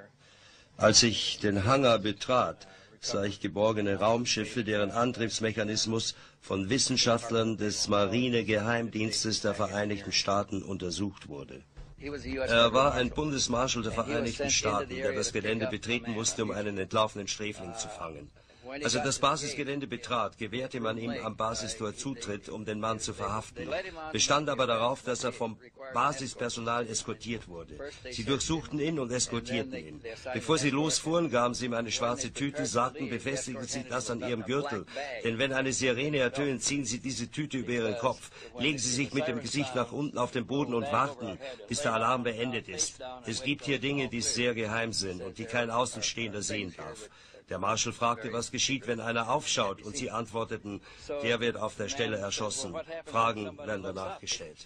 Als ich den Hangar betrat, sah ich geborgene Raumschiffe, deren Antriebsmechanismus von Wissenschaftlern des Marinegeheimdienstes der Vereinigten Staaten untersucht wurde. Er war ein Bundesmarschall der Vereinigten Staaten, der das Gelände betreten musste, um einen entlaufenen Sträfling zu fangen. Als er das Basisgelände betrat, gewährte man ihm am Basistor Zutritt, um den Mann zu verhaften, bestand aber darauf, dass er vom Basispersonal eskortiert wurde. Sie durchsuchten ihn und eskortierten ihn. Bevor sie losfuhren, gaben sie ihm eine schwarze Tüte, sagten, befestigen Sie das an Ihrem Gürtel, denn wenn eine Sirene ertönt, ziehen Sie diese Tüte über Ihren Kopf, legen Sie sich mit dem Gesicht nach unten auf den Boden und warten, bis der Alarm beendet ist. Es gibt hier Dinge, die sehr geheim sind und die kein Außenstehender sehen darf. Der Marschall fragte, was geschieht, wenn einer aufschaut, und sie antworteten, der wird auf der Stelle erschossen. Fragen werden danach gestellt.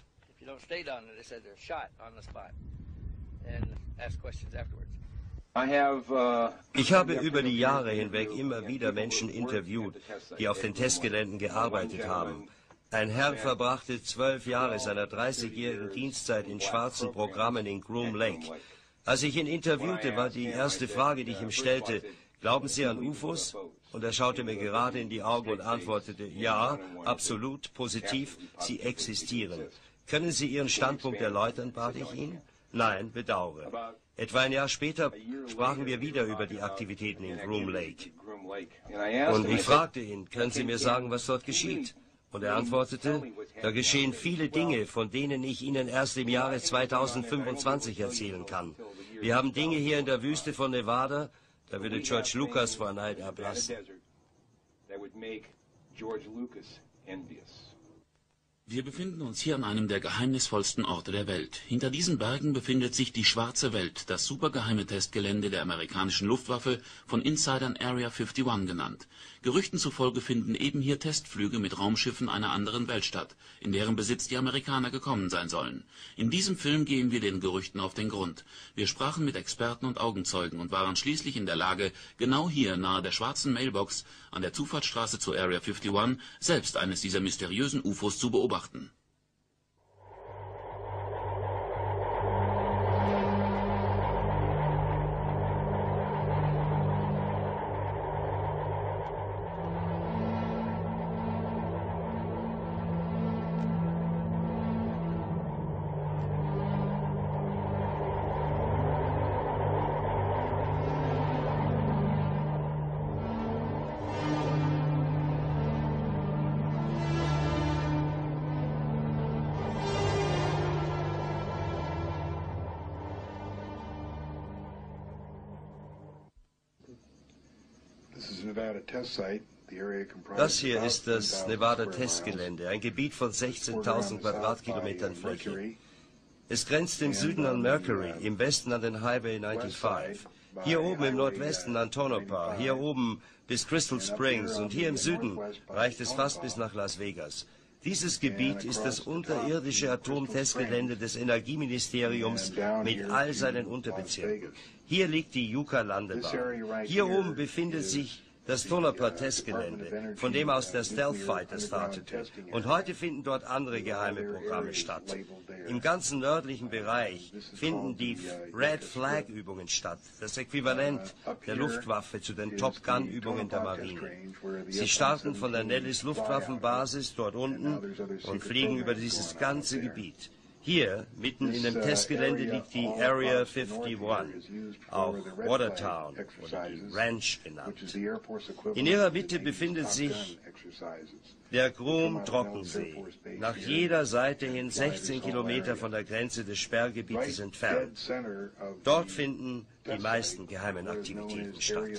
Ich habe über die Jahre hinweg immer wieder Menschen interviewt, die auf den Testgeländen gearbeitet haben. Ein Herr verbrachte 12 Jahre seiner 30-jährigen Dienstzeit in schwarzen Programmen in Groom Lake. Als ich ihn interviewte, war die erste Frage, die ich ihm stellte: Glauben Sie an UFOs? Und er schaute mir gerade in die Augen und antwortete, ja, absolut, positiv, sie existieren. Können Sie Ihren Standpunkt erläutern, bat ich ihn? Nein, bedauere. Etwa ein Jahr später sprachen wir wieder über die Aktivitäten in Groom Lake. Und ich fragte ihn, können Sie mir sagen, was dort geschieht? Und er antwortete, da geschehen viele Dinge, von denen ich Ihnen erst im Jahre 2025 erzählen kann. Wir haben Dinge hier in der Wüste von Nevada, da würde George Lucas vor Neid ablassen. Wir befinden uns hier an einem der geheimnisvollsten Orte der Welt. Hinter diesen Bergen befindet sich die Schwarze Welt, das supergeheime Testgelände der amerikanischen Luftwaffe, von Insidern Area 51 genannt. Gerüchten zufolge finden eben hier Testflüge mit Raumschiffen einer anderen Welt statt, in deren Besitz die Amerikaner gekommen sein sollen. In diesem Film gehen wir den Gerüchten auf den Grund. Wir sprachen mit Experten und Augenzeugen und waren schließlich in der Lage, genau hier nahe der schwarzen Mailbox an der Zufahrtsstraße zur Area 51 selbst eines dieser mysteriösen UFOs zu beobachten. Das hier ist das Nevada-Testgelände, ein Gebiet von 16.000 Quadratkilometern Fläche. Es grenzt im Süden an Mercury, im Westen an den Highway 95. Hier oben im Nordwesten an Tonopah, hier oben bis Crystal Springs und hier im Süden reicht es fast bis nach Las Vegas. Dieses Gebiet ist das unterirdische Atomtestgelände des Energieministeriums mit all seinen Unterbezirken. Hier liegt die Yucca-Landebahn. Hier oben befindet sich das Tonopah-Testgelände, von dem aus der Stealth Fighter startete. Und heute finden dort andere geheime Programme statt. Im ganzen nördlichen Bereich finden die Red Flag-Übungen statt, das Äquivalent der Luftwaffe zu den Top Gun-Übungen der Marine. Sie starten von der Nellis Luftwaffenbasis dort unten und fliegen über dieses ganze Gebiet. Hier, mitten in dem Testgelände, liegt die Area 51, auch Watertown oder die Ranch genannt. In ihrer Mitte befindet sich der Groom-Trockensee, nach jeder Seite hin 16 Kilometer von der Grenze des Sperrgebietes entfernt. Dort finden die meisten geheimen Aktivitäten statt.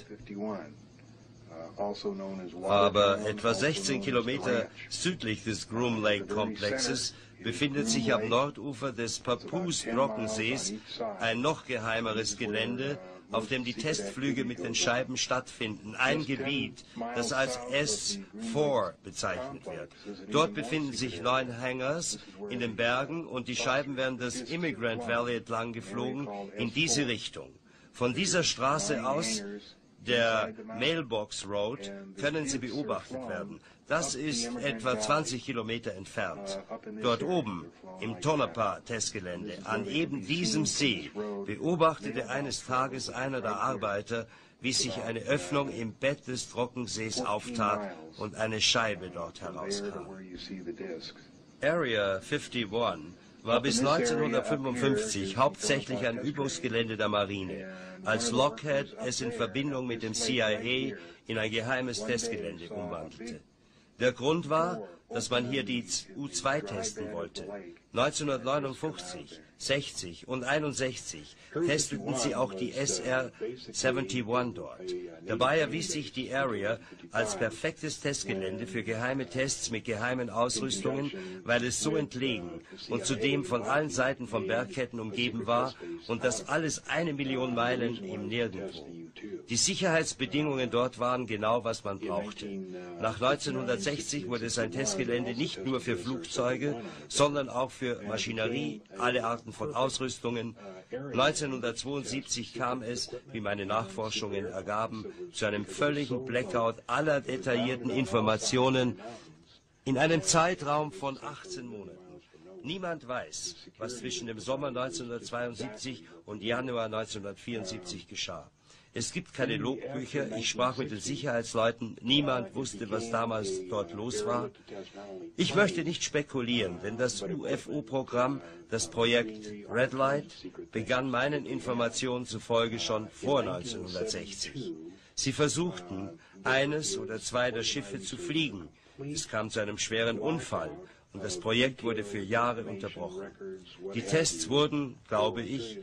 Aber etwa 16 Kilometer südlich des Groom Lake-Komplexes befindet sich am Nordufer des Papoose-Trockensees ein noch geheimeres Gelände, auf dem die Testflüge mit den Scheiben stattfinden. Ein Gebiet, das als S4 bezeichnet wird. Dort befinden sich 9 Hangars in den Bergen und die Scheiben werden das Immigrant Valley entlang geflogen in diese Richtung. Von dieser Straße aus, der Mailbox Road können sie beobachtet werden. Das ist etwa 20 Kilometer entfernt. Dort oben, im Tonopah-Testgelände, an eben diesem See, beobachtete eines Tages einer der Arbeiter, wie sich eine Öffnung im Bett des Trockensees auftat und eine Scheibe dort herauskam. Area 51 war bis 1955 hauptsächlich ein Übungsgelände der Marine, als Lockheed es in Verbindung mit dem CIA in ein geheimes Testgelände umwandelte. Der Grund war, dass man hier die U-2 testen wollte. 1959, 60 und 61 testeten sie auch die SR-71 dort. Dabei erwies sich die Area als perfektes Testgelände für geheime Tests mit geheimen Ausrüstungen, weil es so entlegen und zudem von allen Seiten von Bergketten umgeben war und das alles 1 Million Meilen im Nirgendwo. Die Sicherheitsbedingungen dort waren genau, was man brauchte. Nach 1960 wurde es ein Testgelände nicht nur für Flugzeuge, sondern auch für Maschinerie, alle Arten von Ausrüstungen. 1972 kam es, wie meine Nachforschungen ergaben, zu einem völligen Blackout aller detaillierten Informationen in einem Zeitraum von 18 Monaten. Niemand weiß, was zwischen dem Sommer 1972 und Januar 1974 geschah. Es gibt keine Logbücher, ich sprach mit den Sicherheitsleuten, niemand wusste, was damals dort los war. Ich möchte nicht spekulieren, denn das UFO-Programm, das Projekt Red Light, begann meinen Informationen zufolge schon vor 1960. Sie versuchten, eines oder zwei der Schiffe zu fliegen. Es kam zu einem schweren Unfall. Und das Projekt wurde für Jahre unterbrochen. Die Tests wurden, glaube ich,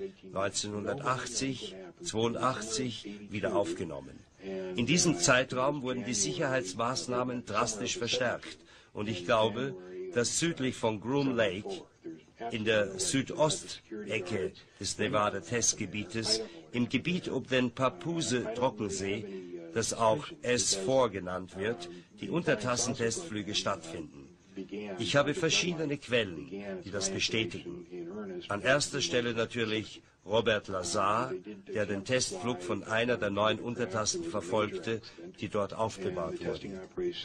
1980, 82 wieder aufgenommen. In diesem Zeitraum wurden die Sicherheitsmaßnahmen drastisch verstärkt. Und ich glaube, dass südlich von Groom Lake, in der Südostecke des Nevada-Testgebietes, im Gebiet um den Papoose-Trockensee, das auch S4 genannt wird, die Untertassentestflüge stattfinden. Ich habe verschiedene Quellen, die das bestätigen. An erster Stelle natürlich Robert Lazar, der den Testflug von einer der 9 Untertassen verfolgte, die dort aufbewahrt wurden.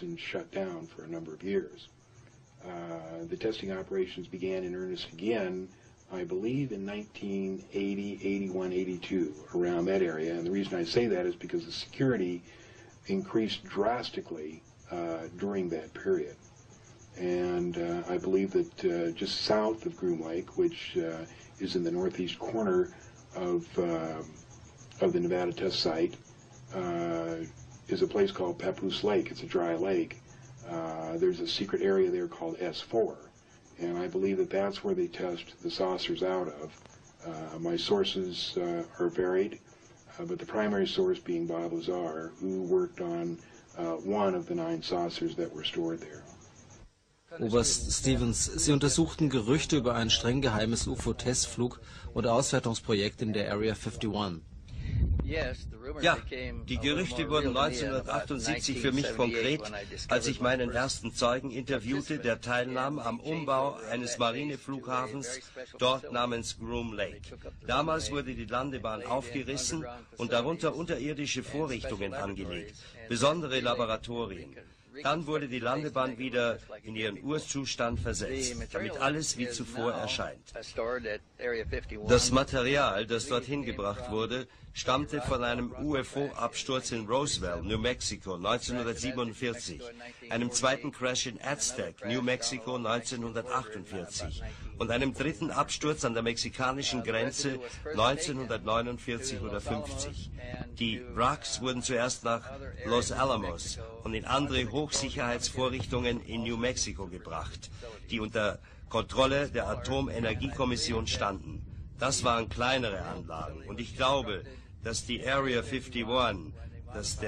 The testing operations began in earnest again, I believe, in 1980, 81, 82, around that area. And the reason I say that is because the security increased drastically during that period. And I believe that just south of Groom Lake, which is in the northeast corner of the Nevada test site, is a place called Papoose Lake. It's a dry lake. There's a secret area there called S4, and I believe that that's where they test the saucers out of. My sources are varied, but the primary source being Bob Lazar, who worked on one of the 9 saucers that were stored there. Oberst Stevens, Sie untersuchten Gerüchte über ein streng geheimes UFO-Testflug- und Auswertungsprojekt in der Area 51. Ja, die Gerüchte wurden 1978 für mich konkret, als ich meinen ersten Zeugen interviewte, der teilnahm am Umbau eines Marineflughafens dort namens Groom Lake. Damals wurde die Landebahn aufgerissen und darunter unterirdische Vorrichtungen angelegt, besondere Laboratorien. Dann wurde die Landebahn wieder in ihren Urzustand versetzt, damit alles wie zuvor erscheint. Das Material, das dorthin gebracht wurde, stammte von einem UFO-Absturz in Roswell, New Mexico, 1947, einem zweiten Crash in Aztec, New Mexico, 1948 und einem dritten Absturz an der mexikanischen Grenze 1949 oder 50. Die Wracks wurden zuerst nach Los Alamos und in andere Hochsicherheitsvorrichtungen in New Mexico gebracht, die unter Kontrolle der Atomenergiekommission standen. Das waren kleinere Anlagen und ich glaube, dass die Area 51, dass der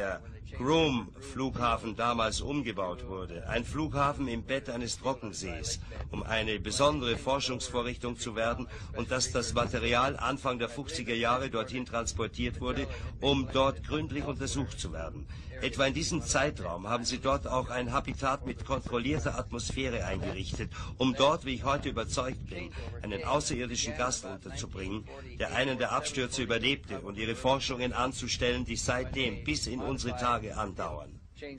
Groom-Flughafen damals umgebaut wurde. Ein Flughafen im Bett eines Trockensees, um eine besondere Forschungsvorrichtung zu werden, und dass das Material Anfang der 50er Jahre dorthin transportiert wurde, um dort gründlich untersucht zu werden. Etwa in diesem Zeitraum haben sie dort auch ein Habitat mit kontrollierter Atmosphäre eingerichtet, um dort, wie ich heute überzeugt bin, einen außerirdischen Gast unterzubringen, der einen der Abstürze überlebte, und ihre Forschungen anzustellen, die seitdem bis in unsere Tage andauern.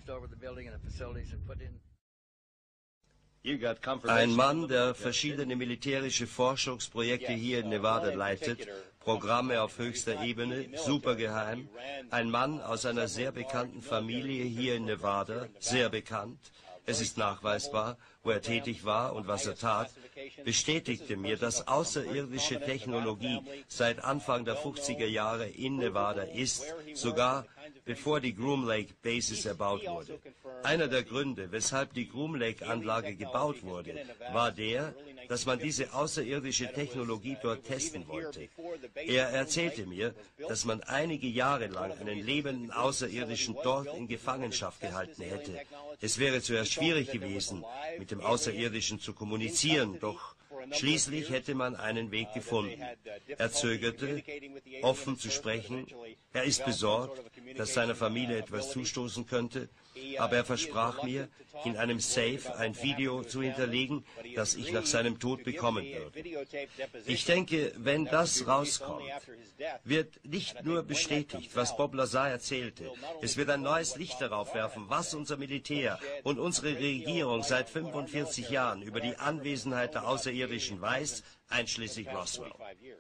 Ein Mann, der verschiedene militärische Forschungsprojekte hier in Nevada leitet, Programme auf höchster Ebene, supergeheim. Ein Mann aus einer sehr bekannten Familie hier in Nevada, sehr bekannt. Es ist nachweisbar, wo er tätig war und was er tat, bestätigte mir, dass außerirdische Technologie seit Anfang der 50er Jahre in Nevada ist, sogar bevor die Groom Lake Basis erbaut wurde. Einer der Gründe, weshalb die Groom Lake Anlage gebaut wurde, war der, dass man diese außerirdische Technologie dort testen wollte. Er erzählte mir, dass man einige Jahre lang einen lebenden Außerirdischen dort in Gefangenschaft gehalten hätte. Es wäre zuerst schwierig gewesen, mit dem Außerirdischen zu kommunizieren, doch schließlich hätte man einen Weg gefunden. Er zögerte, offen zu sprechen. Er ist besorgt, dass seiner Familie etwas zustoßen könnte, aber er versprach mir, in einem Safe ein Video zu hinterlegen, das ich nach seinem Tod bekommen würde. Ich denke, wenn das rauskommt, wird nicht nur bestätigt, was Bob Lazar erzählte, es wird ein neues Licht darauf werfen, was unser Militär und unsere Regierung seit 45 Jahren über die Anwesenheit der Außerirdischen weiß, einschließlich Roswell.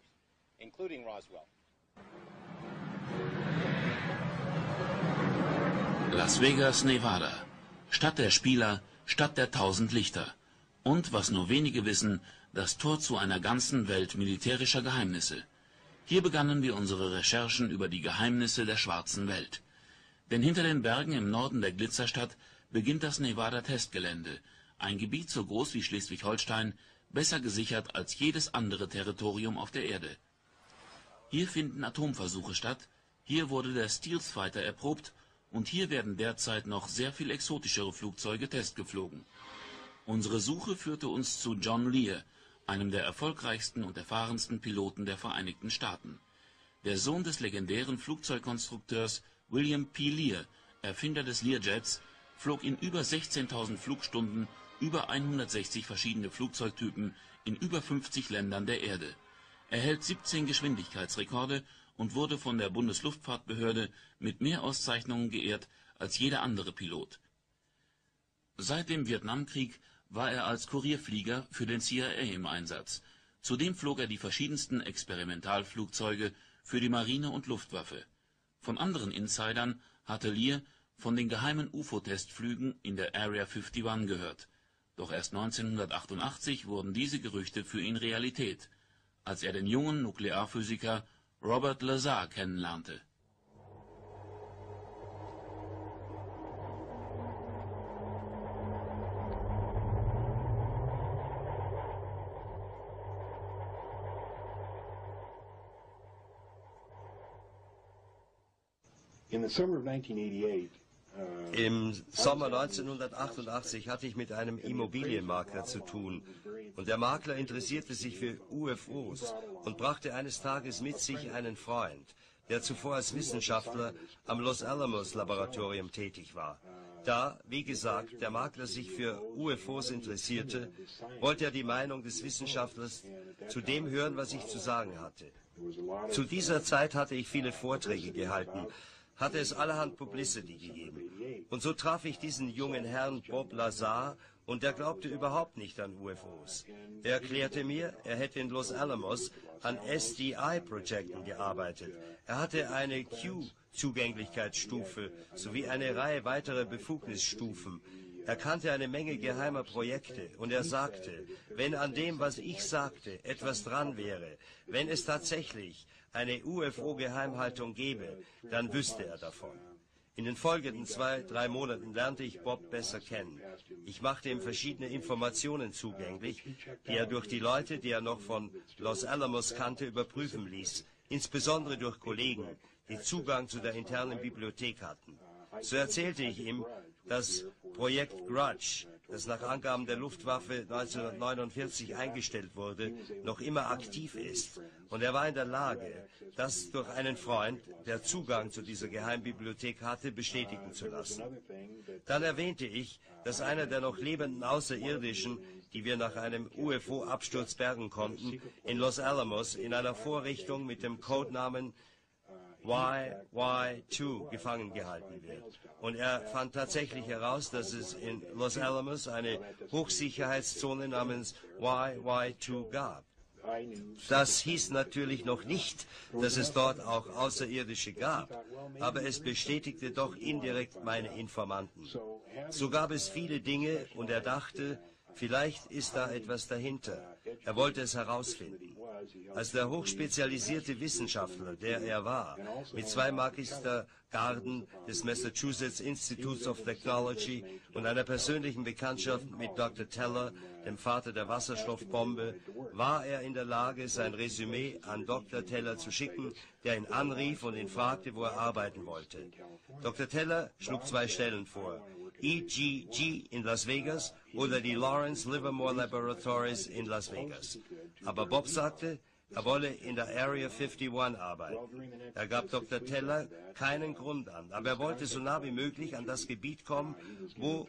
Las Vegas, Nevada. Stadt der Spieler, Stadt der 1000 Lichter. Und, was nur wenige wissen, das Tor zu einer ganzen Welt militärischer Geheimnisse. Hier begannen wir unsere Recherchen über die Geheimnisse der schwarzen Welt. Denn hinter den Bergen im Norden der Glitzerstadt beginnt das Nevada-Testgelände, ein Gebiet so groß wie Schleswig-Holstein, besser gesichert als jedes andere Territorium auf der Erde. Hier finden Atomversuche statt, hier wurde der Stealth Fighter erprobt, und hier werden derzeit noch sehr viel exotischere Flugzeuge testgeflogen. Unsere Suche führte uns zu John Lear, einem der erfolgreichsten und erfahrensten Piloten der Vereinigten Staaten. Der Sohn des legendären Flugzeugkonstrukteurs William P. Lear, Erfinder des Learjets, flog in über 16.000 Flugstunden über 160 verschiedene Flugzeugtypen in über 50 Ländern der Erde. Er hält 17 Geschwindigkeitsrekorde und wurde von der Bundesluftfahrtbehörde mit mehr Auszeichnungen geehrt als jeder andere Pilot. Seit dem Vietnamkrieg war er als Kurierflieger für den CIA im Einsatz. Zudem flog er die verschiedensten Experimentalflugzeuge für die Marine und Luftwaffe. Von anderen Insidern hatte Lear von den geheimen UFO-Testflügen in der Area 51 gehört. Doch erst 1988 wurden diese Gerüchte für ihn Realität, als er den jungen Nuklearphysiker Robert Lazar kennenlernte. Im Sommer 1988 hatte ich mit einem Immobilienmakler zu tun, und der Makler interessierte sich für UFOs und brachte eines Tages mit sich einen Freund, der zuvor als Wissenschaftler am Los Alamos Laboratorium tätig war. Da, wie gesagt, der Makler sich für UFOs interessierte, wollte er die Meinung des Wissenschaftlers zu dem hören, was ich zu sagen hatte. Zu dieser Zeit hatte ich viele Vorträge gehalten, hatte es allerhand Publicity gegeben. Und so traf ich diesen jungen Herrn Bob Lazar, und er glaubte überhaupt nicht an UFOs. Er erklärte mir, er hätte in Los Alamos an SDI-Projekten gearbeitet. Er hatte eine Q-Zugänglichkeitsstufe sowie eine Reihe weiterer Befugnisstufen. Er kannte eine Menge geheimer Projekte, und er sagte, wenn an dem, was ich sagte, etwas dran wäre, wenn es tatsächlich eine UFO-Geheimhaltung gäbe, dann wüsste er davon. In den folgenden 2-3 Monaten lernte ich Bob besser kennen. Ich machte ihm verschiedene Informationen zugänglich, die er durch die Leute, die er noch von Los Alamos kannte, überprüfen ließ, insbesondere durch Kollegen, die Zugang zu der internen Bibliothek hatten. So erzählte ich ihm, dass Projekt Grudge, das nach Angaben der Luftwaffe 1949 eingestellt wurde, noch immer aktiv ist. Und er war in der Lage, das durch einen Freund, der Zugang zu dieser Geheimbibliothek hatte, bestätigen zu lassen. Dann erwähnte ich, dass einer der noch lebenden Außerirdischen, die wir nach einem UFO-Absturz bergen konnten, in Los Alamos in einer Vorrichtung mit dem Codenamen YY2 gefangen gehalten wird. Und er fand tatsächlich heraus, dass es in Los Alamos eine Hochsicherheitszone namens YY2 gab. Das hieß natürlich noch nicht, dass es dort auch Außerirdische gab, aber es bestätigte doch indirekt meine Informanten. So gab es viele Dinge und er dachte, vielleicht ist da etwas dahinter. Er wollte es herausfinden. Als der hochspezialisierte Wissenschaftler, der er war, mit 2 Magistergraden des Massachusetts Institutes of Technology und einer persönlichen Bekanntschaft mit Dr. Teller, dem Vater der Wasserstoffbombe, war er in der Lage, sein Resümee an Dr. Teller zu schicken, der ihn anrief und ihn fragte, wo er arbeiten wollte. Dr. Teller schlug 2 Stellen vor: EGG in Las Vegas oder die Lawrence Livermore Laboratories in Las Vegas. Aber Bob sagte, er wolle in der Area 51 arbeiten. Er gab Dr. Teller keinen Grund an, aber er wollte so nah wie möglich an das Gebiet kommen, wo,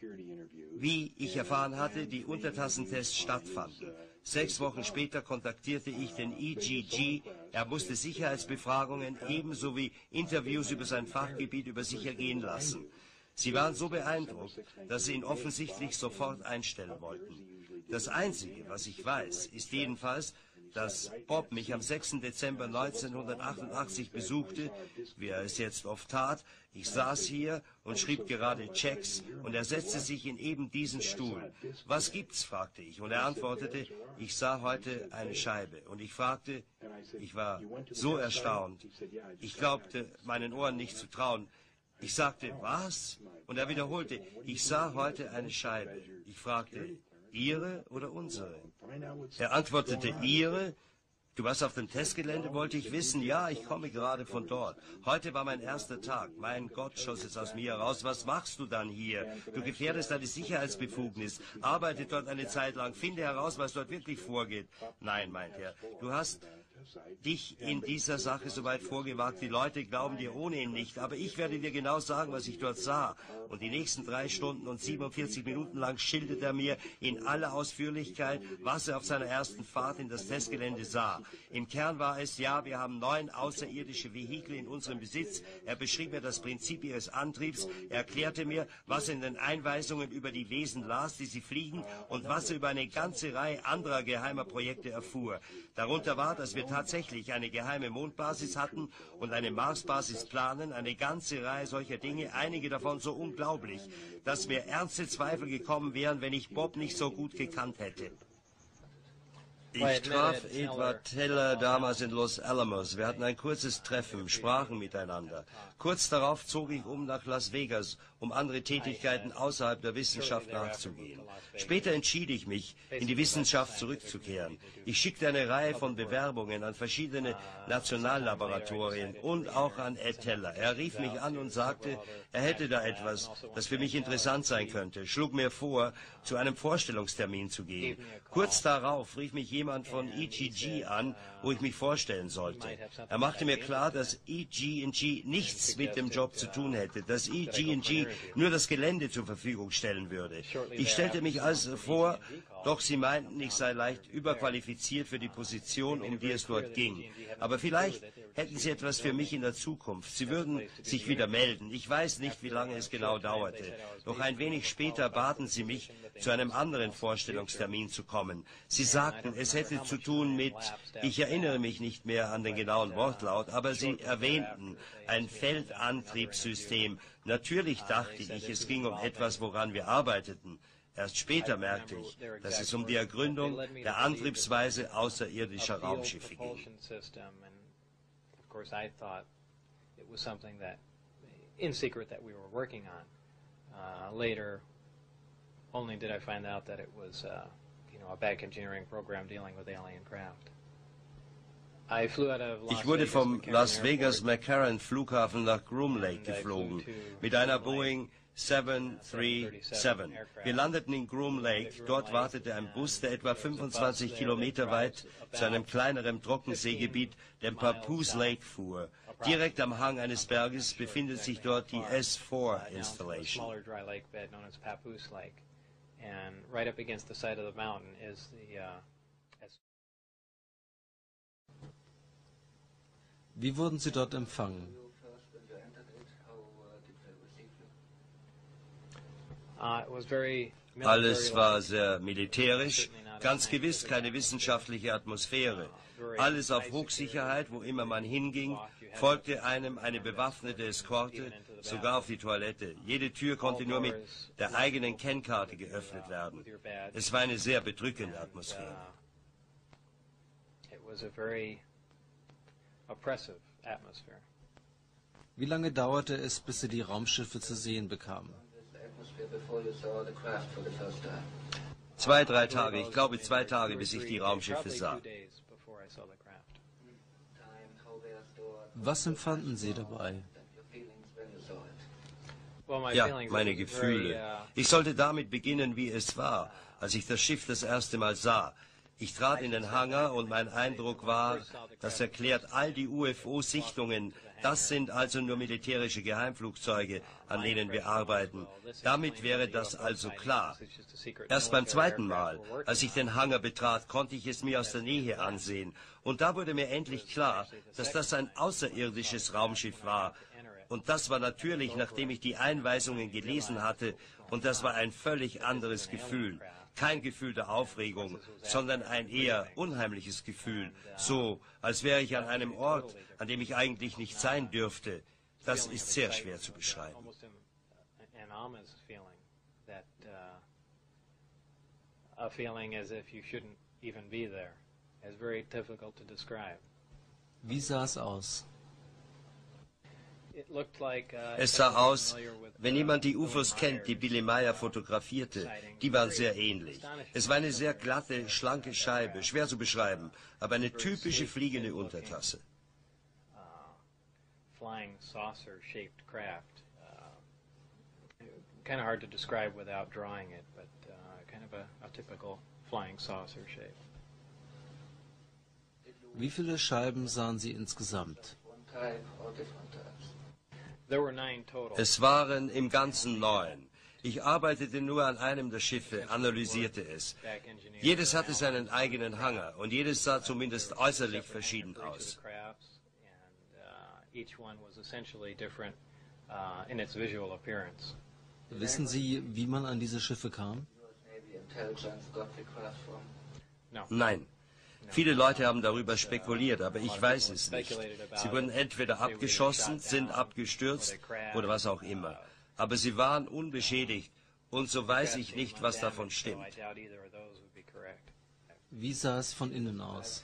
wie ich erfahren hatte, die Untertassentests stattfanden. 6 Wochen später kontaktierte ich den EGG. Er musste Sicherheitsbefragungen ebenso wie Interviews über sein Fachgebiet über sich ergehen lassen. Sie waren so beeindruckt, dass sie ihn offensichtlich sofort einstellen wollten. Das Einzige, was ich weiß, ist jedenfalls, dass Bob mich am 6. Dezember 1988 besuchte, wie er es jetzt oft tat. Ich saß hier und schrieb gerade Checks und er setzte sich in eben diesen Stuhl. Was gibt's, fragte ich, und er antwortete, ich sah heute eine Scheibe. Und ich fragte, ich war so erstaunt, ich glaubte meinen Ohren nicht zu trauen. Ich sagte, was? Und er wiederholte, ich sah heute eine Scheibe. Ich fragte, Ihre oder unsere? Er antwortete, Ihre? Du warst auf dem Testgelände, wollte ich wissen. Ja, ich komme gerade von dort. Heute war mein erster Tag. Mein Gott, schoss es aus mir heraus. Was machst du dann hier? Du gefährdest deine Sicherheitsbefugnis. Arbeite dort eine Zeit lang. Finde heraus, was dort wirklich vorgeht. Nein, meint er. Du hast dich in dieser Sache so weit vorgewagt. Die Leute glauben dir ohnehin nicht. Aber ich werde dir genau sagen, was ich dort sah. Und die nächsten 3 Stunden und 47 Minuten lang schildert er mir in aller Ausführlichkeit, was er auf seiner ersten Fahrt in das Testgelände sah. Im Kern war es, ja, wir haben 9 außerirdische Vehikel in unserem Besitz. Er beschrieb mir das Prinzip ihres Antriebs. Er erklärte mir, was er in den Einweisungen über die Wesen las, die sie fliegen, und was er über eine ganze Reihe anderer geheimer Projekte erfuhr. Darunter war, dass wir tatsächlich eine geheime Mondbasis hatten und eine Marsbasis planen, eine ganze Reihe solcher Dinge, einige davon so unglaublich, dass mir ernste Zweifel gekommen wären, wenn ich Bob nicht so gut gekannt hätte. Ich traf Edward Teller damals in Los Alamos. Wir hatten ein kurzes Treffen, sprachen miteinander. Kurz darauf zog ich nach Las Vegas, um andere Tätigkeiten außerhalb der Wissenschaft nachzugehen. Später entschied ich mich, in die Wissenschaft zurückzukehren. Ich schickte eine Reihe von Bewerbungen an verschiedene Nationallaboratorien und auch an Ed Teller. Er rief mich an und sagte, er hätte da etwas, das für mich interessant sein könnte, schlug mir vor, zu einem Vorstellungstermin zu gehen. Kurz darauf rief mich jemand von EGG an, wo ich mich vorstellen sollte. Er machte mir klar, dass EGG nichts mit dem Job zu tun hätte, dass EGG nur das Gelände zur Verfügung stellen würde. Ich stellte mich also vor, doch sie meinten, ich sei leicht überqualifiziert für die Position, um die es dort ging. Aber vielleicht hätten sie etwas für mich in der Zukunft. Sie würden sich wieder melden. Ich weiß nicht, wie lange es genau dauerte. Doch ein wenig später baten sie mich, zu einem anderen Vorstellungstermin zu kommen. Sie sagten, es hätte zu tun mit, ich erinnere mich nicht mehr an den genauen Wortlaut, aber sie erwähnten ein Feldantriebssystem. Natürlich dachte ich, es ging um etwas, woran wir arbeiteten. Erst später merkte ich, dass es um die Ergründung der Antriebsweise außerirdischer Raumschiffe ging. Only did I find out that it was, a back engineering program dealing with alien craft. Ich wurde vom Las Vegas McCarran Flughafen nach Groom Lake geflogen mit einer Boeing 737. Wir landeten in Groom Lake. Dort wartete ein Bus, der etwa 25 Kilometer weit zu einem kleineren Trockenseegebiet, dem Papoose Lake, fuhr. Direkt am Hang eines Berges befindet sich dort die S4 Installation. Wie wurden Sie dort empfangen? Alles war sehr militärisch, ganz gewiss keine wissenschaftliche Atmosphäre. Alles auf Hochsicherheit, wo immer man hinging, folgte einem eine bewaffnete Eskorte, sogar auf die Toilette. Jede Tür konnte nur mit der eigenen Kennkarte geöffnet werden. Es war eine sehr bedrückende Atmosphäre. Wie lange dauerte es, bis Sie die Raumschiffe zu sehen bekamen? 2, 3 Tage, ich glaube 2 Tage, bis ich die Raumschiffe sah. Was empfanden Sie dabei? Ja, meine Gefühle. Ich sollte damit beginnen, wie es war, als ich das Schiff das erste Mal sah. Ich trat in den Hangar und mein Eindruck war, das erklärt all die UFO-Sichtungen. Das sind also nur militärische Geheimflugzeuge, an denen wir arbeiten. Damit wäre das also klar. Erst beim zweiten Mal, als ich den Hangar betrat, konnte ich es mir aus der Nähe ansehen. Und da wurde mir endlich klar, dass das ein außerirdisches Raumschiff war. Und das war natürlich, nachdem ich die Einweisungen gelesen hatte. Und das war ein völlig anderes Gefühl. Kein Gefühl der Aufregung, sondern ein eher unheimliches Gefühl. So, als wäre ich an einem Ort, an dem ich eigentlich nicht sein dürfte. Das ist sehr schwer zu beschreiben. Wie sah es aus? Es sah aus, wenn jemand die UFOs kennt, die Billy Meyer fotografierte, die waren sehr ähnlich. Es war eine sehr glatte, schlanke Scheibe, schwer zu beschreiben, aber eine typische fliegende Untertasse. Kind of hard to describe without drawing it, but kind of a typical flying saucer shape. Wie viele Scheiben sahen Sie insgesamt? Es waren im Ganzen 9. Ich arbeitete nur an einem der Schiffe, analysierte es. Jedes hatte seinen eigenen Hangar und jedes sah zumindest äußerlich verschieden aus. Wissen Sie, wie man an diese Schiffe kam? Nein. Viele Leute haben darüber spekuliert, aber ich weiß es nicht. Sie wurden entweder abgeschossen, sind abgestürzt oder was auch immer. Aber sie waren unbeschädigt und so weiß ich nicht, was davon stimmt. Wie sah es von innen aus?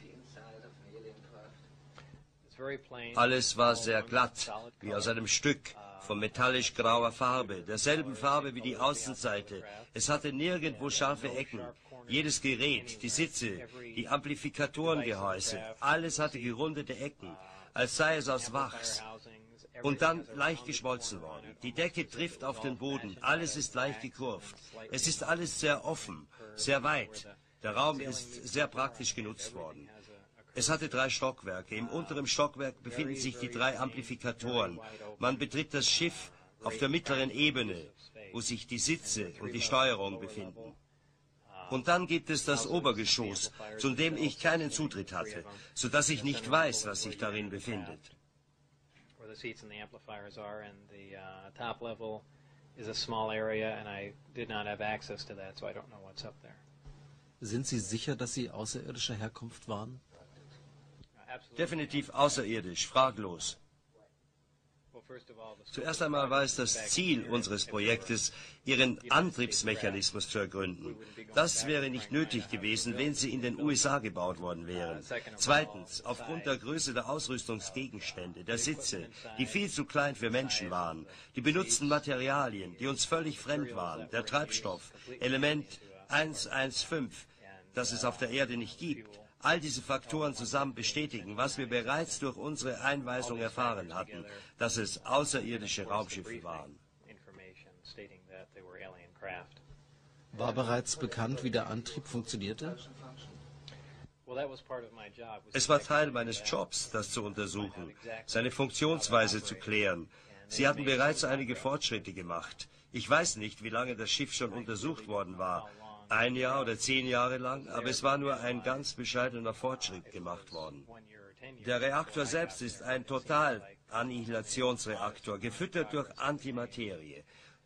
Alles war sehr glatt, wie aus einem Stück, von metallisch grauer Farbe, derselben Farbe wie die Außenseite. Es hatte nirgendwo scharfe Ecken. Jedes Gerät, die Sitze, die Amplifikatorengehäuse, alles hatte gerundete Ecken, als sei es aus Wachs. Und dann leicht geschmolzen worden. Die Decke trifft auf den Boden, alles ist leicht gekurvt. Es ist alles sehr offen, sehr weit. Der Raum ist sehr praktisch genutzt worden. Es hatte 3 Stockwerke. Im unteren Stockwerk befinden sich die 3 Amplifikatoren. Man betritt das Schiff auf der mittleren Ebene, wo sich die Sitze und die Steuerung befinden. Und dann gibt es das Obergeschoss, zu dem ich keinen Zutritt hatte, sodass ich nicht weiß, was sich darin befindet. Sind Sie sicher, dass Sie außerirdischer Herkunft waren? Definitiv außerirdisch, fraglos. Zuerst einmal war es das Ziel unseres Projektes, ihren Antriebsmechanismus zu ergründen. Das wäre nicht nötig gewesen, wenn sie in den USA gebaut worden wären. Zweitens, aufgrund der Größe der Ausrüstungsgegenstände, der Sitze, die viel zu klein für Menschen waren, die benutzten Materialien, die uns völlig fremd waren, der Treibstoff, Element 115, das es auf der Erde nicht gibt. All diese Faktoren zusammen bestätigen, was wir bereits durch unsere Einweisung erfahren hatten, dass es außerirdische Raumschiffe waren. War bereits bekannt, wie der Antrieb funktionierte? Es war Teil meines Jobs, das zu untersuchen, seine Funktionsweise zu klären. Sie hatten bereits einige Fortschritte gemacht. Ich weiß nicht, wie lange das Schiff schon untersucht worden war. 1 Jahr oder 10 Jahre lang, aber es war nur ein ganz bescheidener Fortschritt gemacht worden. Der Reaktor selbst ist ein Total-Annihilationsreaktor, gefüttert durch Antimaterie.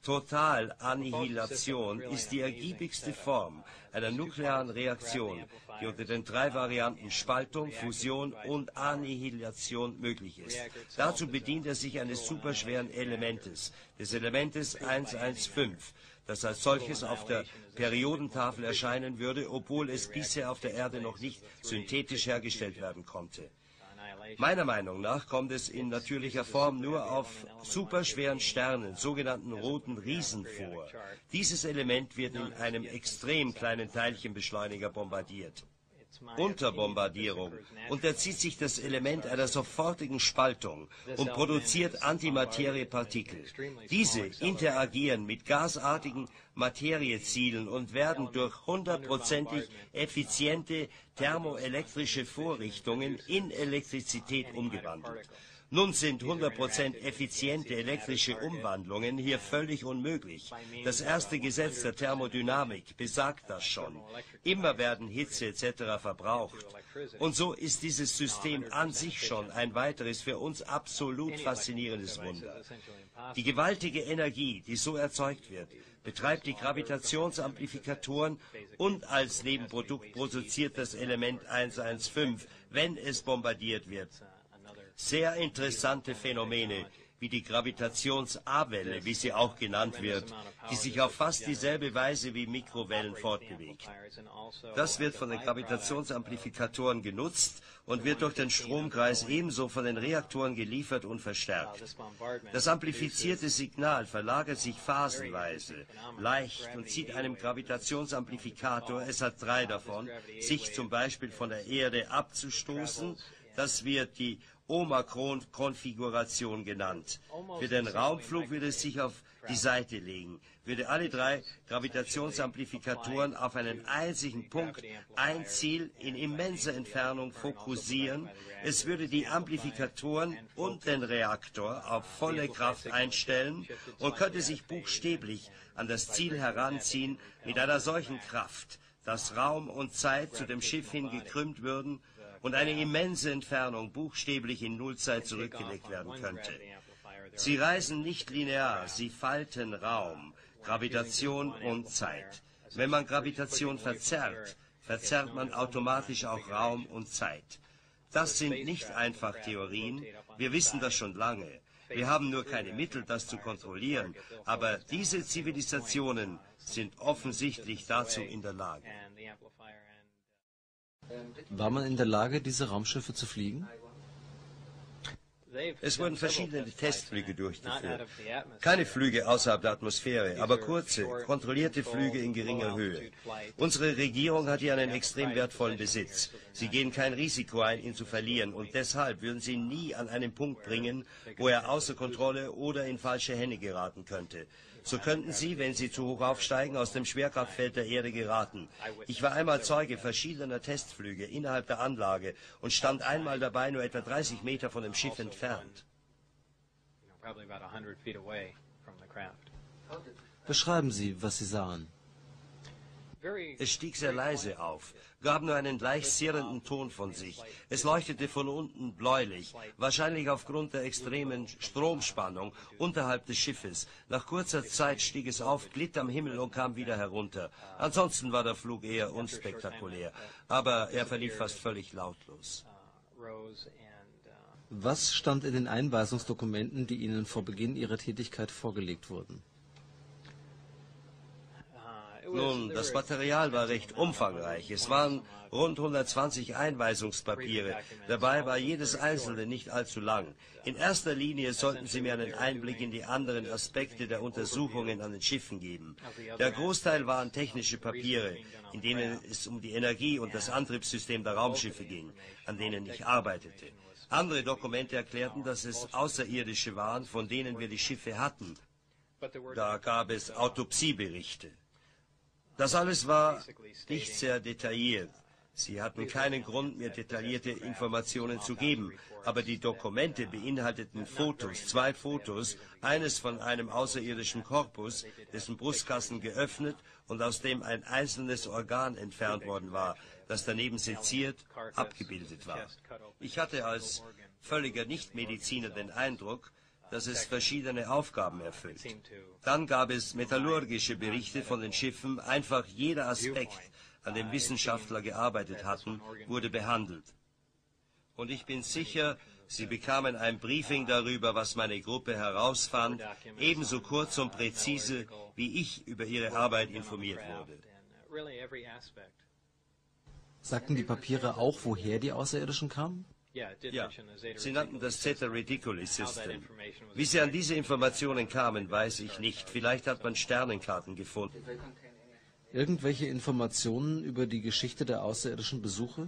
Total-Annihilation ist die ergiebigste Form einer nuklearen Reaktion, die unter den 3 Varianten Spaltung, Fusion und Annihilation möglich ist. Dazu bedient er sich eines superschweren Elementes, des Elementes 115, das als solches auf der Periodentafel erscheinen würde, obwohl es bisher auf der Erde noch nicht synthetisch hergestellt werden konnte. Meiner Meinung nach kommt es in natürlicher Form nur auf superschweren Sternen, sogenannten roten Riesen, vor. Dieses Element wird in einem extrem kleinen Teilchenbeschleuniger bombardiert. Unter Bombardierung unterzieht sich das Element einer sofortigen Spaltung und produziert Antimateriepartikel. Diese interagieren mit gasartigen Materiezielen und werden durch 100%ig effiziente thermoelektrische Vorrichtungen in Elektrizität umgewandelt. Nun sind 100% effiziente elektrische Umwandlungen hier völlig unmöglich. Das erste Gesetz der Thermodynamik besagt das schon. Immer werden Hitze etc. verbraucht. Und so ist dieses System an sich schon ein weiteres für uns absolut faszinierendes Wunder. Die gewaltige Energie, die so erzeugt wird, betreibt die Gravitationsamplifikatoren und als Nebenprodukt produziert das Element 115, wenn es bombardiert wird. Sehr interessante Phänomene, wie die Gravitations-A-Welle, wie sie auch genannt wird, die sich auf fast dieselbe Weise wie Mikrowellen fortbewegt. Das wird von den Gravitationsamplifikatoren genutzt und wird durch den Stromkreis ebenso von den Reaktoren geliefert und verstärkt. Das amplifizierte Signal verlagert sich phasenweise, leicht und zieht einem Gravitationsamplifikator, es hat 3 davon, sich zum Beispiel von der Erde abzustoßen. Das wird die Omikron-Konfiguration genannt. Für den Raumflug würde es sich auf die Seite legen, würde alle 3 Gravitationsamplifikatoren auf einen einzigen Punkt, ein Ziel in immenser Entfernung fokussieren. Es würde die Amplifikatoren und den Reaktor auf volle Kraft einstellen und könnte sich buchstäblich an das Ziel heranziehen mit einer solchen Kraft, dass Raum und Zeit zu dem Schiff hin gekrümmt würden und eine immense Entfernung buchstäblich in Nullzeit zurückgelegt werden könnte. Sie reisen nicht linear, sie falten Raum, Gravitation und Zeit. Wenn man Gravitation verzerrt, verzerrt man automatisch auch Raum und Zeit. Das sind nicht einfach Theorien, wir wissen das schon lange. Wir haben nur keine Mittel, das zu kontrollieren, aber diese Zivilisationen sind offensichtlich dazu in der Lage. War man in der Lage, diese Raumschiffe zu fliegen? Es wurden verschiedene Testflüge durchgeführt. Keine Flüge außerhalb der Atmosphäre, aber kurze, kontrollierte Flüge in geringer Höhe. Unsere Regierung hat hier einen extrem wertvollen Besitz. Sie gehen kein Risiko ein, ihn zu verlieren, und deshalb würden sie ihn nie an einen Punkt bringen, wo er außer Kontrolle oder in falsche Hände geraten könnte. So könnten sie, wenn sie zu hoch aufsteigen, aus dem Schwerkraftfeld der Erde geraten. Ich war einmal Zeuge verschiedener Testflüge innerhalb der Anlage und stand einmal dabei, nur etwa 30 Meter von dem Schiff entfernt. Beschreiben Sie, was Sie sahen. Es stieg sehr leise auf, gab nur einen leicht sirrenden Ton von sich. Es leuchtete von unten bläulich, wahrscheinlich aufgrund der extremen Stromspannung unterhalb des Schiffes. Nach kurzer Zeit stieg es auf, glitt am Himmel und kam wieder herunter. Ansonsten war der Flug eher unspektakulär, aber er verlief fast völlig lautlos. Was stand in den Einweisungsdokumenten, die Ihnen vor Beginn Ihrer Tätigkeit vorgelegt wurden? Nun, das Material war recht umfangreich. Es waren rund 120 Einweisungspapiere. Dabei war jedes einzelne nicht allzu lang. In erster Linie sollten sie mir einen Einblick in die anderen Aspekte der Untersuchungen an den Schiffen geben. Der Großteil waren technische Papiere, in denen es um die Energie und das Antriebssystem der Raumschiffe ging, an denen ich arbeitete. Andere Dokumente erklärten, dass es Außerirdische waren, von denen wir die Schiffe hatten. Da gab es Autopsieberichte. Das alles war nicht sehr detailliert. Sie hatten keinen Grund, mir detaillierte Informationen zu geben, aber die Dokumente beinhalteten Fotos, 2 Fotos, eines von einem außerirdischen Korpus, dessen Brustkasten geöffnet und aus dem ein einzelnes Organ entfernt worden war, das daneben seziert abgebildet war. Ich hatte als völliger Nichtmediziner den Eindruck, dass es verschiedene Aufgaben erfüllt. Dann gab es metallurgische Berichte von den Schiffen, einfach jeder Aspekt, an dem Wissenschaftler gearbeitet hatten, wurde behandelt. Und ich bin sicher, Sie bekamen ein Briefing darüber, was meine Gruppe herausfand, ebenso kurz und präzise, wie ich über ihre Arbeit informiert wurde. Sagten die Papiere auch, woher die Außerirdischen kamen? Ja, sie nannten das Zeta Reticuli System. Wie sie an diese Informationen kamen, weiß ich nicht. Vielleicht hat man Sternenkarten gefunden. Irgendwelche Informationen über die Geschichte der außerirdischen Besuche?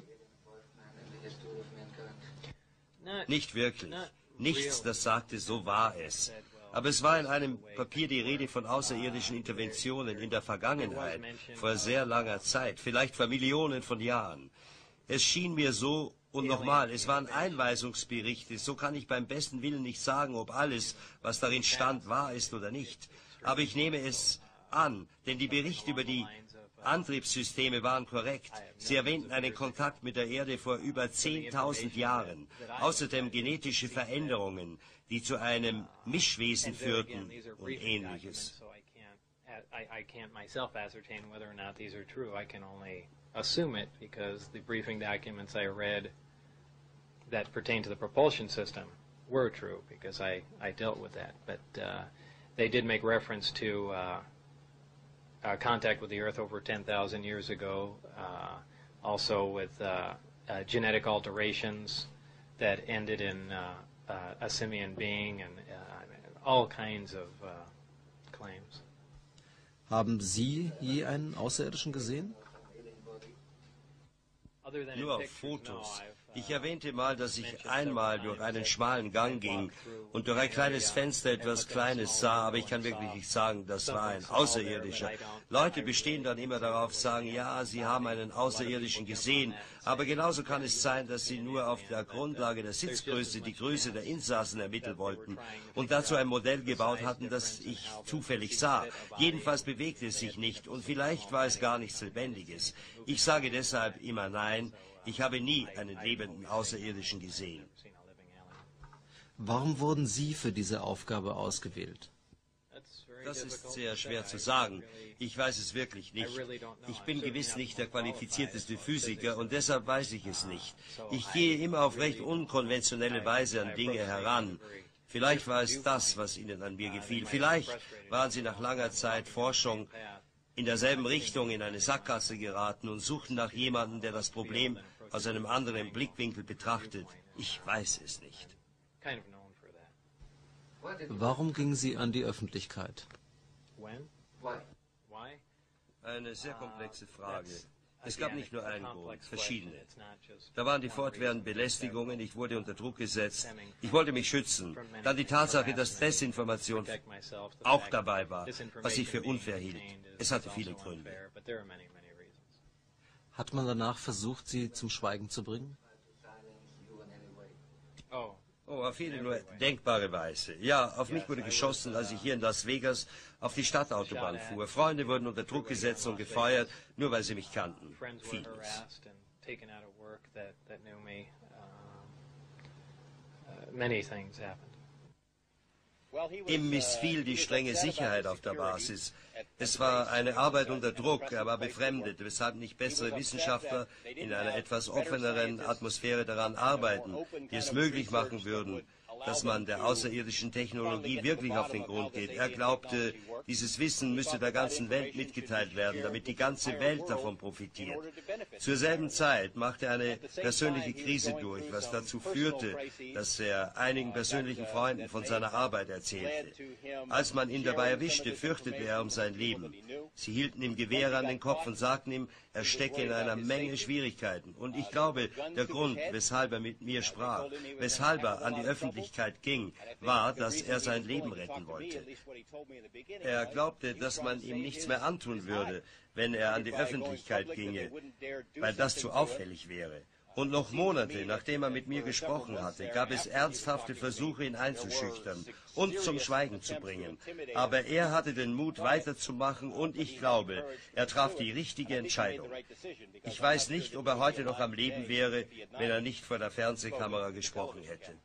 Nicht wirklich. Nichts, das sagte, so war es. Aber es war in einem Papier die Rede von außerirdischen Interventionen in der Vergangenheit, vor sehr langer Zeit, vielleicht vor Millionen von Jahren. Es schien mir so, und nochmal, es waren Einweisungsberichte, so kann ich beim besten Willen nicht sagen, ob alles, was darin stand, wahr ist oder nicht. Aber ich nehme es an, denn die Berichte über die Antriebssysteme waren korrekt. Sie erwähnten einen Kontakt mit der Erde vor über 10.000 Jahren. Außerdem genetische Veränderungen, die zu einem Mischwesen führten und Ähnliches. I can't myself ascertain whether or not these are true. I can only assume it because the briefing documents I read that pertain to the propulsion system were true because I dealt with that. But they did make reference to contact with the Earth over 10,000 years ago, also with genetic alterations that ended in a simian being and all kinds of claims. Haben Sie je einen Außerirdischen gesehen? Nur auf Fotos. Ich erwähnte mal, dass ich einmal durch einen schmalen Gang ging und durch ein kleines Fenster etwas Kleines sah, aber ich kann wirklich nicht sagen, das war ein Außerirdischer. Leute bestehen dann immer darauf, sagen, ja, sie haben einen Außerirdischen gesehen, aber genauso kann es sein, dass sie nur auf der Grundlage der Sitzgröße die Größe der Insassen ermitteln wollten und dazu ein Modell gebaut hatten, das ich zufällig sah. Jedenfalls bewegte es sich nicht und vielleicht war es gar nichts Lebendiges. Ich sage deshalb immer nein. Ich habe nie einen lebenden Außerirdischen gesehen. Warum wurden Sie für diese Aufgabe ausgewählt? Das ist sehr schwer zu sagen. Ich weiß es wirklich nicht. Ich bin gewiss nicht der qualifizierteste Physiker und deshalb weiß ich es nicht. Ich gehe immer auf recht unkonventionelle Weise an Dinge heran. Vielleicht war es das, was Ihnen an mir gefiel. Vielleicht waren Sie nach langer Zeit Forschung in derselben Richtung in eine Sackgasse geraten und suchten nach jemandem, der das Problem aus einem anderen Blickwinkel betrachtet. Ich weiß es nicht. Warum gingen Sie an die Öffentlichkeit? Eine sehr komplexe Frage. Es gab nicht nur einen Grund, verschiedene. Da waren die fortwährenden Belästigungen, ich wurde unter Druck gesetzt, ich wollte mich schützen. Dann die Tatsache, dass Desinformation auch dabei war, was ich für unfair hielt. Es hatte viele Gründe. Hat man danach versucht, Sie zum Schweigen zu bringen? Oh, auf jede nur denkbare Weise. Ja, auf mich wurde geschossen, als ich hier in Las Vegas auf die Stadtautobahn fuhr. Freunde wurden unter Druck gesetzt und gefeuert, nur weil sie mich kannten. Vieles. Ihm missfiel die strenge Sicherheit auf der Basis. Es war eine Arbeit unter Druck, er war befremdet, weshalb nicht bessere Wissenschaftler in einer etwas offeneren Atmosphäre daran arbeiten, die es möglich machen würden, dass man der außerirdischen Technologie wirklich auf den Grund geht. Er glaubte, dieses Wissen müsse der ganzen Welt mitgeteilt werden, damit die ganze Welt davon profitiert. Zur selben Zeit machte er eine persönliche Krise durch, was dazu führte, dass er einigen persönlichen Freunden von seiner Arbeit erzählte. Als man ihn dabei erwischte, fürchtete er um sein Leben. Sie hielten ihm Gewehre an den Kopf und sagten ihm, er stecke in einer Menge Schwierigkeiten. Und ich glaube, der Grund, weshalb er mit mir sprach, weshalb er an die Öffentlichkeit ging, war, dass er sein Leben retten wollte. Er glaubte, dass man ihm nichts mehr antun würde, wenn er an die Öffentlichkeit ginge, weil das zu auffällig wäre. Und noch Monate, nachdem er mit mir gesprochen hatte, gab es ernsthafte Versuche, ihn einzuschüchtern und zum Schweigen zu bringen. Aber er hatte den Mut, weiterzumachen, und ich glaube, er traf die richtige Entscheidung. Ich weiß nicht, ob er heute noch am Leben wäre, wenn er nicht vor der Fernsehkamera gesprochen hätte.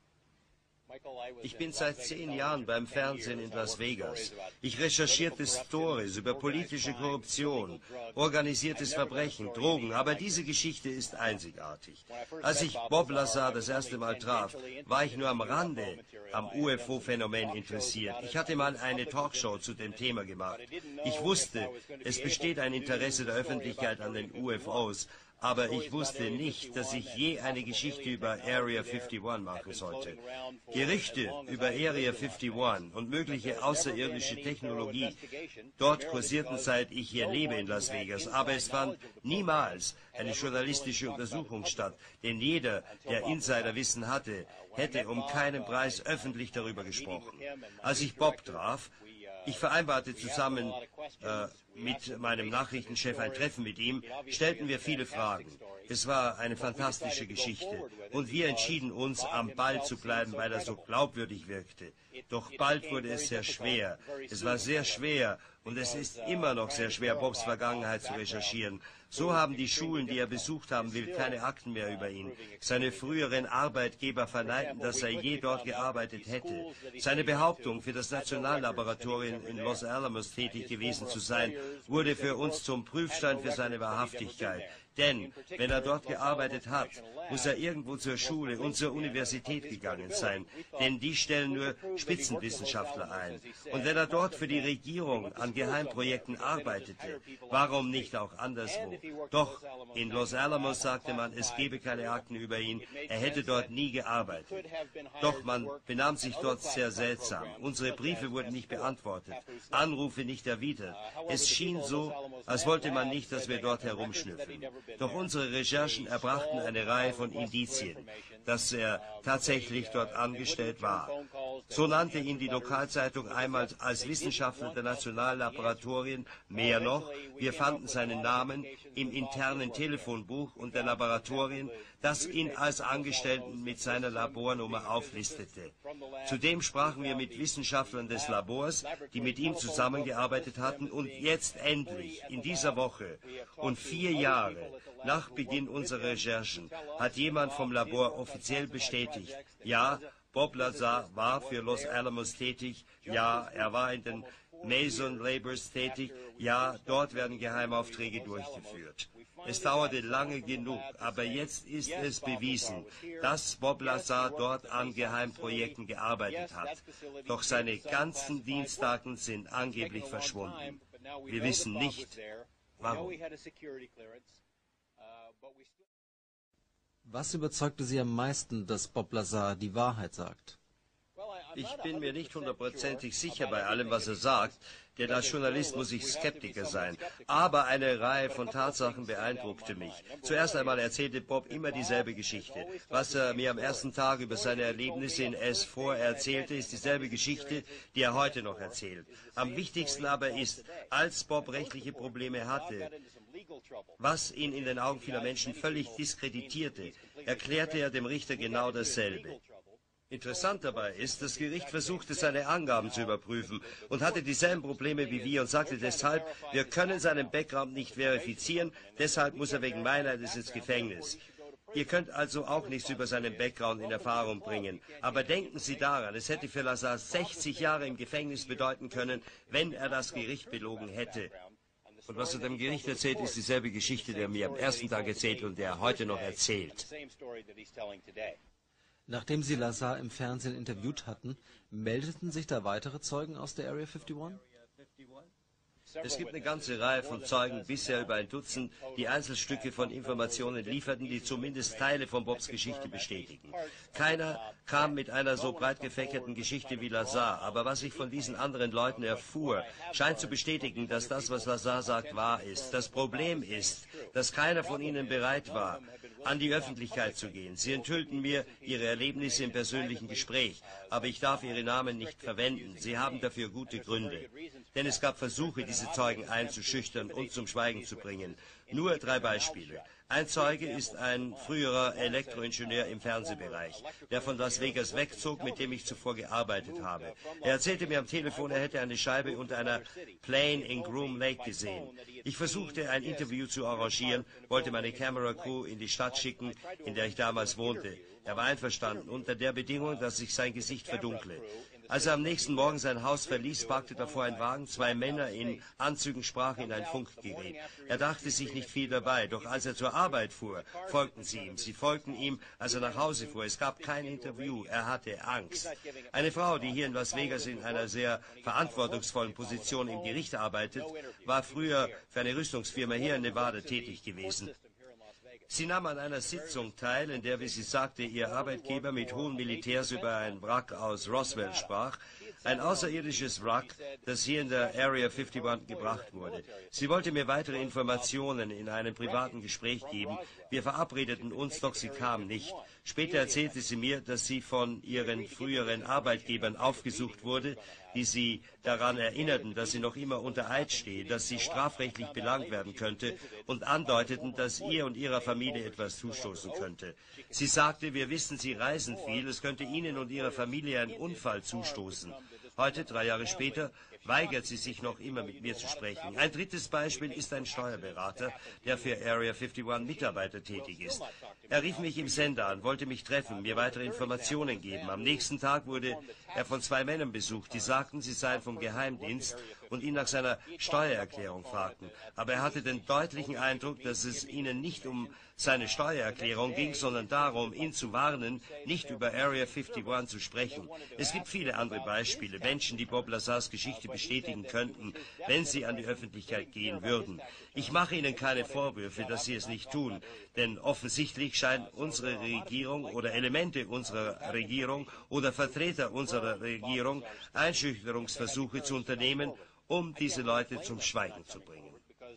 Ich bin seit 10 Jahren beim Fernsehen in Las Vegas. Ich recherchierte Stories über politische Korruption, organisiertes Verbrechen, Drogen, aber diese Geschichte ist einzigartig. Als ich Bob Lazar das erste Mal traf, war ich nur am Rande am UFO-Phänomen interessiert. Ich hatte mal eine Talkshow zu dem Thema gemacht. Ich wusste, es besteht ein Interesse der Öffentlichkeit an den UFOs, aber ich wusste nicht, dass ich je eine Geschichte über Area 51 machen sollte. Gerüchte über Area 51 und mögliche außerirdische Technologie, dort kursierten, seit ich hier lebe in Las Vegas, aber es fand niemals eine journalistische Untersuchung statt, denn jeder, der Insiderwissen hatte, hätte um keinen Preis öffentlich darüber gesprochen. Als ich Bob traf, ich vereinbarte zusammen mit meinem Nachrichtenchef ein Treffen mit ihm, stellten wir viele Fragen. Es war eine fantastische Geschichte und wir entschieden uns, am Ball zu bleiben, weil er so glaubwürdig wirkte. Doch bald wurde es sehr schwer. Es war sehr schwer und es ist immer noch sehr schwer, Bobs Vergangenheit zu recherchieren. So haben die Schulen, die er besucht haben will, keine Akten mehr über ihn. Seine früheren Arbeitgeber verneinten, dass er je dort gearbeitet hätte. Seine Behauptung, für das Nationallaboratorium in Los Alamos tätig gewesen zu sein, wurde für uns zum Prüfstein für seine Wahrhaftigkeit. Denn wenn er dort gearbeitet hat, muss er irgendwo zur Schule und zur Universität gegangen sein, denn die stellen nur Spitzenwissenschaftler ein. Und wenn er dort für die Regierung an Geheimprojekten arbeitete, warum nicht auch anderswo? Doch in Los Alamos sagte man, es gebe keine Akten über ihn, er hätte dort nie gearbeitet. Doch man benahm sich dort sehr seltsam. Unsere Briefe wurden nicht beantwortet, Anrufe nicht erwidert. Es schien so, als wollte man nicht, dass wir dort herumschnüffeln. Doch unsere Recherchen erbrachten eine Reihe von Indizien, dass er tatsächlich dort angestellt war. So nannte ihn die Lokalzeitung einmal als Wissenschaftler der Nationallaboratorien. Mehr noch, wir fanden seinen Namen im internen Telefonbuch und der Laboratorien, das ihn als Angestellten mit seiner Labornummer auflistete. Zudem sprachen wir mit Wissenschaftlern des Labors, die mit ihm zusammengearbeitet hatten, und jetzt endlich, in dieser Woche und 4 Jahre nach Beginn unserer Recherchen, hat jemand vom Labor offiziell bestätigt, ja, Bob Lazar war für Los Alamos tätig, ja, er war in den Mason Labors tätig, ja, dort werden Geheimaufträge durchgeführt. Es dauerte lange genug, aber jetzt ist es bewiesen, dass Bob Lazar dort an Geheimprojekten gearbeitet hat. Doch seine ganzen Dienstdaten sind angeblich verschwunden. Wir wissen nicht, warum. Was überzeugte Sie am meisten, dass Bob Lazar die Wahrheit sagt? Ich bin mir nicht hundertprozentig sicher bei allem, was er sagt, denn als Journalist muss ich Skeptiker sein. Aber eine Reihe von Tatsachen beeindruckte mich. Zuerst einmal erzählte Bob immer dieselbe Geschichte. Was er mir am ersten Tag über seine Erlebnisse in S4 erzählte, ist dieselbe Geschichte, die er heute noch erzählt. Am wichtigsten aber ist, als Bob rechtliche Probleme hatte, was ihn in den Augen vieler Menschen völlig diskreditierte, erklärte er dem Richter genau dasselbe. Interessant dabei ist, das Gericht versuchte, seine Angaben zu überprüfen und hatte dieselben Probleme wie wir und sagte deshalb, wir können seinen Background nicht verifizieren, deshalb muss er wegen Meineides ins Gefängnis. Ihr könnt also auch nichts über seinen Background in Erfahrung bringen. Aber denken Sie daran, es hätte für Lazar 60 Jahre im Gefängnis bedeuten können, wenn er das Gericht belogen hätte. Und was er dem Gericht erzählt, ist dieselbe Geschichte, die er mir am ersten Tag erzählt und der er heute noch erzählt. Nachdem Sie Lazar im Fernsehen interviewt hatten, meldeten sich da weitere Zeugen aus der Area 51? Es gibt eine ganze Reihe von Zeugen, bisher über ein Dutzend, die Einzelstücke von Informationen lieferten, die zumindest Teile von Bobs Geschichte bestätigen. Keiner kam mit einer so breit gefächerten Geschichte wie Lazar, aber was ich von diesen anderen Leuten erfuhr, scheint zu bestätigen, dass das, was Lazar sagt, wahr ist. Das Problem ist, dass keiner von ihnen bereit war, an die Öffentlichkeit zu gehen. Sie enthüllten mir ihre Erlebnisse im persönlichen Gespräch, aber ich darf ihre Namen nicht verwenden. Sie haben dafür gute Gründe. Denn es gab Versuche, diese Zeugen einzuschüchtern und zum Schweigen zu bringen. Nur 3 Beispiele. Ein Zeuge ist ein früherer Elektroingenieur im Fernsehbereich, der von Las Vegas wegzog, mit dem ich zuvor gearbeitet habe. Er erzählte mir am Telefon, er hätte eine Scheibe unter einer Plane in Groom Lake gesehen. Ich versuchte, ein Interview zu arrangieren, wollte meine Camera Crew in die Stadt schicken, in der ich damals wohnte. Er war einverstanden, unter der Bedingung, dass ich sein Gesicht verdunkle. Als er am nächsten Morgen sein Haus verließ, parkte davor ein Wagen. 2 Männer in Anzügen sprachen in ein Funkgerät. Er dachte sich nicht viel dabei, doch als er zur Arbeit fuhr, folgten sie ihm. Sie folgten ihm, als er nach Hause fuhr. Es gab kein Interview. Er hatte Angst. Eine Frau, die hier in Las Vegas in einer sehr verantwortungsvollen Position im Gericht arbeitet, war früher für eine Rüstungsfirma hier in Nevada tätig gewesen. Sie nahm an einer Sitzung teil, in der, wie sie sagte, ihr Arbeitgeber mit hohen Militärs über ein Wrack aus Roswell sprach. Ein außerirdisches Wrack, das hier in der Area 51 gebracht wurde. Sie wollte mir weitere Informationen in einem privaten Gespräch geben. Wir verabredeten uns, doch sie kam nicht. Später erzählte sie mir, dass sie von ihren früheren Arbeitgebern aufgesucht wurde, die sie daran erinnerten, dass sie noch immer unter Eid stehe, dass sie strafrechtlich belangt werden könnte und andeuteten, dass ihr und ihrer Familie etwas zustoßen könnte. Sie sagte, wir wissen, Sie reisen viel, es könnte Ihnen und Ihrer Familie ein Unfall zustoßen. Heute, 3 Jahre später, weigert sie sich noch immer mit mir zu sprechen. Ein drittes Beispiel ist ein Steuerberater, der für Area 51 Mitarbeiter tätig ist. Er rief mich im Sender an, wollte mich treffen, mir weitere Informationen geben. Am nächsten Tag wurde er von 2 Männern besucht, die sagten, sie seien vom Geheimdienst und ihn nach seiner Steuererklärung fragten. Aber er hatte den deutlichen Eindruck, dass es ihnen nicht um seine Steuererklärung ging, sondern darum, ihn zu warnen, nicht über Area 51 zu sprechen. Es gibt viele andere Beispiele, Menschen, die Bob Lazars Geschichte bestätigen könnten, wenn sie an die Öffentlichkeit gehen würden. Ich mache ihnen keine Vorwürfe, dass sie es nicht tun, denn offensichtlich scheint unsere Regierung oder Elemente unserer Regierung oder Vertreter unserer Regierung Einschüchterungsversuche zu unternehmen, um diese Leute zum Schweigen zu bringen.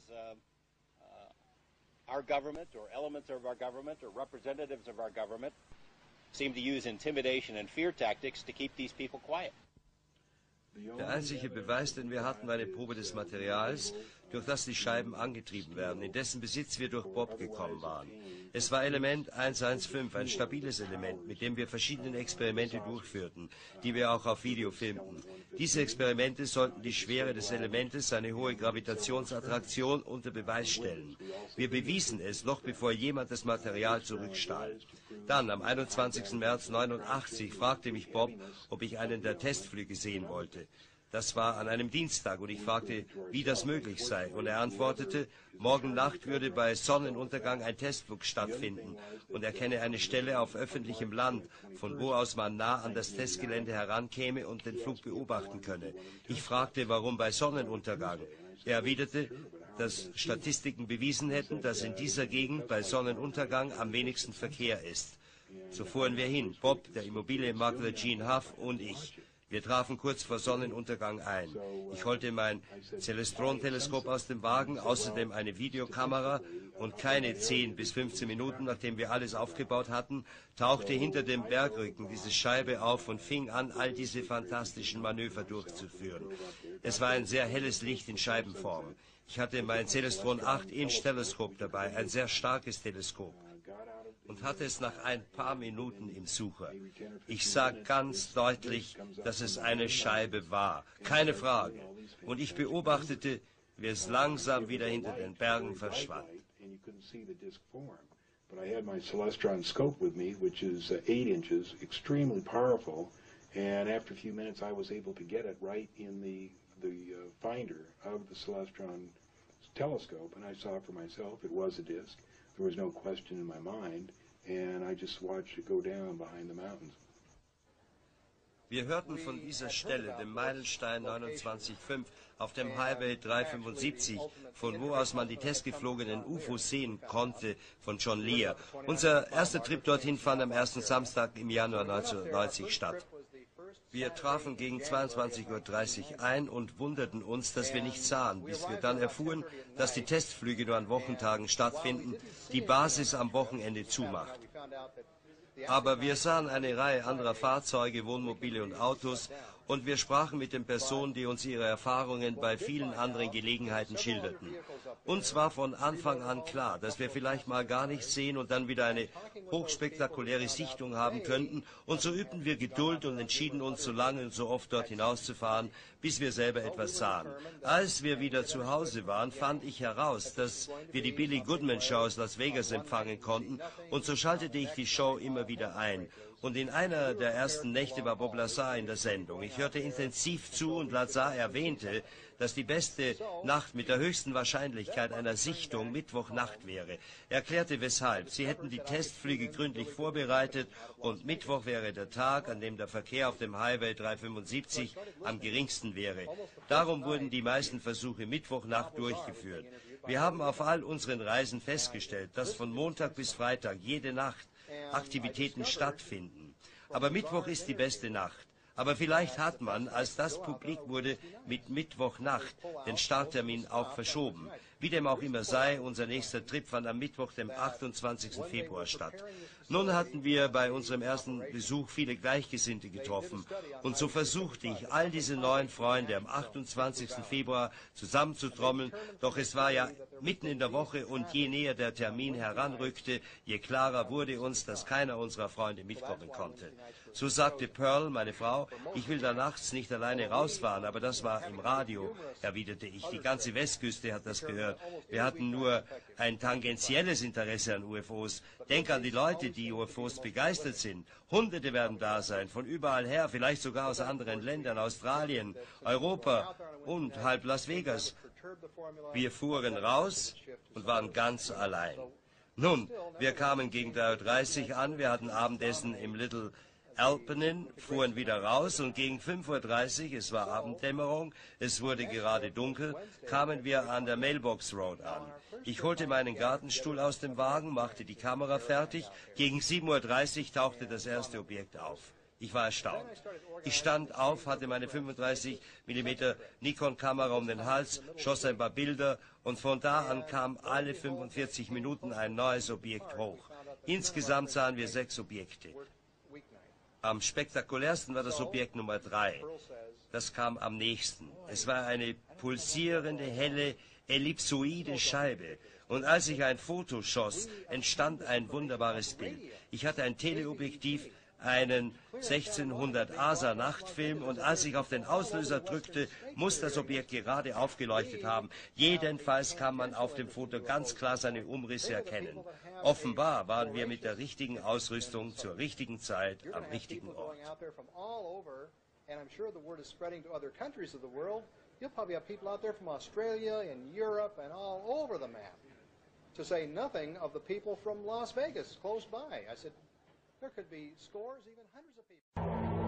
Our government or elements of our government or representatives of our government seem to use intimidation and fear tactics to keep these people quiet. Der einzige Beweis, den wir hatten, war eine Probe des Materials, durch das die Scheiben angetrieben werden, in dessen Besitz wir durch Bob gekommen waren. Es war Element 115, ein stabiles Element, mit dem wir verschiedene Experimente durchführten, die wir auch auf Video filmten. Diese Experimente sollten die Schwere des Elementes, seine hohe Gravitationsattraktion unter Beweis stellen. Wir bewiesen es, noch bevor jemand das Material zurückstahl. Dann, am 21. März 1989, fragte mich Bob, ob ich einen der Testflüge sehen wollte. Das war an einem Dienstag und ich fragte, wie das möglich sei. Und er antwortete, morgen Nacht würde bei Sonnenuntergang ein Testflug stattfinden und er kenne eine Stelle auf öffentlichem Land, von wo aus man nah an das Testgelände herankäme und den Flug beobachten könne. Ich fragte, warum bei Sonnenuntergang. Er erwiderte, dass Statistiken bewiesen hätten, dass in dieser Gegend bei Sonnenuntergang am wenigsten Verkehr ist. So fuhren wir hin, Bob, der Immobilienmakler Gene Huff und ich. Wir trafen kurz vor Sonnenuntergang ein. Ich holte mein Celestron-Teleskop aus dem Wagen, außerdem eine Videokamera und keine 10 bis 15 Minuten, nachdem wir alles aufgebaut hatten, tauchte hinter dem Bergrücken diese Scheibe auf und fing an, all diese fantastischen Manöver durchzuführen. Es war ein sehr helles Licht in Scheibenform. Ich hatte mein Celestron 8-Inch-Teleskop dabei, ein sehr starkes Teleskop, und hatte es nach ein paar Minuten im Sucher. Ich sah ganz deutlich, dass es eine Scheibe war, keine Frage. Und ich beobachtete, wie es langsam wieder hinter den Bergen verschwand. But I had my Celestron scope with me, which is 8 inches, extremely powerful, and after a few minutes I was able to get it right in the finder of the Celestron telescope, and I saw for myself it was a disc. There was no question in my mind, and I just watched it go down behind the mountains. Wir hörten von dieser Stelle, dem Meilenstein 29,5 auf dem Highway 375, von wo aus man die testgeflogenen UFOs sehen konnte, von John Lear. Unser erster Trip dorthin fand am ersten Samstag im Januar 1990 statt. Wir trafen gegen 22:30 Uhr ein und wunderten uns, dass wir nichts sahen, bis wir dann erfuhren, dass die Testflüge nur an Wochentagen stattfinden, die Basis am Wochenende zumacht. Aber wir sahen eine Reihe anderer Fahrzeuge, Wohnmobile und Autos, und wir sprachen mit den Personen, die uns ihre Erfahrungen bei vielen anderen Gelegenheiten schilderten. Uns war von Anfang an klar, dass wir vielleicht mal gar nichts sehen und dann wieder eine hochspektakuläre Sichtung haben könnten, und so übten wir Geduld und entschieden uns, so lange und so oft dort hinauszufahren, bis wir selber etwas sahen. Als wir wieder zu Hause waren, fand ich heraus, dass wir die Billy Goodman Show aus Las Vegas empfangen konnten, und so schaltete ich die Show immer wieder ein. Und in einer der ersten Nächte war Bob Lazar in der Sendung. Ich hörte intensiv zu, und Lazar erwähnte, dass die beste Nacht mit der höchsten Wahrscheinlichkeit einer Sichtung Mittwochnacht wäre. Er erklärte weshalb. Sie hätten die Testflüge gründlich vorbereitet, und Mittwoch wäre der Tag, an dem der Verkehr auf dem Highway 375 am geringsten wäre. Darum wurden die meisten Versuche Mittwochnacht durchgeführt. Wir haben auf all unseren Reisen festgestellt, dass von Montag bis Freitag jede Nacht Aktivitäten stattfinden. Aber Mittwoch ist die beste Nacht. Aber vielleicht hat man, als das publik wurde, mit Mittwochnacht den Starttermin auch verschoben. Wie dem auch immer sei, unser nächster Trip fand am Mittwoch, dem 28. Februar statt. Nun hatten wir bei unserem ersten Besuch viele Gleichgesinnte getroffen. Und so versuchte ich, all diese neuen Freunde am 28. Februar zusammenzutrommeln. Doch es war ja mitten in der Woche, und je näher der Termin heranrückte, je klarer wurde uns, dass keiner unserer Freunde mitkommen konnte. So sagte Pearl, meine Frau, ich will da nachts nicht alleine rausfahren, aber das war im Radio, erwiderte ich. Die ganze Westküste hat das gehört. Wir hatten nur ein tangentielles Interesse an UFOs. Denk an die Leute, die UFOs begeistert sind. Hunderte werden da sein, von überall her, vielleicht sogar aus anderen Ländern, Australien, Europa und halb Las Vegas. Wir fuhren raus und waren ganz allein. Nun, wir kamen gegen 3:30 Uhr an, wir hatten Abendessen im Little Alpenin, fuhren wieder raus, und gegen 5:30 Uhr, es war Abenddämmerung, es wurde gerade dunkel, kamen wir an der Mailbox Road an. Ich holte meinen Gartenstuhl aus dem Wagen, machte die Kamera fertig. Gegen 7:30 Uhr tauchte das erste Objekt auf. Ich war erstaunt. Ich stand auf, hatte meine 35 mm Nikon-Kamera um den Hals, schoss ein paar Bilder, und von da an kam alle 45 Minuten ein neues Objekt hoch. Insgesamt sahen wir 6 Objekte. Am spektakulärsten war das Objekt Nummer 3. Das kam am nächsten. Es war eine pulsierende, helle, ellipsoide Scheibe. Und als ich ein Foto schoss, entstand ein wunderbares Bild. Ich hatte ein Teleobjektiv, einen 1600 ASA Nachtfilm, und als ich auf den Auslöser drückte, muss das Objekt gerade aufgeleuchtet haben. Jedenfalls kann man auf dem Foto ganz klar seine Umrisse erkennen. Offenbar waren wir mit der richtigen Ausrüstung zur richtigen Zeit am richtigen Ort. To say nothing of the people from Las Vegas, close by. I said, there could be scores, even hundreds of people.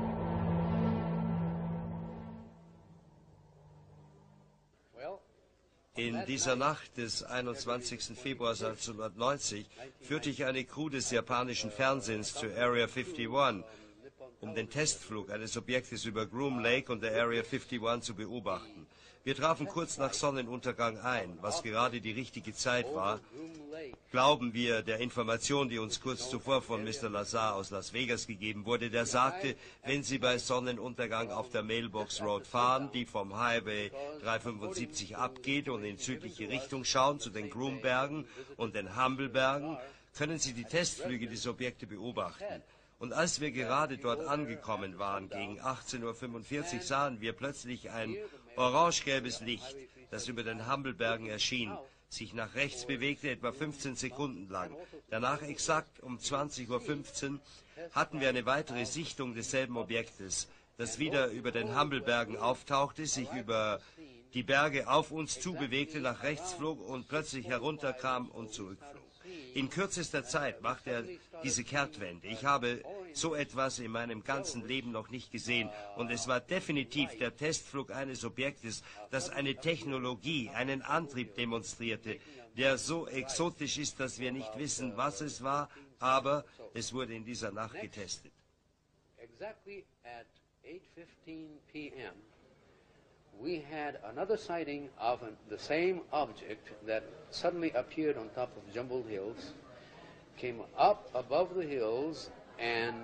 In dieser Nacht des 21. Februar 1990 führte ich eine Crew des japanischen Fernsehens zur Area 51, um den Testflug eines Objektes über Groom Lake und der Area 51 zu beobachten. Wir trafen kurz nach Sonnenuntergang ein, was gerade die richtige Zeit war. Glauben wir der Information, die uns kurz zuvor von Mr. Lazar aus Las Vegas gegeben wurde, der sagte, wenn Sie bei Sonnenuntergang auf der Mailbox Road fahren, die vom Highway 375 abgeht, und in südliche Richtung schauen zu den Groom-Bergen und den Humble-Bergen, können Sie die Testflüge dieser Objekte beobachten. Und als wir gerade dort angekommen waren, gegen 18:45 Uhr, sahen wir plötzlich ein orange-gelbes Licht, das über den Humble-Bergen erschien, sich nach rechts bewegte, etwa 15 Sekunden lang. Danach exakt um 20:15 Uhr hatten wir eine weitere Sichtung desselben Objektes, das wieder über den Humble-Bergen auftauchte, sich über die Berge auf uns zubewegte, nach rechts flog und plötzlich herunterkam und zurückflog. In kürzester Zeit macht er diese Kehrtwende. Ich habe so etwas in meinem ganzen Leben noch nicht gesehen. Und es war definitiv der Testflug eines Objektes, das eine Technologie, einen Antrieb demonstrierte, der so exotisch ist, dass wir nicht wissen, was es war, aber es wurde in dieser Nacht getestet. Exactly at 8:15 p.m. we had another sighting of the same object that suddenly appeared on top of Jumbled Hills, came up above the hills and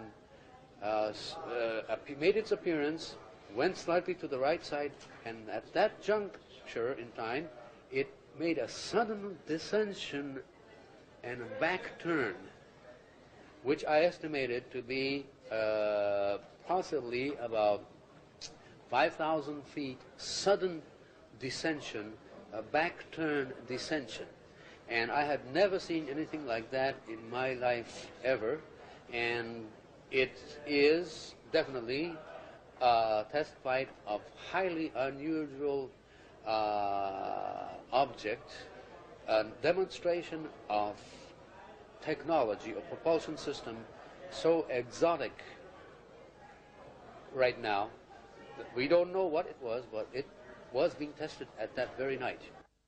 made its appearance, went slightly to the right side, and at that juncture in time, it made a sudden descension and a back turn, which I estimated to be possibly about 5,000 feet sudden descension, a back turn descension. And I had never seen anything like that in my life ever. And it is definitely a test flight of highly unusual object, a demonstration of technology, a propulsion system so exotic right now. We don't know what it was, but it was being tested at that very night.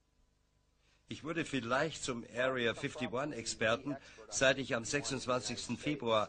Ich wurde vielleicht zum Area 51-Experten, seit ich am 26. Februar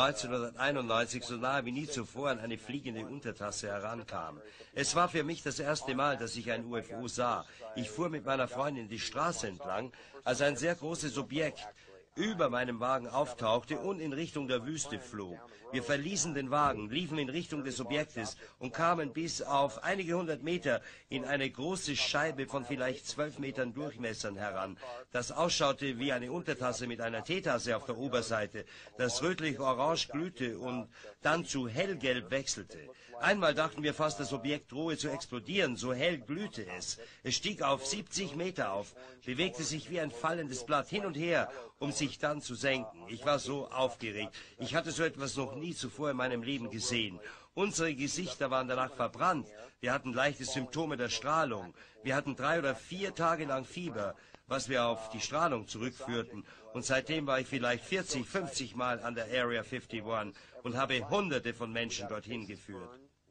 1991 so nahe wie nie zuvor an eine fliegende Untertasse herankam. Es war für mich das erste Mal, dass ich ein UFO sah. Ich fuhr mit meiner Freundin die Straße entlang, als ein sehr großes Objekt über meinem Wagen auftauchte und in Richtung der Wüste flog. Wir verließen den Wagen, liefen in Richtung des Objektes und kamen bis auf einige hundert Meter in eine große Scheibe von vielleicht 12 Metern Durchmessern heran, das ausschaute wie eine Untertasse mit einer Teetasse auf der Oberseite, das rötlich-orange glühte und dann zu hellgelb wechselte. Einmal dachten wir fast, das Objekt drohe zu explodieren, so hell glühte es. Es stieg auf 70 Meter auf, bewegte sich wie ein fallendes Blatt hin und her, um sich dann zu senken. Ich war so aufgeregt. Ich hatte so etwas noch nie zuvor in meinem Leben gesehen. Unsere Gesichter waren danach verbrannt. Wir hatten leichte Symptome der Strahlung. Wir hatten 3 oder 4 Tage lang Fieber, was wir auf die Strahlung zurückführten. Und seitdem war ich vielleicht 40, 50 Mal an der Area 51 und habe Hunderte von Menschen dorthin geführt.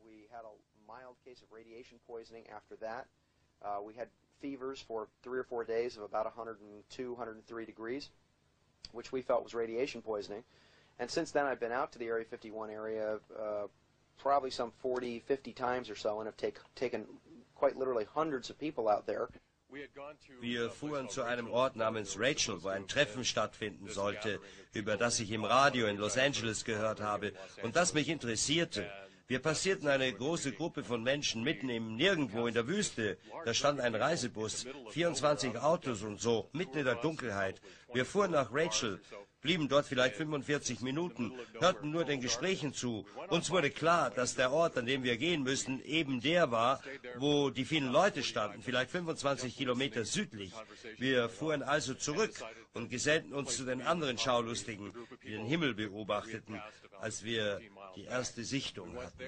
Case of radiation poisoning after that. We had fevers for 3 or 4 days of about 102, 103 degrees, which we felt was radiation poisoning. And since then I've been out to the Area 51 area probably some 40, 50 times or so and have taken quite literally hundreds of people out there. Wir fuhren zu einem Ort namens Rachel, wo ein Treffen stattfinden sollte, über das ich im Radio in Los Angeles gehört habe und das mich interessierte. Wir passierten eine große Gruppe von Menschen mitten im Nirgendwo in der Wüste. Da stand ein Reisebus, 24 Autos und so, mitten in der Dunkelheit. Wir fuhren nach Rachel, blieben dort vielleicht 45 Minuten, hörten nur den Gesprächen zu. Uns wurde klar, dass der Ort, an dem wir gehen müssten, eben der war, wo die vielen Leute standen, vielleicht 25 Kilometer südlich. Wir fuhren also zurück und gesellten uns zu den anderen Schaulustigen, die den Himmel beobachteten, als wir die erste Sichtung hatten.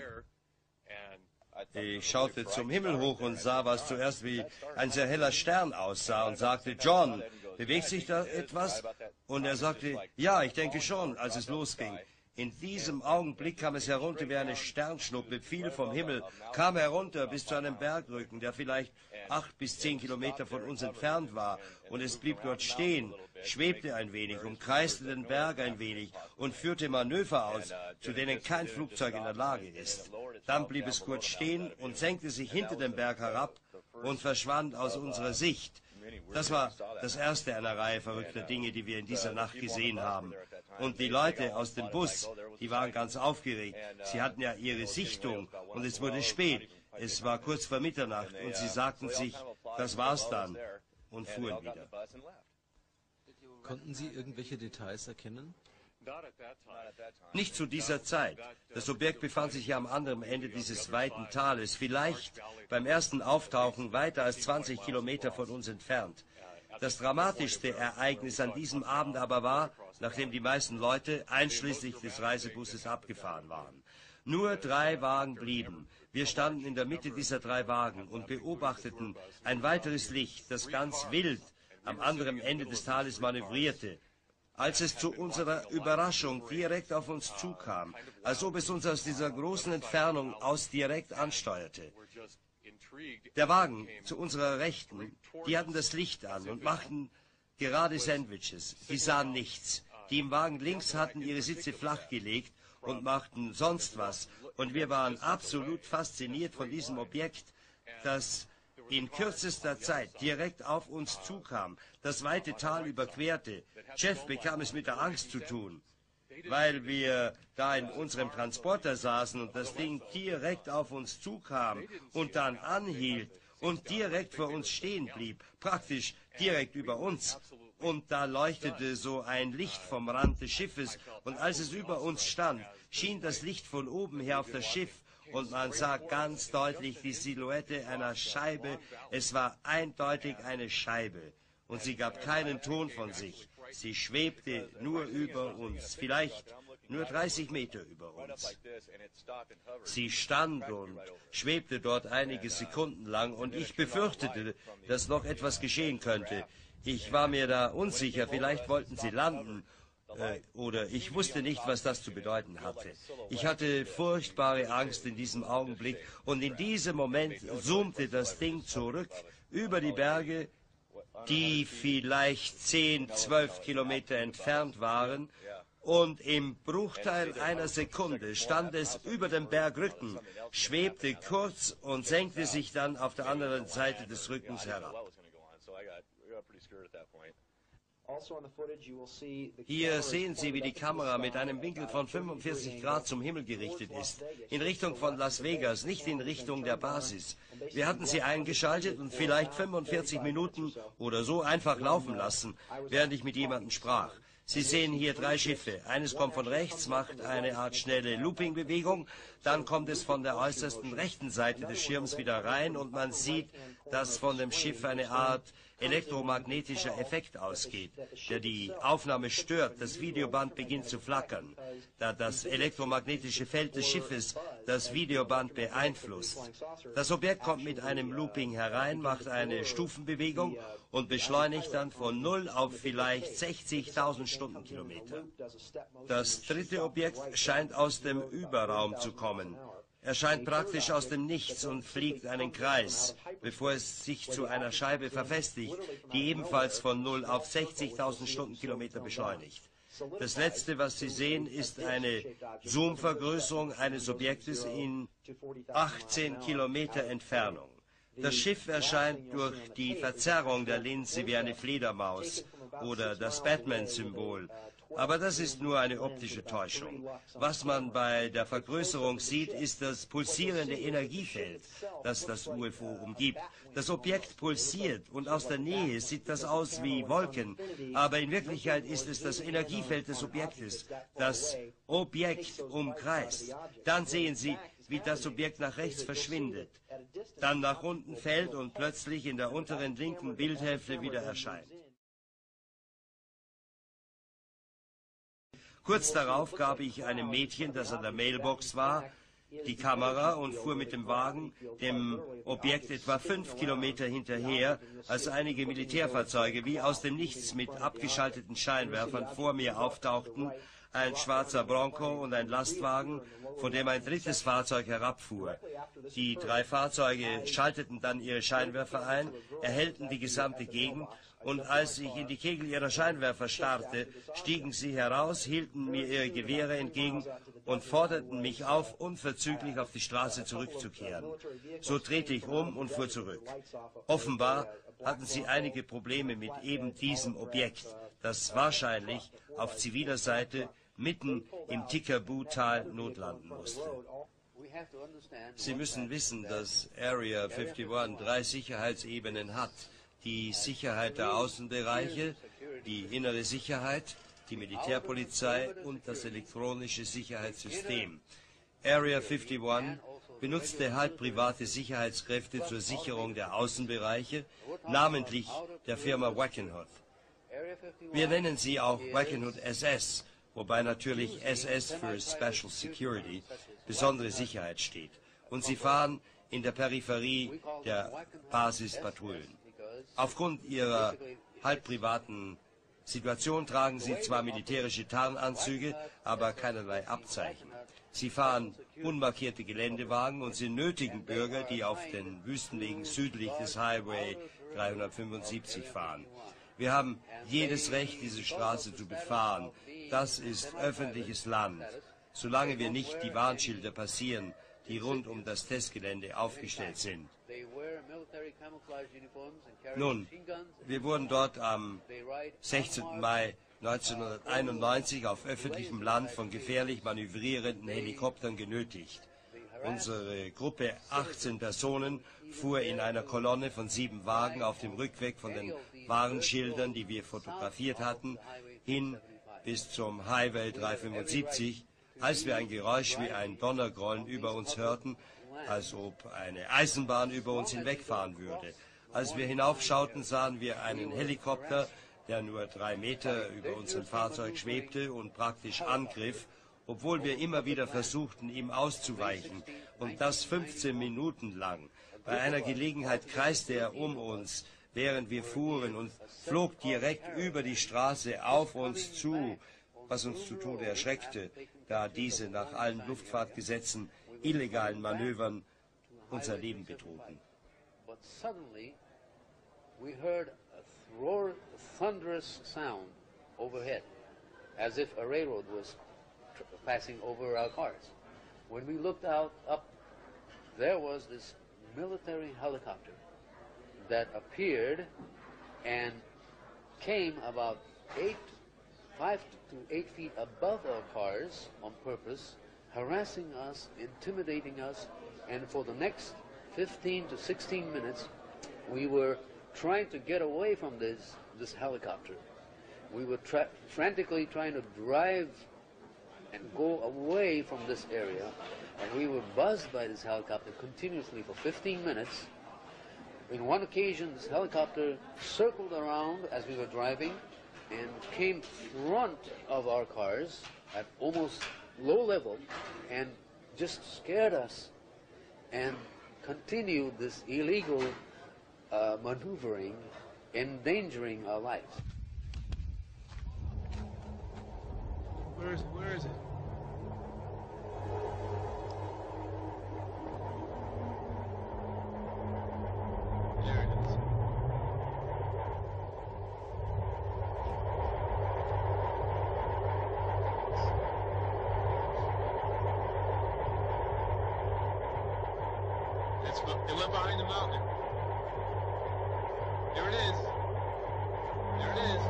Ich schaute zum Himmel hoch und sah, was zuerst wie ein sehr heller Stern aussah und sagte, John, bewegt sich da etwas? Und er sagte, ja, ich denke schon, als es losging. In diesem Augenblick kam es herunter wie eine Sternschnuppe, fiel vom Himmel, kam herunter bis zu einem Bergrücken, der vielleicht 8 bis 10 Kilometer von uns entfernt war. Und es blieb dort stehen, schwebte ein wenig, umkreiste den Berg ein wenig und führte Manöver aus, zu denen kein Flugzeug in der Lage ist. Dann blieb es kurz stehen und senkte sich hinter dem Berg herab und verschwand aus unserer Sicht. Das war das erste einer Reihe verrückter Dinge, die wir in dieser Nacht gesehen haben. Und die Leute aus dem Bus, die waren ganz aufgeregt. Sie hatten ja ihre Sichtung und es wurde spät. Es war kurz vor Mitternacht und sie sagten sich, das war's dann und fuhren wieder. Konnten Sie irgendwelche Details erkennen? Nicht zu dieser Zeit. Das Objekt befand sich ja am anderen Ende dieses weiten Tales, vielleicht beim ersten Auftauchen weiter als 20 Kilometer von uns entfernt. Das dramatischste Ereignis an diesem Abend aber war, nachdem die meisten Leute, einschließlich des Reisebusses, abgefahren waren. Nur 3 Wagen blieben. Wir standen in der Mitte dieser 3 Wagen und beobachteten ein weiteres Licht, das ganz wild am anderen Ende des Tales manövrierte. als es zu unserer Überraschung direkt auf uns zukam, als ob es uns aus dieser großen Entfernung aus direkt ansteuerte. Der Wagen zu unserer Rechten, die hatten das Licht an und machten gerade Sandwiches. Die sahen nichts. Die im Wagen links hatten ihre Sitze flachgelegt und machten sonst was. Und wir waren absolut fasziniert von diesem Objekt, das in kürzester Zeit direkt auf uns zukam, das weite Tal überquerte. Jeff bekam es mit der Angst zu tun, weil wir da in unserem Transporter saßen und das Ding direkt auf uns zukam und dann anhielt und direkt vor uns stehen blieb, praktisch direkt über uns. Und da leuchtete so ein Licht vom Rand des Schiffes, und als es über uns stand, schien das Licht von oben her auf das Schiff, und man sah ganz deutlich die Silhouette einer Scheibe. Es war eindeutig eine Scheibe, und sie gab keinen Ton von sich. Sie schwebte nur über uns, vielleicht nur 30 Meter über uns. Sie stand und schwebte dort einige Sekunden lang, und ich befürchtete, dass noch etwas geschehen könnte. Ich war mir da unsicher, vielleicht wollten sie landen, oder ich wusste nicht, was das zu bedeuten hatte. Ich hatte furchtbare Angst in diesem Augenblick, und in diesem Moment zoomte das Ding zurück über die Berge, die vielleicht 10, 12 Kilometer entfernt waren, und im Bruchteil einer Sekunde stand es über dem Bergrücken, schwebte kurz und senkte sich dann auf der anderen Seite des Rückens herab. Hier sehen Sie, wie die Kamera mit einem Winkel von 45 Grad zum Himmel gerichtet ist, in Richtung von Las Vegas, nicht in Richtung der Basis. Wir hatten sie eingeschaltet und vielleicht 45 Minuten oder so einfach laufen lassen, während ich mit jemandem sprach. Sie sehen hier 3 Schiffe. Eines kommt von rechts, macht eine Art schnelle Looping-Bewegung, dann kommt es von der äußersten rechten Seite des Schirms wieder rein, und man sieht, dass von dem Schiff eine Art elektromagnetischer Effekt ausgeht, der die Aufnahme stört. Das Videoband beginnt zu flackern, da das elektromagnetische Feld des Schiffes das Videoband beeinflusst. Das Objekt kommt mit einem Looping herein, macht eine Stufenbewegung und beschleunigt dann von 0 auf vielleicht 60.000 Stundenkilometer. Das dritte Objekt scheint aus dem Überraum zu kommen. Er scheint praktisch aus dem Nichts und fliegt einen Kreis, bevor es sich zu einer Scheibe verfestigt, die ebenfalls von 0 auf 60.000 Stundenkilometer beschleunigt. Das letzte, was Sie sehen, ist eine Zoomvergrößerung eines Objektes in 18 Kilometer Entfernung. Das Schiff erscheint durch die Verzerrung der Linse wie eine Fledermaus oder das Batman-Symbol. Aber das ist nur eine optische Täuschung. Was man bei der Vergrößerung sieht, ist das pulsierende Energiefeld, das das UFO umgibt. Das Objekt pulsiert, und aus der Nähe sieht das aus wie Wolken, aber in Wirklichkeit ist es das Energiefeld des Objektes, das Objekt umkreist. Dann sehen Sie, wie das Objekt nach rechts verschwindet, dann nach unten fällt und plötzlich in der unteren linken Bildhälfte wieder erscheint. Kurz darauf gab ich einem Mädchen, das an der Mailbox war, die Kamera und fuhr mit dem Wagen dem Objekt etwa 5 Kilometer hinterher, als einige Militärfahrzeuge wie aus dem Nichts mit abgeschalteten Scheinwerfern vor mir auftauchten, ein schwarzer Bronco und ein Lastwagen, von dem ein drittes Fahrzeug herabfuhr. Die 3 Fahrzeuge schalteten dann ihre Scheinwerfer ein, erhellten die gesamte Gegend, und als ich in die Kegel ihrer Scheinwerfer starrte, stiegen sie heraus, hielten mir ihre Gewehre entgegen und forderten mich auf, unverzüglich auf die Straße zurückzukehren. So drehte ich um und fuhr zurück. Offenbar hatten sie einige Probleme mit eben diesem Objekt, das wahrscheinlich auf ziviler Seite mitten im Tikaboo-Tal notlanden musste. Sie müssen wissen, dass Area 51 3 Sicherheitsebenen hat. Die Sicherheit der Außenbereiche, die innere Sicherheit, die Militärpolizei und das elektronische Sicherheitssystem. Area 51 benutzte halbprivate Sicherheitskräfte zur Sicherung der Außenbereiche, namentlich der Firma Wackenhut. Wir nennen sie auch Wackenhut SS, wobei natürlich SS für Special Security, besondere Sicherheit steht. Und sie fahren in der Peripherie der Basispatrouillen. Aufgrund ihrer halbprivaten Situation tragen sie zwar militärische Tarnanzüge, aber keinerlei Abzeichen. Sie fahren unmarkierte Geländewagen und sie nötigen Bürger, die auf den Wüstenwegen südlich des Highway 375 fahren. Wir haben jedes Recht, diese Straße zu befahren. Das ist öffentliches Land, solange wir nicht die Warnschilder passieren, die rund um das Testgelände aufgestellt sind. Nun, wir wurden dort am 16. Mai 1991 auf öffentlichem Land von gefährlich manövrierenden Helikoptern genötigt. Unsere Gruppe, 18 Personen, fuhr in einer Kolonne von 7 Wagen auf dem Rückweg von den Warnschildern, die wir fotografiert hatten, hin bis zum Highway 375, als wir ein Geräusch wie ein Donnergrollen über uns hörten, als ob eine Eisenbahn über uns hinwegfahren würde. Als wir hinaufschauten, sahen wir einen Helikopter, der nur 3 Meter über unserem Fahrzeug schwebte und praktisch angriff, obwohl wir immer wieder versuchten, ihm auszuweichen. Und das 15 Minuten lang. Bei einer Gelegenheit kreiste er um uns, während wir fuhren, und flog direkt über die Straße auf uns zu, was uns zu Tode erschreckte, da diese nach allen Luftfahrtgesetzen illegalen Manövern unser Leben bedrohten. Thunderous sound overhead, as if a railroad was passing over our cars. When we looked up, there was this military helicopter that appeared and came about 5 to 8 feet above our cars on purpose, harassing us, intimidating us, and for the next 15 to 16 minutes, we were trying to get away from this helicopter. We were frantically trying to drive and go away from this area, and we were buzzed by this helicopter continuously for 15 minutes. In one occasion, this helicopter circled around as we were driving and came front of our cars at almost low level and just scared us and continued this illegal maneuvering, endangering our lives. Where is it? Where is it? There it is. It went behind the mountain. There it is. There it is.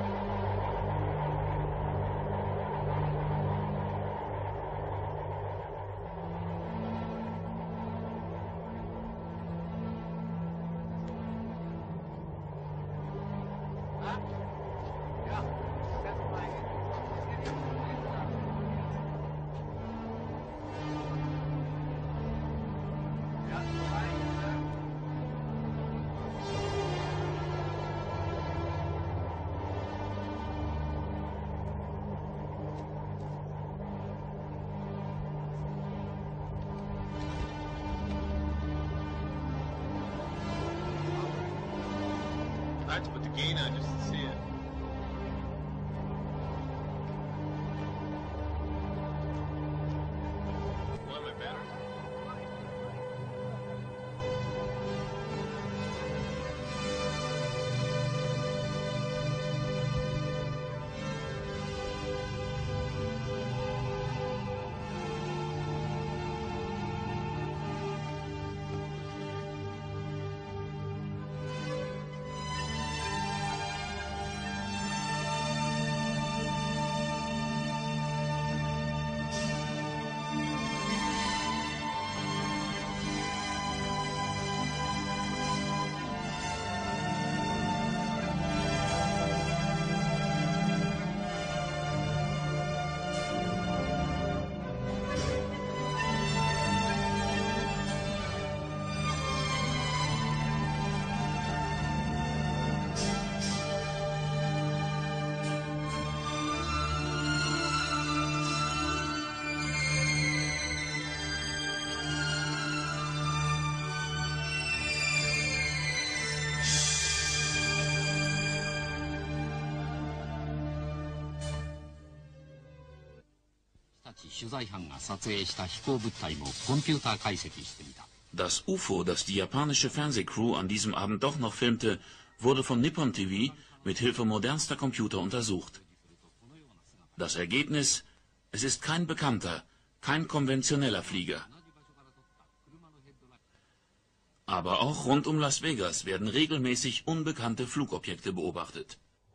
I had to put the gain on just to see it. Blow my battery. Das UFO, das die japanische Fernsehcrew an diesem Abend doch noch filmte, wurde von Nippon TV mit Hilfe modernster Computer untersucht. Das Ergebnis: Es ist kein bekannter, kein konventioneller Flieger. Aber auch rund um Las Vegas werden regelmäßig unbekannte Flugobjekte beobachtet.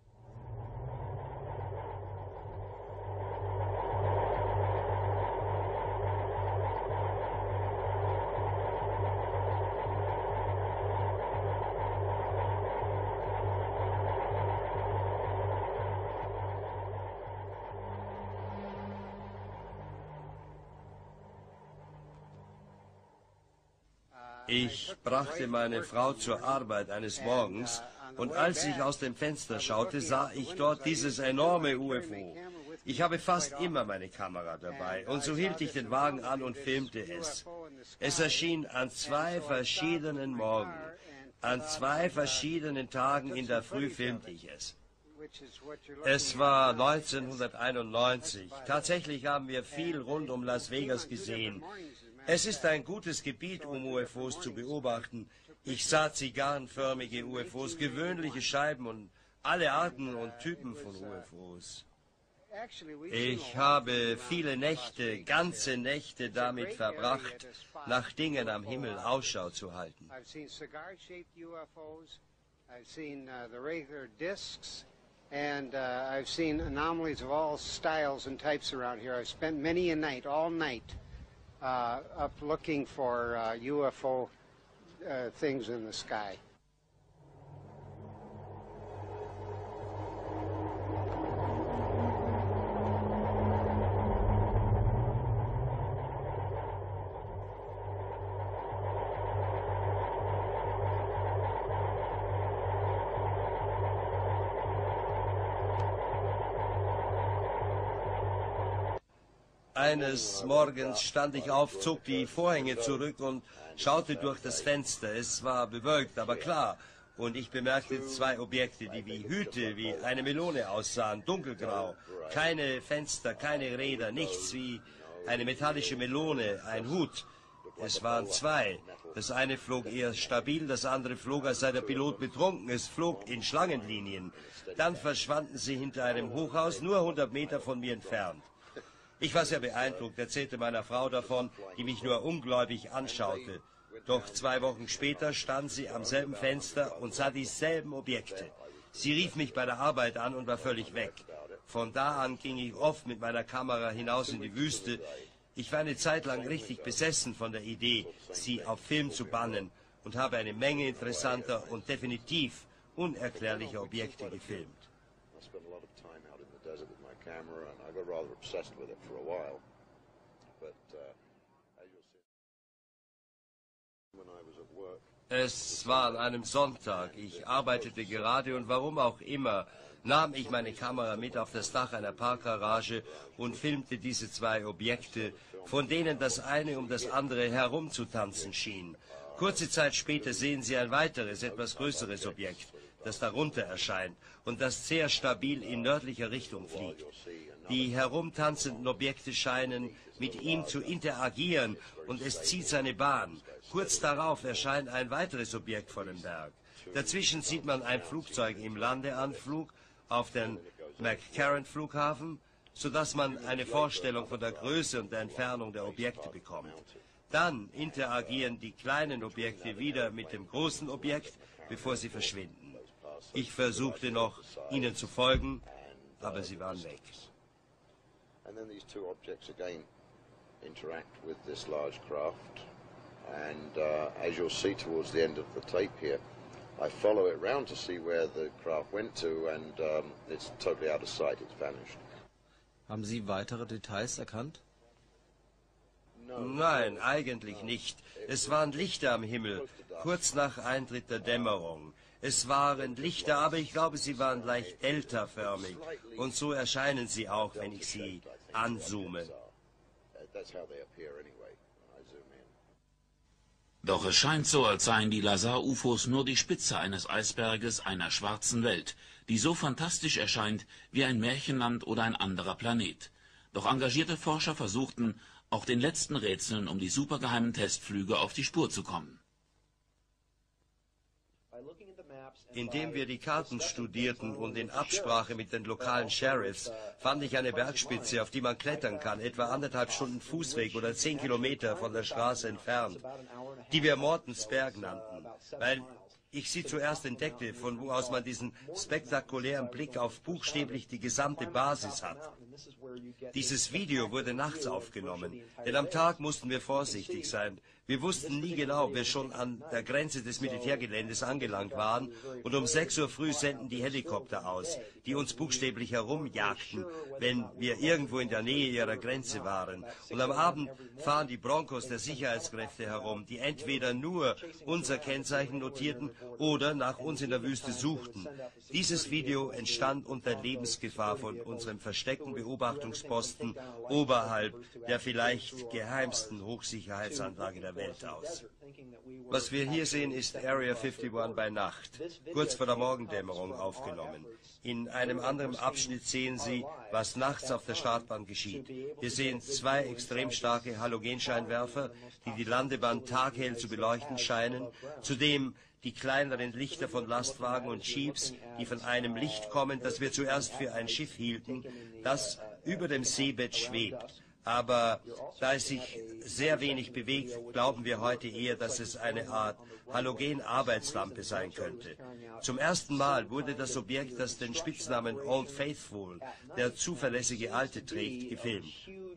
Ich brachte meine Frau zur Arbeit eines Morgens und als ich aus dem Fenster schaute, sah ich dort dieses enorme UFO. Ich habe fast immer meine Kamera dabei und so hielt ich den Wagen an und filmte es. Es erschien an 2 verschiedenen Morgen. An 2 verschiedenen Tagen in der Früh filmte ich es. Es war 1991. Tatsächlich haben wir viel rund um Las Vegas gesehen. Es ist ein gutes Gebiet, um UFOs zu beobachten. Ich sah zigarrenförmige UFOs, gewöhnliche Scheiben und alle Arten und Typen von UFOs. Ich habe viele Nächte, ganze Nächte damit verbracht, nach Dingen am Himmel Ausschau zu halten. And I've seen anomalies of all styles and types around here. I've spent many a night, all night, up looking for UFO things in the sky. Eines Morgens stand ich auf, zog die Vorhänge zurück und schaute durch das Fenster. Es war bewölkt, aber klar. Und ich bemerkte 2 Objekte, die wie Hüte, wie eine Melone aussahen, dunkelgrau. Keine Fenster, keine Räder, nichts, wie eine metallische Melone, ein Hut. Es waren 2. Das eine flog eher stabil, das andere flog, als sei der Pilot betrunken. Es flog in Schlangenlinien. Dann verschwanden sie hinter einem Hochhaus, nur 100 Meter von mir entfernt. Ich war sehr beeindruckt, erzählte meiner Frau davon, die mich nur ungläubig anschaute. Doch 2 Wochen später stand sie am selben Fenster und sah dieselben Objekte. Sie rief mich bei der Arbeit an und war völlig weg. Von da an ging ich oft mit meiner Kamera hinaus in die Wüste. Ich war eine Zeit lang richtig besessen von der Idee, sie auf Film zu bannen und habe eine Menge interessanter und definitiv unerklärlicher Objekte gefilmt. Camera, and I got rather obsessed with it for a while. But as you'll see, when I was at work. Es war an einem Sonntag. Ich arbeitete gerade und warum auch immer nahm ich meine Kamera mit auf das Dach einer Parkgarage und filmte diese 2 Objekte, von denen das eine um das andere herumzutanzen schien. Kurze Zeit später sehen Sie ein weiteres, etwas größeres Objekt, das darunter erscheint und das sehr stabil in nördlicher Richtung fliegt. Die herumtanzenden Objekte scheinen mit ihm zu interagieren und es zieht seine Bahn. Kurz darauf erscheint ein weiteres Objekt vor dem Berg. Dazwischen sieht man ein Flugzeug im Landeanflug auf den McCarran-Flughafen, sodass man eine Vorstellung von der Größe und der Entfernung der Objekte bekommt. Dann interagieren die kleinen Objekte wieder mit dem großen Objekt, bevor sie verschwinden. Ich versuchte noch, ihnen zu folgen, aber sie waren weg. And then these 2 objects again interact with this large craft, and as you'll see towards the end of the tape here, I follow it round to see where the craft went to, and it's totally out of sight. It's vanished. Haben Sie weitere Details erkannt? Nein, eigentlich nicht. Es waren Lichter am Himmel, kurz nach Eintritt der Dämmerung. Es waren Lichter, aber ich glaube, sie waren leicht deltaförmig. Und so erscheinen sie auch, wenn ich sie anzoome. Doch es scheint so, als seien die Lazar-UFOs nur die Spitze eines Eisberges einer schwarzen Welt, die so fantastisch erscheint wie ein Märchenland oder ein anderer Planet. Doch engagierte Forscher versuchten, auch den letzten Rätseln um die supergeheimen Testflüge auf die Spur zu kommen. Indem wir die Karten studierten und in Absprache mit den lokalen Sheriffs, fand ich eine Bergspitze, auf die man klettern kann, etwa 1,5 Stunden Fußweg oder 10 Kilometer von der Straße entfernt, die wir Mortensberg nannten, weil ich sie zuerst entdeckte, von wo aus man diesen spektakulären Blick auf buchstäblich die gesamte Basis hat. Dieses Video wurde nachts aufgenommen, denn am Tag mussten wir vorsichtig sein. Wir wussten nie genau, ob wir schon an der Grenze des Militärgeländes angelangt waren, und um 6 Uhr früh senden die Helikopter aus, die uns buchstäblich herumjagten, wenn wir irgendwo in der Nähe ihrer Grenze waren. Und am Abend fahren die Broncos der Sicherheitskräfte herum, die entweder nur unser Kennzeichen notierten oder nach uns in der Wüste suchten. Dieses Video entstand unter Lebensgefahr von unserem versteckten Beobachtungsposten oberhalb der vielleicht geheimsten Hochsicherheitsanlage der Welt aus. Was wir hier sehen, ist Area 51 bei Nacht, kurz vor der Morgendämmerung aufgenommen. In einem anderen Abschnitt sehen Sie, was nachts auf der Startbahn geschieht. Wir sehen 2 extrem starke Halogenscheinwerfer, die die Landebahn taghell zu beleuchten scheinen, zudem die kleineren Lichter von Lastwagen und Jeeps, die von einem Licht kommen, das wir zuerst für ein Schiff hielten, das über dem Seebett schwebt. Aber da es sich sehr wenig bewegt, glauben wir heute eher, dass es eine Art Halogen-Arbeitslampe sein könnte. Zum ersten Mal wurde das Objekt, das den Spitznamen Old Faithful, der zuverlässige Alte, trägt, gefilmt.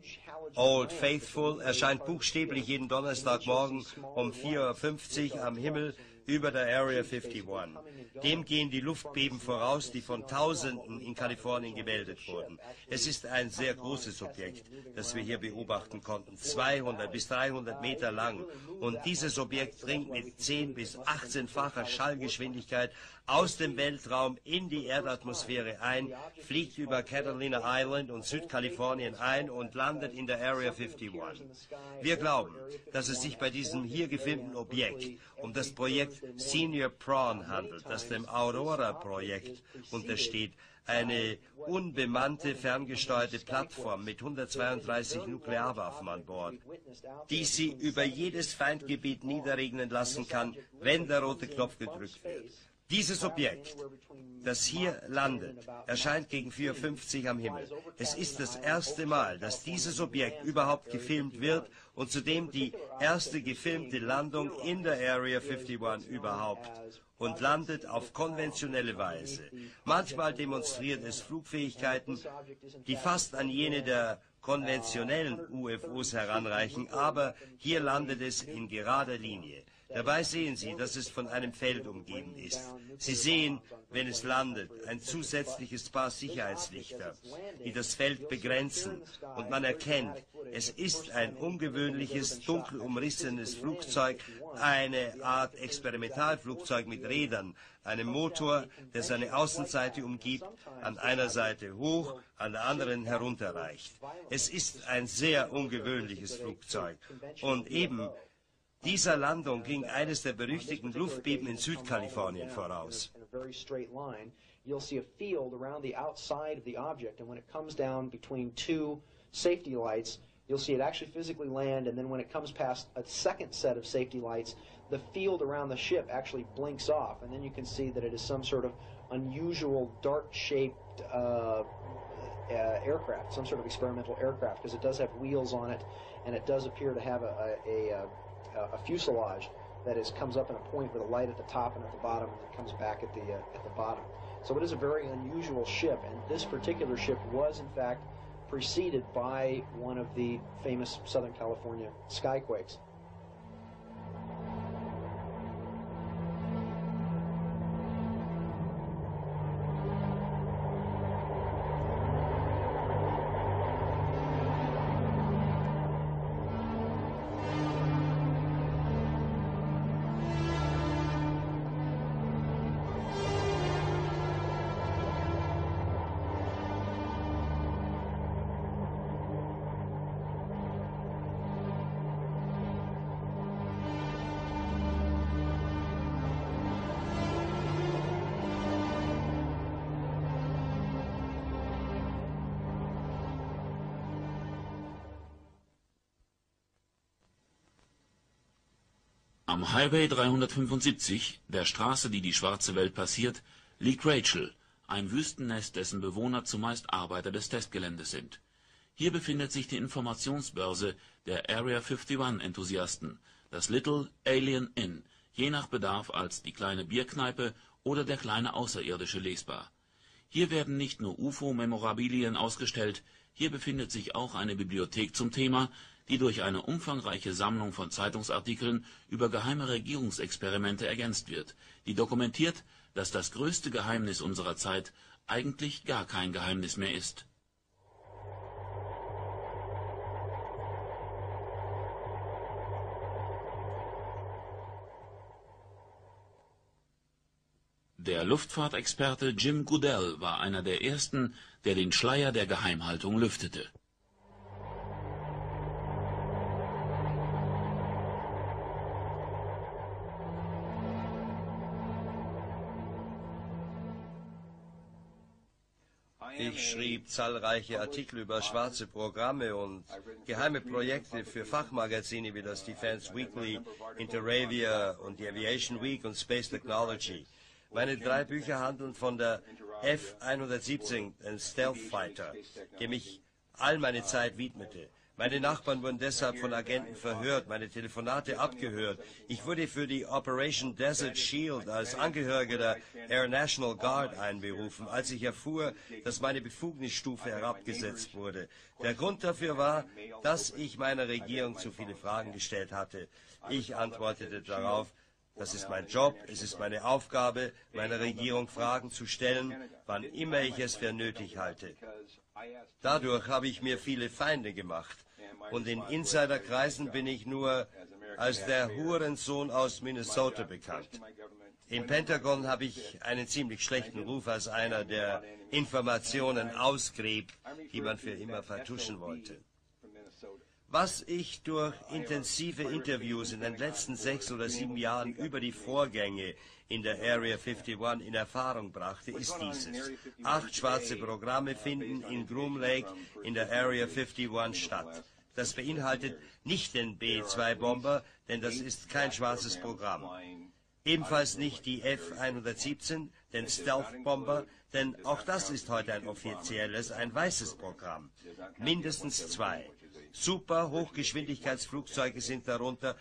Old Faithful erscheint buchstäblich jeden Donnerstagmorgen um 4:50 Uhr am Himmel über der Area 51. Dem gehen die Luftbeben voraus, die von Tausenden in Kalifornien gemeldet wurden. Es ist ein sehr großes Objekt, das wir hier beobachten konnten, 200 bis 300 Meter lang. Und dieses Objekt dringt mit 10 bis 18-facher Schallgeschwindigkeit aus dem Weltraum in die Erdatmosphäre ein, fliegt über Catalina Island und Südkalifornien ein und landet in der Area 51. Wir glauben, dass es sich bei diesem hier gefilmten Objekt um das Projekt Senior Prawn handelt, das dem Aurora-Projekt untersteht, eine unbemannte, ferngesteuerte Plattform mit 132 Nuklearwaffen an Bord, die sie über jedes Feindgebiet niederregnen lassen kann, wenn der rote Knopf gedrückt wird. Dieses Objekt, das hier landet, erscheint gegen 4:50 Uhr am Himmel. Es ist das erste Mal, dass dieses Objekt überhaupt gefilmt wird und zudem die erste gefilmte Landung in der Area 51 überhaupt, und landet auf konventionelle Weise. Manchmal demonstriert es Flugfähigkeiten, die fast an jene der konventionellen UFOs heranreichen, aber hier landet es in gerader Linie. Dabei sehen Sie, dass es von einem Feld umgeben ist. Sie sehen, wenn es landet, ein zusätzliches Paar Sicherheitslichter, die das Feld begrenzen. Und man erkennt, es ist ein ungewöhnliches, dunkel umrissenes Flugzeug, eine Art Experimentalflugzeug mit Rädern, einem Motor, der seine Außenseite umgibt, an einer Seite hoch, an der anderen herunterreicht. Es ist ein sehr ungewöhnliches Flugzeug. Und eben dieser Landung ging eines der berüchtigten Luftbeben in Südkalifornien voraus. You'll see a field around the outside of the object, and when it comes down between 2 safety lights, you'll see it actually physically land, and then when it comes past a second set of safety lights, the field around the ship actually blinks off, and then you can see that it is some sort of unusual dart-shaped aircraft, some sort of experimental aircraft, because it does have wheels on it, and it does appear to have a fuselage that comes up in a point with a light at the top and at the bottom, and then comes back at the bottom. So it is a very unusual ship, and this particular ship was in fact preceded by one of the famous Southern California skyquakes. Am Highway 375, der Straße, die die Schwarze Welt passiert, liegt Rachel, ein Wüstennest, dessen Bewohner zumeist Arbeiter des Testgeländes sind. Hier befindet sich die Informationsbörse der Area 51-Enthusiasten, das Little Alien Inn, je nach Bedarf als die kleine Bierkneipe oder der kleine Außerirdische lesbar. Hier werden nicht nur UFO-Memorabilien ausgestellt, hier befindet sich auch eine Bibliothek zum Thema, die durch eine umfangreiche Sammlung von Zeitungsartikeln über geheime Regierungsexperimente ergänzt wird, die dokumentiert, dass das größte Geheimnis unserer Zeit eigentlich gar kein Geheimnis mehr ist. Der Luftfahrtexperte Jim Goodell war einer der ersten, der den Schleier der Geheimhaltung lüftete. Ich schrieb zahlreiche Artikel über schwarze Programme und geheime Projekte für Fachmagazine wie das Defense Weekly, Interavia und die Aviation Week und Space Technology. Meine 3 Bücher handeln von der F-117, ein Stealth Fighter, dem ich all meine Zeit widmete. Meine Nachbarn wurden deshalb von Agenten verhört, meine Telefonate abgehört. Ich wurde für die Operation Desert Shield als Angehöriger der Air National Guard einberufen, als ich erfuhr, dass meine Befugnisstufe herabgesetzt wurde. Der Grund dafür war, dass ich meiner Regierung zu viele Fragen gestellt hatte. Ich antwortete darauf: Das ist mein Job, es ist meine Aufgabe, meiner Regierung Fragen zu stellen, wann immer ich es für nötig halte. Dadurch habe ich mir viele Feinde gemacht. Und in Insiderkreisen bin ich nur als der Hurensohn aus Minnesota bekannt. Im Pentagon habe ich einen ziemlich schlechten Ruf als einer, der Informationen ausgräbt, die man für immer vertuschen wollte. Was ich durch intensive Interviews in den letzten 6 oder 7 Jahren über die Vorgänge in der Area 51 in Erfahrung brachte, ist dieses: 8 schwarze Programme finden in Groom Lake in der Area 51 statt. Das beinhaltet nicht den B-2-Bomber, denn das ist kein schwarzes Programm. Ebenfalls nicht die F-117, den Stealth-Bomber, denn auch das ist heute ein offizielles, ein weißes Programm. Mindestens 2. Super Hochgeschwindigkeitsflugzeuge sind darunter.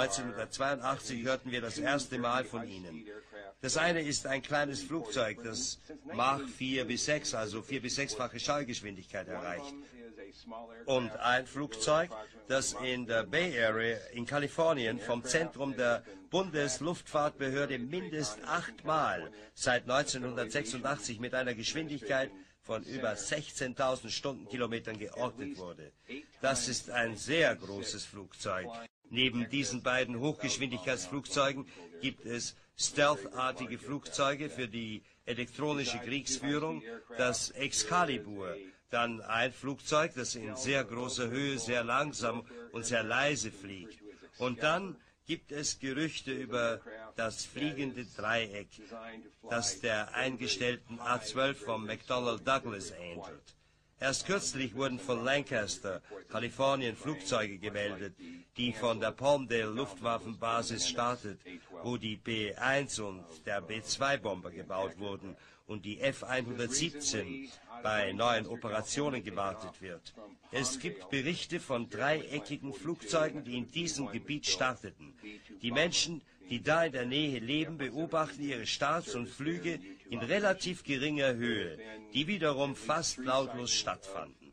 1982 hörten wir das erste Mal von ihnen. Das eine ist ein kleines Flugzeug, das Mach 4 bis 6, also 4- bis 6-fache Schallgeschwindigkeit erreicht. Und ein Flugzeug, das in der Bay Area in Kalifornien vom Zentrum der Bundesluftfahrtbehörde mindestens 8-mal seit 1986 mit einer Geschwindigkeit von über 16.000 Stundenkilometern geortet wurde. Das ist ein sehr großes Flugzeug. Neben diesen beiden Hochgeschwindigkeitsflugzeugen gibt es Stealth-artige Flugzeuge für die elektronische Kriegsführung, das Excalibur, dann ein Flugzeug, das in sehr großer Höhe sehr langsam und sehr leise fliegt. Und dann gibt es Gerüchte über das fliegende Dreieck, das der eingestellten A-12 vom McDonnell Douglas ähnelt. Erst kürzlich wurden von Lancaster, Kalifornien, Flugzeuge gemeldet, die von der Palmdale Luftwaffenbasis startet, wo die B-1 und der B-2-Bomber gebaut wurden und die F-117 bei neuen Operationen gewartet wird. Es gibt Berichte von dreieckigen Flugzeugen, die in diesem Gebiet starteten. Die Menschen, die da in der Nähe leben, beobachten ihre Starts und Flüge in relativ geringer Höhe, die wiederum fast lautlos stattfanden.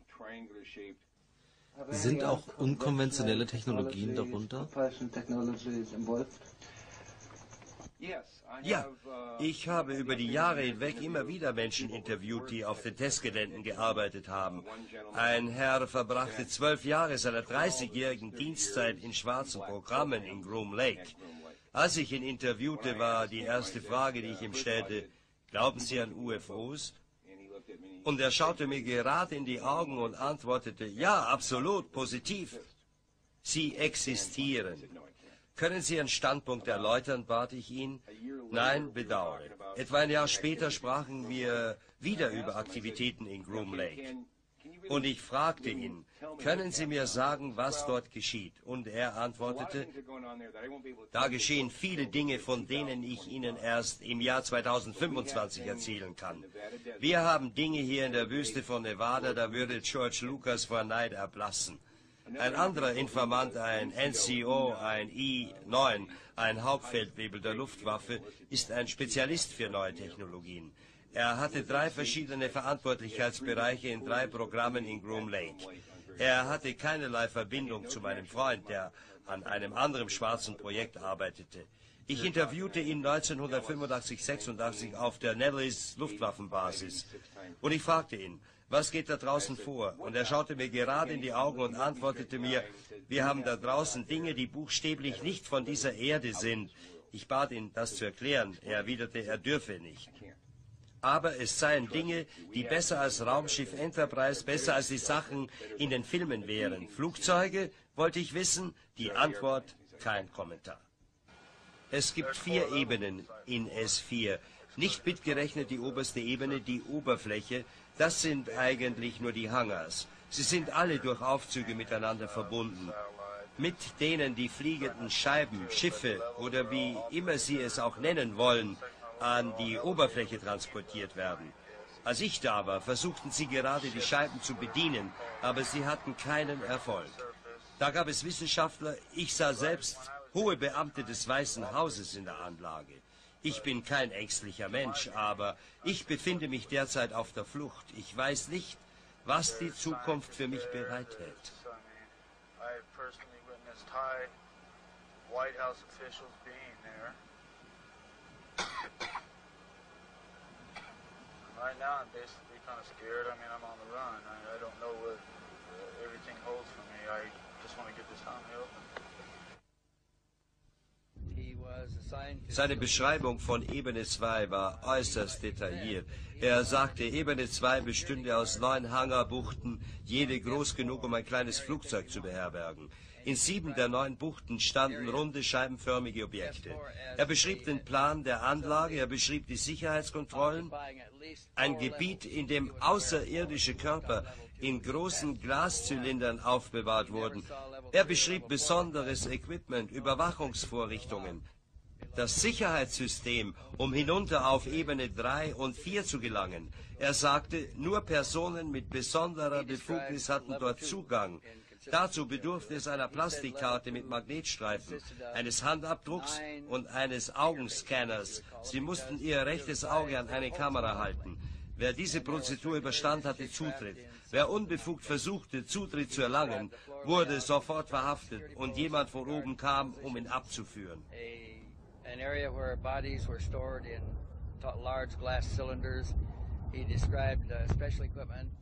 Sind auch unkonventionelle Technologien darunter? Ja, ich habe über die Jahre hinweg immer wieder Menschen interviewt, die auf den Testgeländen gearbeitet haben. Ein Herr verbrachte 12 Jahre seiner 30-jährigen Dienstzeit in schwarzen Programmen in Groom Lake. Als ich ihn interviewte, war die erste Frage, die ich ihm stellte: Glauben Sie an UFOs? Und er schaute mir gerade in die Augen und antwortete: Ja, absolut, positiv. Sie existieren. Können Sie Ihren Standpunkt erläutern, bat ich ihn. Nein, bedauere. Etwa ein Jahr später sprachen wir wieder über Aktivitäten in Groom Lake. Und ich fragte ihn, können Sie mir sagen, was dort geschieht? Und er antwortete, da geschehen viele Dinge, von denen ich Ihnen erst im Jahr 2025 erzählen kann. Wir haben Dinge hier in der Wüste von Nevada, da würde George Lucas vor Neid erblassen. Ein anderer Informant, ein NCO, ein I-9, ein Hauptfeldwebel der Luftwaffe, ist ein Spezialist für neue Technologien. Er hatte 3 verschiedene Verantwortlichkeitsbereiche in 3 Programmen in Groom Lake. Er hatte keinerlei Verbindung zu meinem Freund, der an einem anderen schwarzen Projekt arbeitete. Ich interviewte ihn 1985-86 auf der Nellis Luftwaffenbasis. Und ich fragte ihn, was geht da draußen vor? Und er schaute mir gerade in die Augen und antwortete mir, wir haben da draußen Dinge, die buchstäblich nicht von dieser Erde sind. Ich bat ihn, das zu erklären. Er erwiderte, er dürfe nicht. Aber es seien Dinge, die besser als Raumschiff Enterprise, besser als die Sachen in den Filmen wären. Flugzeuge, wollte ich wissen? Die Antwort, kein Kommentar. Es gibt 4 Ebenen in S4. Nicht mitgerechnet die oberste Ebene, die Oberfläche. Das sind eigentlich nur die Hangars. Sie sind alle durch Aufzüge miteinander verbunden. Mit denen die fliegenden Scheiben, Schiffe oder wie immer Sie es auch nennen wollen, an die Oberfläche transportiert werden. Als ich da war, versuchten sie gerade die Scheiben zu bedienen, aber sie hatten keinen Erfolg. Da gab es Wissenschaftler, ich sah selbst hohe Beamte des Weißen Hauses in der Anlage. Ich bin kein ängstlicher Mensch, aber ich befinde mich derzeit auf der Flucht. Ich weiß nicht, was die Zukunft für mich bereithält. Right now, I'm basically kind of scared. I mean, I'm on the run. I don't know what everything holds for me. I just want to get this Tommy open. Seine Beschreibung von Ebene 2 war äußerst detailliert. Er sagte, Ebene 2 bestünde aus 9 Hangarbuchten, jede groß genug, um ein kleines Flugzeug zu beherbergen. In 7 der 9 Buchten standen runde, scheibenförmige Objekte. Er beschrieb den Plan der Anlage, er beschrieb die Sicherheitskontrollen, ein Gebiet, in dem außerirdische Körper in großen Glaszylindern aufbewahrt wurden. Er beschrieb besonderes Equipment, Überwachungsvorrichtungen, das Sicherheitssystem, um hinunter auf Ebene 3 und 4 zu gelangen. Er sagte, nur Personen mit besonderer Befugnis hatten dort Zugang. Dazu bedurfte es einer Plastikkarte mit Magnetstreifen, eines Handabdrucks und eines Augenscanners. Sie mussten ihr rechtes Auge an eine Kamera halten. Wer diese Prozedur überstand, hatte Zutritt. Wer unbefugt versuchte, Zutritt zu erlangen, wurde sofort verhaftet und jemand von oben kam, um ihn abzuführen. An area where bodies were stored in large glass cylinders. He described special equipment.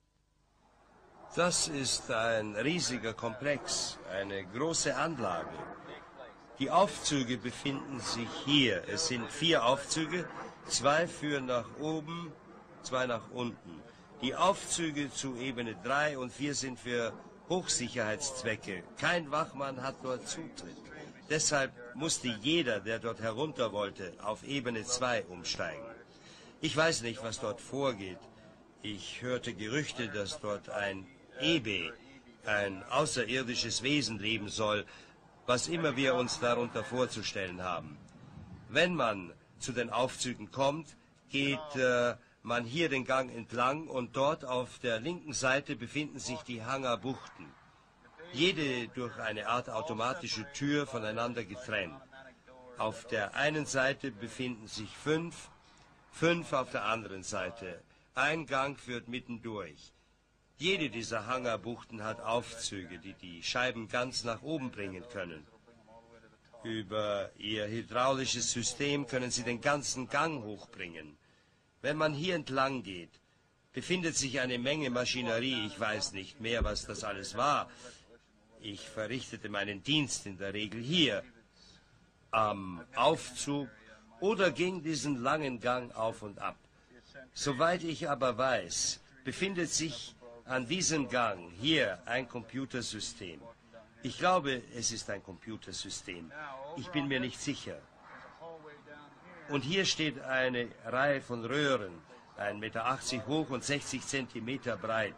Das ist ein riesiger Komplex, eine große Anlage. Die Aufzüge befinden sich hier. Es sind 4 Aufzüge, 2 führen nach oben, 2 nach unten. Die Aufzüge zu Ebene 3 und 4 sind für Hochsicherheitszwecke. Kein Wachmann hat dort Zutritt. Deshalb musste jeder, der dort herunter wollte, auf Ebene 2 umsteigen. Ich weiß nicht, was dort vorgeht. Ich hörte Gerüchte, dass dort ein EB, ein außerirdisches Wesen leben soll, was immer wir uns darunter vorzustellen haben. Wenn man zu den Aufzügen kommt, geht man hier den Gang entlang und dort auf der linken Seite befinden sich die Hangarbuchten. Jede durch eine Art automatische Tür voneinander getrennt. Auf der einen Seite befinden sich 5, 5 auf der anderen Seite. Ein Gang führt mittendurch. Jede dieser Hangarbuchten hat Aufzüge, die die Scheiben ganz nach oben bringen können. Über ihr hydraulisches System können sie den ganzen Gang hochbringen. Wenn man hier entlang geht, befindet sich eine Menge Maschinerie. Ich weiß nicht mehr, was das alles war. Ich verrichtete meinen Dienst in der Regel hier, am Aufzug oder ging diesen langen Gang auf und ab. Soweit ich aber weiß, befindet sich an diesem Gang hier ein Computersystem. Ich glaube, es ist ein Computersystem. Ich bin mir nicht sicher. Und hier steht eine Reihe von Röhren, 1,80 Meter hoch und 60 Zentimeter breit.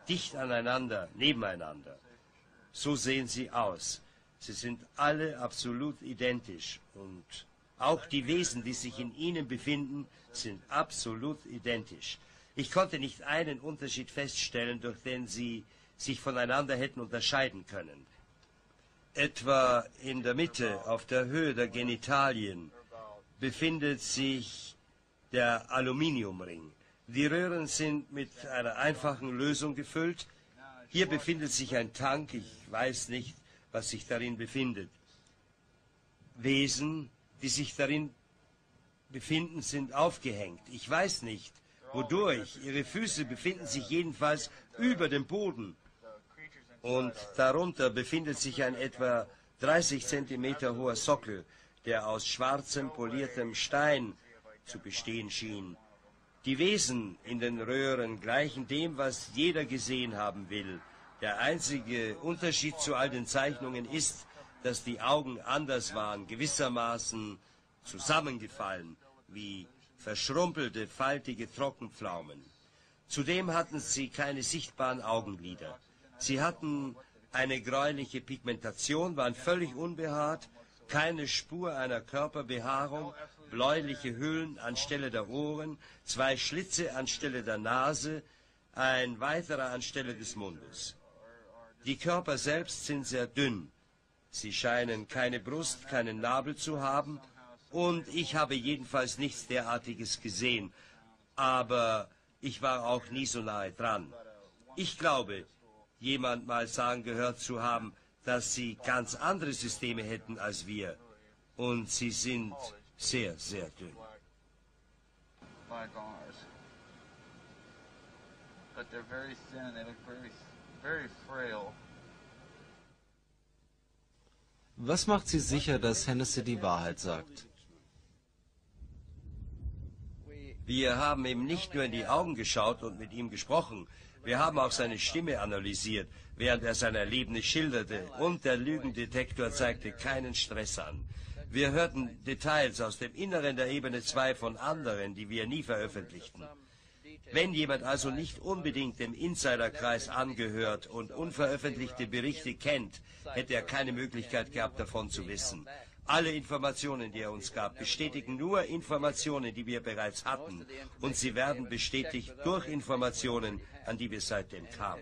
dicht aneinander, nebeneinander. So sehen sie aus. Sie sind alle absolut identisch und auch die Wesen, die sich in ihnen befinden, sind absolut identisch. Ich konnte nicht einen Unterschied feststellen, durch den sie sich voneinander hätten unterscheiden können. Etwa in der Mitte, auf der Höhe der Genitalien, befindet sich der Aluminiumring. Die Röhren sind mit einer einfachen Lösung gefüllt. Hier befindet sich ein Tank, ich weiß nicht, was sich darin befindet. Wesen, die sich darin befinden, sind aufgehängt. Ich weiß nicht, wodurch. Ihre Füße befinden sich jedenfalls über dem Boden. Und darunter befindet sich ein etwa 30 Zentimeter hoher Sockel, der aus schwarzem poliertem Stein zu bestehen schien. Die Wesen in den Röhren gleichen dem, was jeder gesehen haben will. Der einzige Unterschied zu all den Zeichnungen ist, dass die Augen anders waren, gewissermaßen zusammengefallen, wie verschrumpelte, faltige Trockenpflaumen. Zudem hatten sie keine sichtbaren Augenlider. Sie hatten eine gräuliche Pigmentation, waren völlig unbehaart, keine Spur einer Körperbehaarung, bläuliche Hüllen anstelle der Ohren, 2 Schlitze anstelle der Nase, ein weiterer anstelle des Mundes. Die Körper selbst sind sehr dünn. Sie scheinen keine Brust, keinen Nabel zu haben, und ich habe jedenfalls nichts derartiges gesehen, aber ich war auch nie so nahe dran. Ich glaube, jemand mal sagen gehört zu haben, dass sie ganz andere Systeme hätten als wir, und sie sind sehr, sehr dünn. Like ours. But they're very thin, they look very frail. Was macht Sie sicher, dass Hennessy die Wahrheit sagt? Wir haben ihm nicht nur in die Augen geschaut und mit ihm gesprochen, wir haben auch seine Stimme analysiert, während er sein Erlebnis schilderte, und der Lügendetektor zeigte keinen Stress an. Wir hörten Details aus dem Inneren der Ebene 2 von anderen, die wir nie veröffentlichten. Wenn jemand also nicht unbedingt dem Insiderkreis angehört und unveröffentlichte Berichte kennt, hätte er keine Möglichkeit gehabt, davon zu wissen. Alle Informationen, die er uns gab, bestätigen nur Informationen, die wir bereits hatten. Und sie werden bestätigt durch Informationen, an die wir seitdem kamen.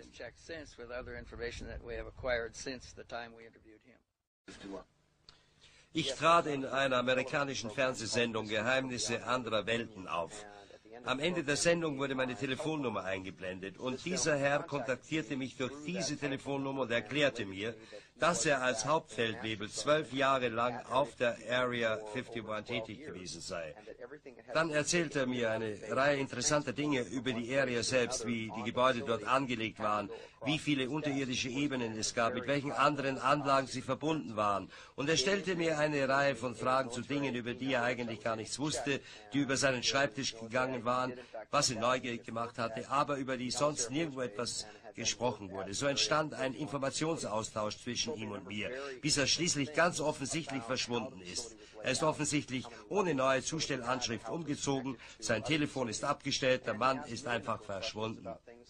Ich trat in einer amerikanischen Fernsehsendung Geheimnisse anderer Welten auf. Am Ende der Sendung wurde meine Telefonnummer eingeblendet und dieser Herr kontaktierte mich durch diese Telefonnummer und erklärte mir, dass er als Hauptfeldwebel 12 Jahre lang auf der Area 51 tätig gewesen sei. Dann erzählte er mir eine Reihe interessanter Dinge über die Area selbst, wie die Gebäude dort angelegt waren, wie viele unterirdische Ebenen es gab, mit welchen anderen Anlagen sie verbunden waren. Und er stellte mir eine Reihe von Fragen zu Dingen, über die er eigentlich gar nichts wusste, die über seinen Schreibtisch gegangen waren, was ihn neugierig gemacht hatte, aber über die sonst nirgendwo etwas gesprochen wurde. So entstand ein Informationsaustausch zwischen ihm und mir, bis er schließlich ganz offensichtlich verschwunden ist. Er ist offensichtlich ohne neue Zustellanschrift umgezogen, sein Telefon ist abgestellt, der Mann ist einfach verschwunden.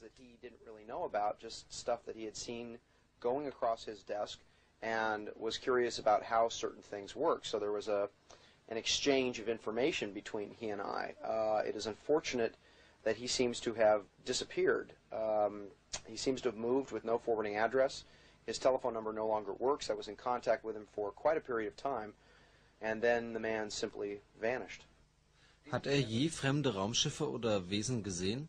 And was curious about how certain things work. So there was an exchange of information between he and I. It is unfortunate that he seems to have disappeared. He seems to have moved with no forwarding address. His telephone number no longer works. I was in contact with him for quite a period of time, and then the man simply vanished. Hat je fremde Raumschiffe oder Wesen gesehen?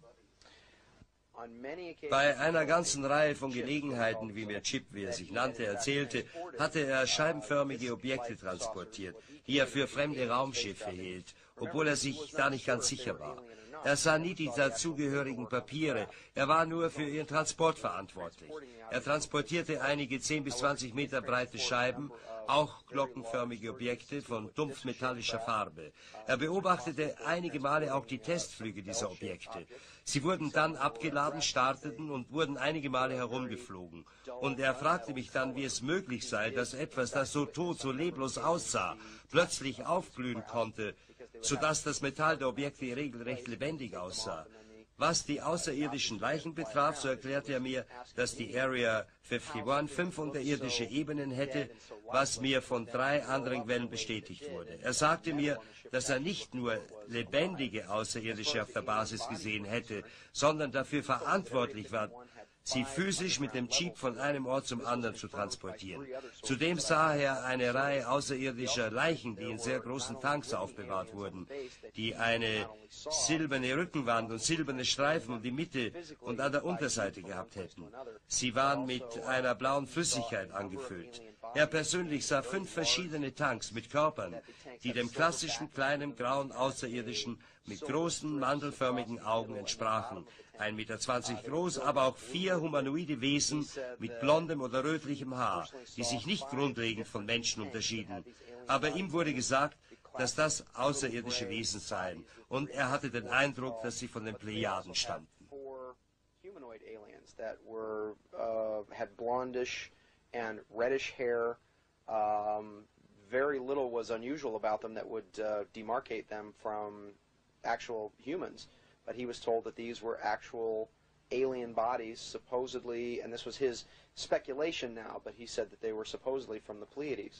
Bei einer ganzen Reihe von Gelegenheiten, wie mir Chip, wie er sich nannte, erzählte, hatte er scheibenförmige Objekte transportiert, die er für fremde Raumschiffe hielt, obwohl er sich da nicht ganz sicher war. Er sah nie die dazugehörigen Papiere, er war nur für ihren Transport verantwortlich. Er transportierte einige 10 bis 20 Meter breite Scheiben, auch glockenförmige Objekte von dumpfmetallischer Farbe. Er beobachtete einige Male auch die Testflüge dieser Objekte. Sie wurden dann abgeladen, starteten und wurden einige Male herumgeflogen. Und er fragte mich dann, wie es möglich sei, dass etwas, das so tot, so leblos aussah, plötzlich aufglühen konnte, sodass das Metall der Objekte regelrecht lebendig aussah. Was die außerirdischen Leichen betraf, so erklärte er mir, dass die Area 51 5 unterirdische Ebenen hätte, was mir von 3 anderen Quellen bestätigt wurde. Er sagte mir, dass er nicht nur lebendige Außerirdische auf der Basis gesehen hätte, sondern dafür verantwortlich war, sie physisch mit dem Jeep von einem Ort zum anderen zu transportieren. Zudem sah er eine Reihe außerirdischer Leichen, die in sehr großen Tanks aufbewahrt wurden, die eine silberne Rückenwand und silberne Streifen um die Mitte und an der Unterseite gehabt hätten. Sie waren mit einer blauen Flüssigkeit angefüllt. Er persönlich sah 5 verschiedene Tanks mit Körpern, die dem klassischen kleinen grauen Außerirdischen mit großen mandelförmigen Augen entsprachen. 1,20 Meter groß, aber auch 4 humanoide Wesen mit blondem oder rötlichem Haar, die sich nicht grundlegend von Menschen unterschieden. Aber ihm wurde gesagt, dass das außerirdische Wesen seien, und er hatte den Eindruck, dass sie von den Plejaden stammten. Had blondish and reddish hair. Very little was unusual about them that would demarcate them from actual humans. But he was told that these were actual alien bodies, supposedly, and this was his speculation now, but he said that they were supposedly from the Pleiades.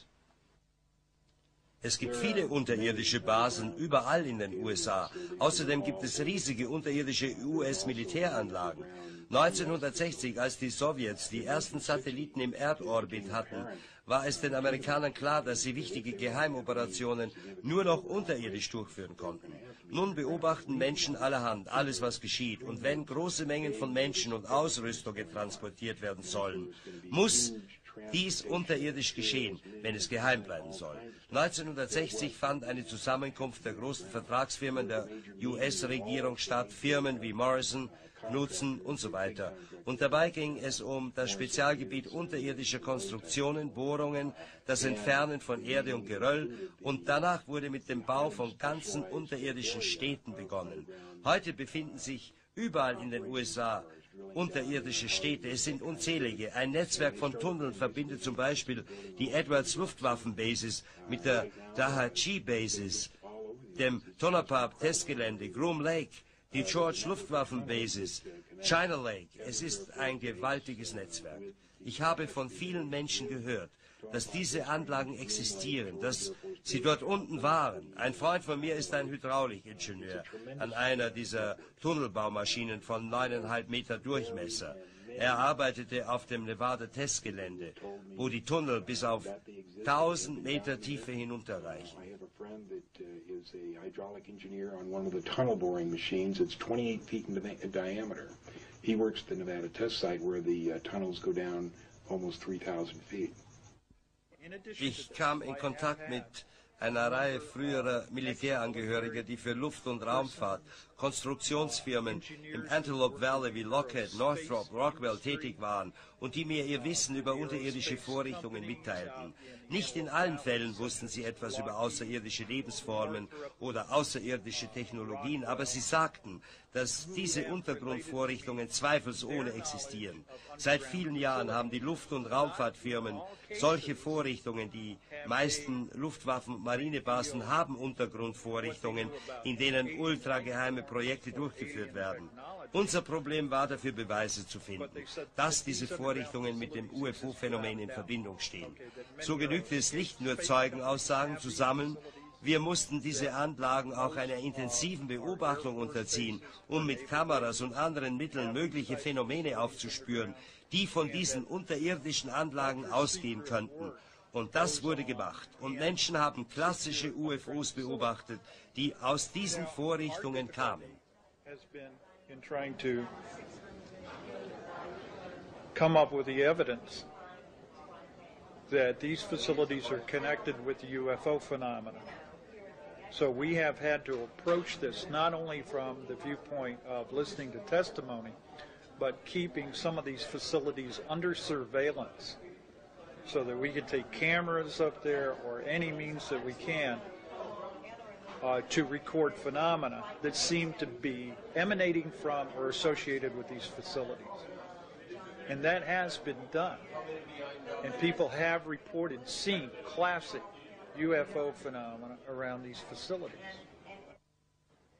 Es gibt viele unterirdische Basen überall in den USA. Außerdem gibt es riesige unterirdische US-Militäranlagen. 1960, als die Sowjets die ersten Satelliten im Erdorbit hatten, war es den Amerikanern klar, dass sie wichtige Geheimoperationen nur noch unterirdisch durchführen konnten. Nun beobachten Menschen allerhand alles, was geschieht. Und wenn große Mengen von Menschen und Ausrüstungen transportiert werden sollen, muss dies unterirdisch geschehen, wenn es geheim bleiben soll. 1960 fand eine Zusammenkunft der großen Vertragsfirmen der US-Regierung statt, Firmen wie Morrison, Knudsen und so weiter. Und dabei ging es um das Spezialgebiet unterirdischer Konstruktionen, Bohrungen, das Entfernen von Erde und Geröll, und danach wurde mit dem Bau von ganzen unterirdischen Städten begonnen. Heute befinden sich überall in den USA unterirdische Städte, es sind unzählige. Ein Netzwerk von Tunneln verbindet zum Beispiel die Edwards Luftwaffenbasis mit der Dahachie Basis, dem Tonopah Testgelände, Groom Lake, die George Luftwaffenbasis, China Lake. Es ist ein gewaltiges Netzwerk. Ich habe von vielen Menschen gehört, dass diese Anlagen existieren, dass sie dort unten waren. Ein Freund von mir ist ein Hydraulikingenieur an einer dieser Tunnelbaumaschinen von 9,5 Meter Durchmesser. Er arbeitete auf dem Nevada-Testgelände, wo die Tunnel bis auf 1000 Meter Tiefe hinunterreichen. I have a friend that is a hydraulic engineer on one of the tunnel boring machines. It's 28 feet in diameter. He works at the Nevada test site where the tunnels go down almost 3,000 feet. Ich kam in Kontakt mit einer Reihe früherer Militärangehöriger, die für Luft- und Raumfahrt, Konstruktionsfirmen im Antelope Valley wie Lockheed, Northrop, Rockwell tätig waren und die mir ihr Wissen über unterirdische Vorrichtungen mitteilten. Nicht in allen Fällen wussten sie etwas über außerirdische Lebensformen oder außerirdische Technologien, aber sie sagten, dass diese Untergrundvorrichtungen zweifelsohne existieren. Seit vielen Jahren haben die Luft- und Raumfahrtfirmen solche Vorrichtungen. Die meisten Luftwaffen- und Marinebasen haben Untergrundvorrichtungen, in denen ultrageheime Projekte durchgeführt werden. Unser Problem war dafür, Beweise zu finden, dass diese Vorrichtungen mit dem UFO-Phänomen in Verbindung stehen. So genügte es nicht nur, Zeugenaussagen zu sammeln. Wir mussten diese Anlagen auch einer intensiven Beobachtung unterziehen, um mit Kameras und anderen Mitteln mögliche Phänomene aufzuspüren, die von diesen unterirdischen Anlagen ausgehen könnten. Und das wurde gemacht. Und Menschen haben klassische UFOs beobachtet, die aus diesen Vorrichtungen kamen. In trying to come up with the evidence that these facilities are connected with the UFO phenomena. So we have had to approach this not only from the viewpoint of listening to testimony, but keeping some of these facilities under surveillance so that we can take cameras up there or any means that we can to record phenomena that seem to be emanating from or associated with these facilities. And that has been done. And people have reported seeing classic UFO phenomena around these facilities.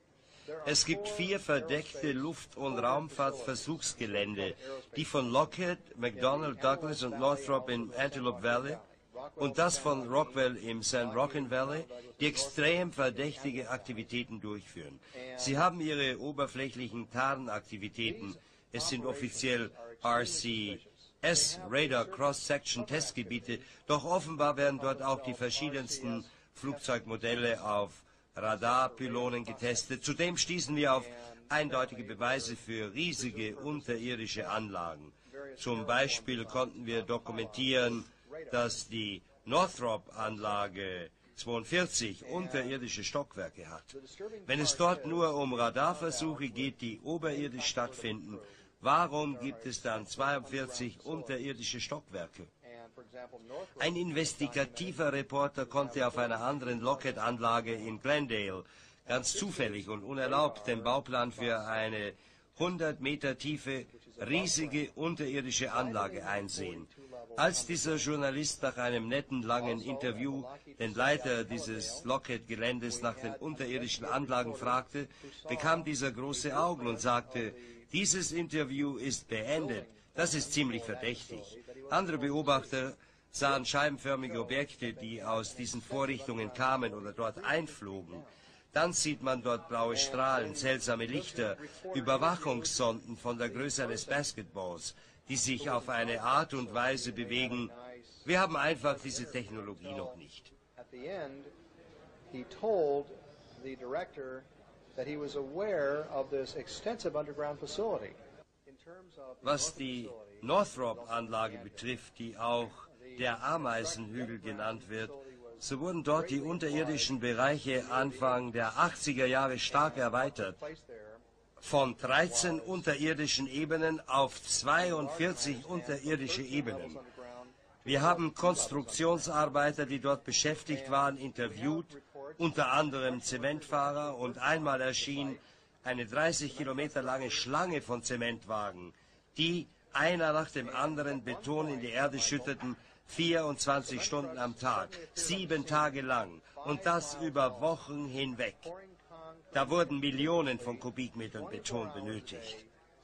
Es gibt 4 verdeckte Luft- und Raumfahrtversuchsgelände, die von Lockheed, McDonnell Douglas und Northrop im Antelope Valley und das von Rockwell im San Joaquin Valley, die extrem verdächtige Aktivitäten durchführen. Sie haben ihre oberflächlichen Tarnaktivitäten. Es sind offiziell RCS, Radar Cross-Section Testgebiete, doch offenbar werden dort auch die verschiedensten Flugzeugmodelle auf Radarpylonen getestet. Zudem stießen wir auf eindeutige Beweise für riesige unterirdische Anlagen. Zum Beispiel konnten wir dokumentieren, dass die Northrop-Anlage 42 unterirdische Stockwerke hat. Wenn es dort nur um Radarversuche geht, die oberirdisch stattfinden, warum gibt es dann 42 unterirdische Stockwerke? Ein investigativer Reporter konnte auf einer anderen Lockheed-Anlage in Glendale ganz zufällig und unerlaubt den Bauplan für eine 100 Meter tiefe, riesige unterirdische Anlage einsehen. Als dieser Journalist nach einem netten, langen Interview den Leiter dieses Lockheed-Geländes nach den unterirdischen Anlagen fragte, bekam dieser große Augen und sagte, dieses Interview ist beendet, das ist ziemlich verdächtig. Andere Beobachter sahen scheibenförmige Objekte, die aus diesen Vorrichtungen kamen oder dort einflogen. Dann sieht man dort blaue Strahlen, seltsame Lichter, Überwachungssonden von der Größe eines Basketballs, die sich auf eine Art und Weise bewegen. Wir haben einfach diese Technologie noch nicht. Was die Northrop-Anlage betrifft, die auch der Ameisenhügel genannt wird, so wurden dort die unterirdischen Bereiche Anfang der 80er Jahre stark erweitert. Von 13 unterirdischen Ebenen auf 42 unterirdische Ebenen. Wir haben Konstruktionsarbeiter, die dort beschäftigt waren, interviewt, unter anderem Zementfahrer, und einmal erschien eine 30 Kilometer lange Schlange von Zementwagen, die einer nach dem anderen Beton in die Erde schütteten, 24 Stunden am Tag, 7 Tage lang, und das über Wochen hinweg. Da wurden Millionen von Kubikmetern Beton benötigt.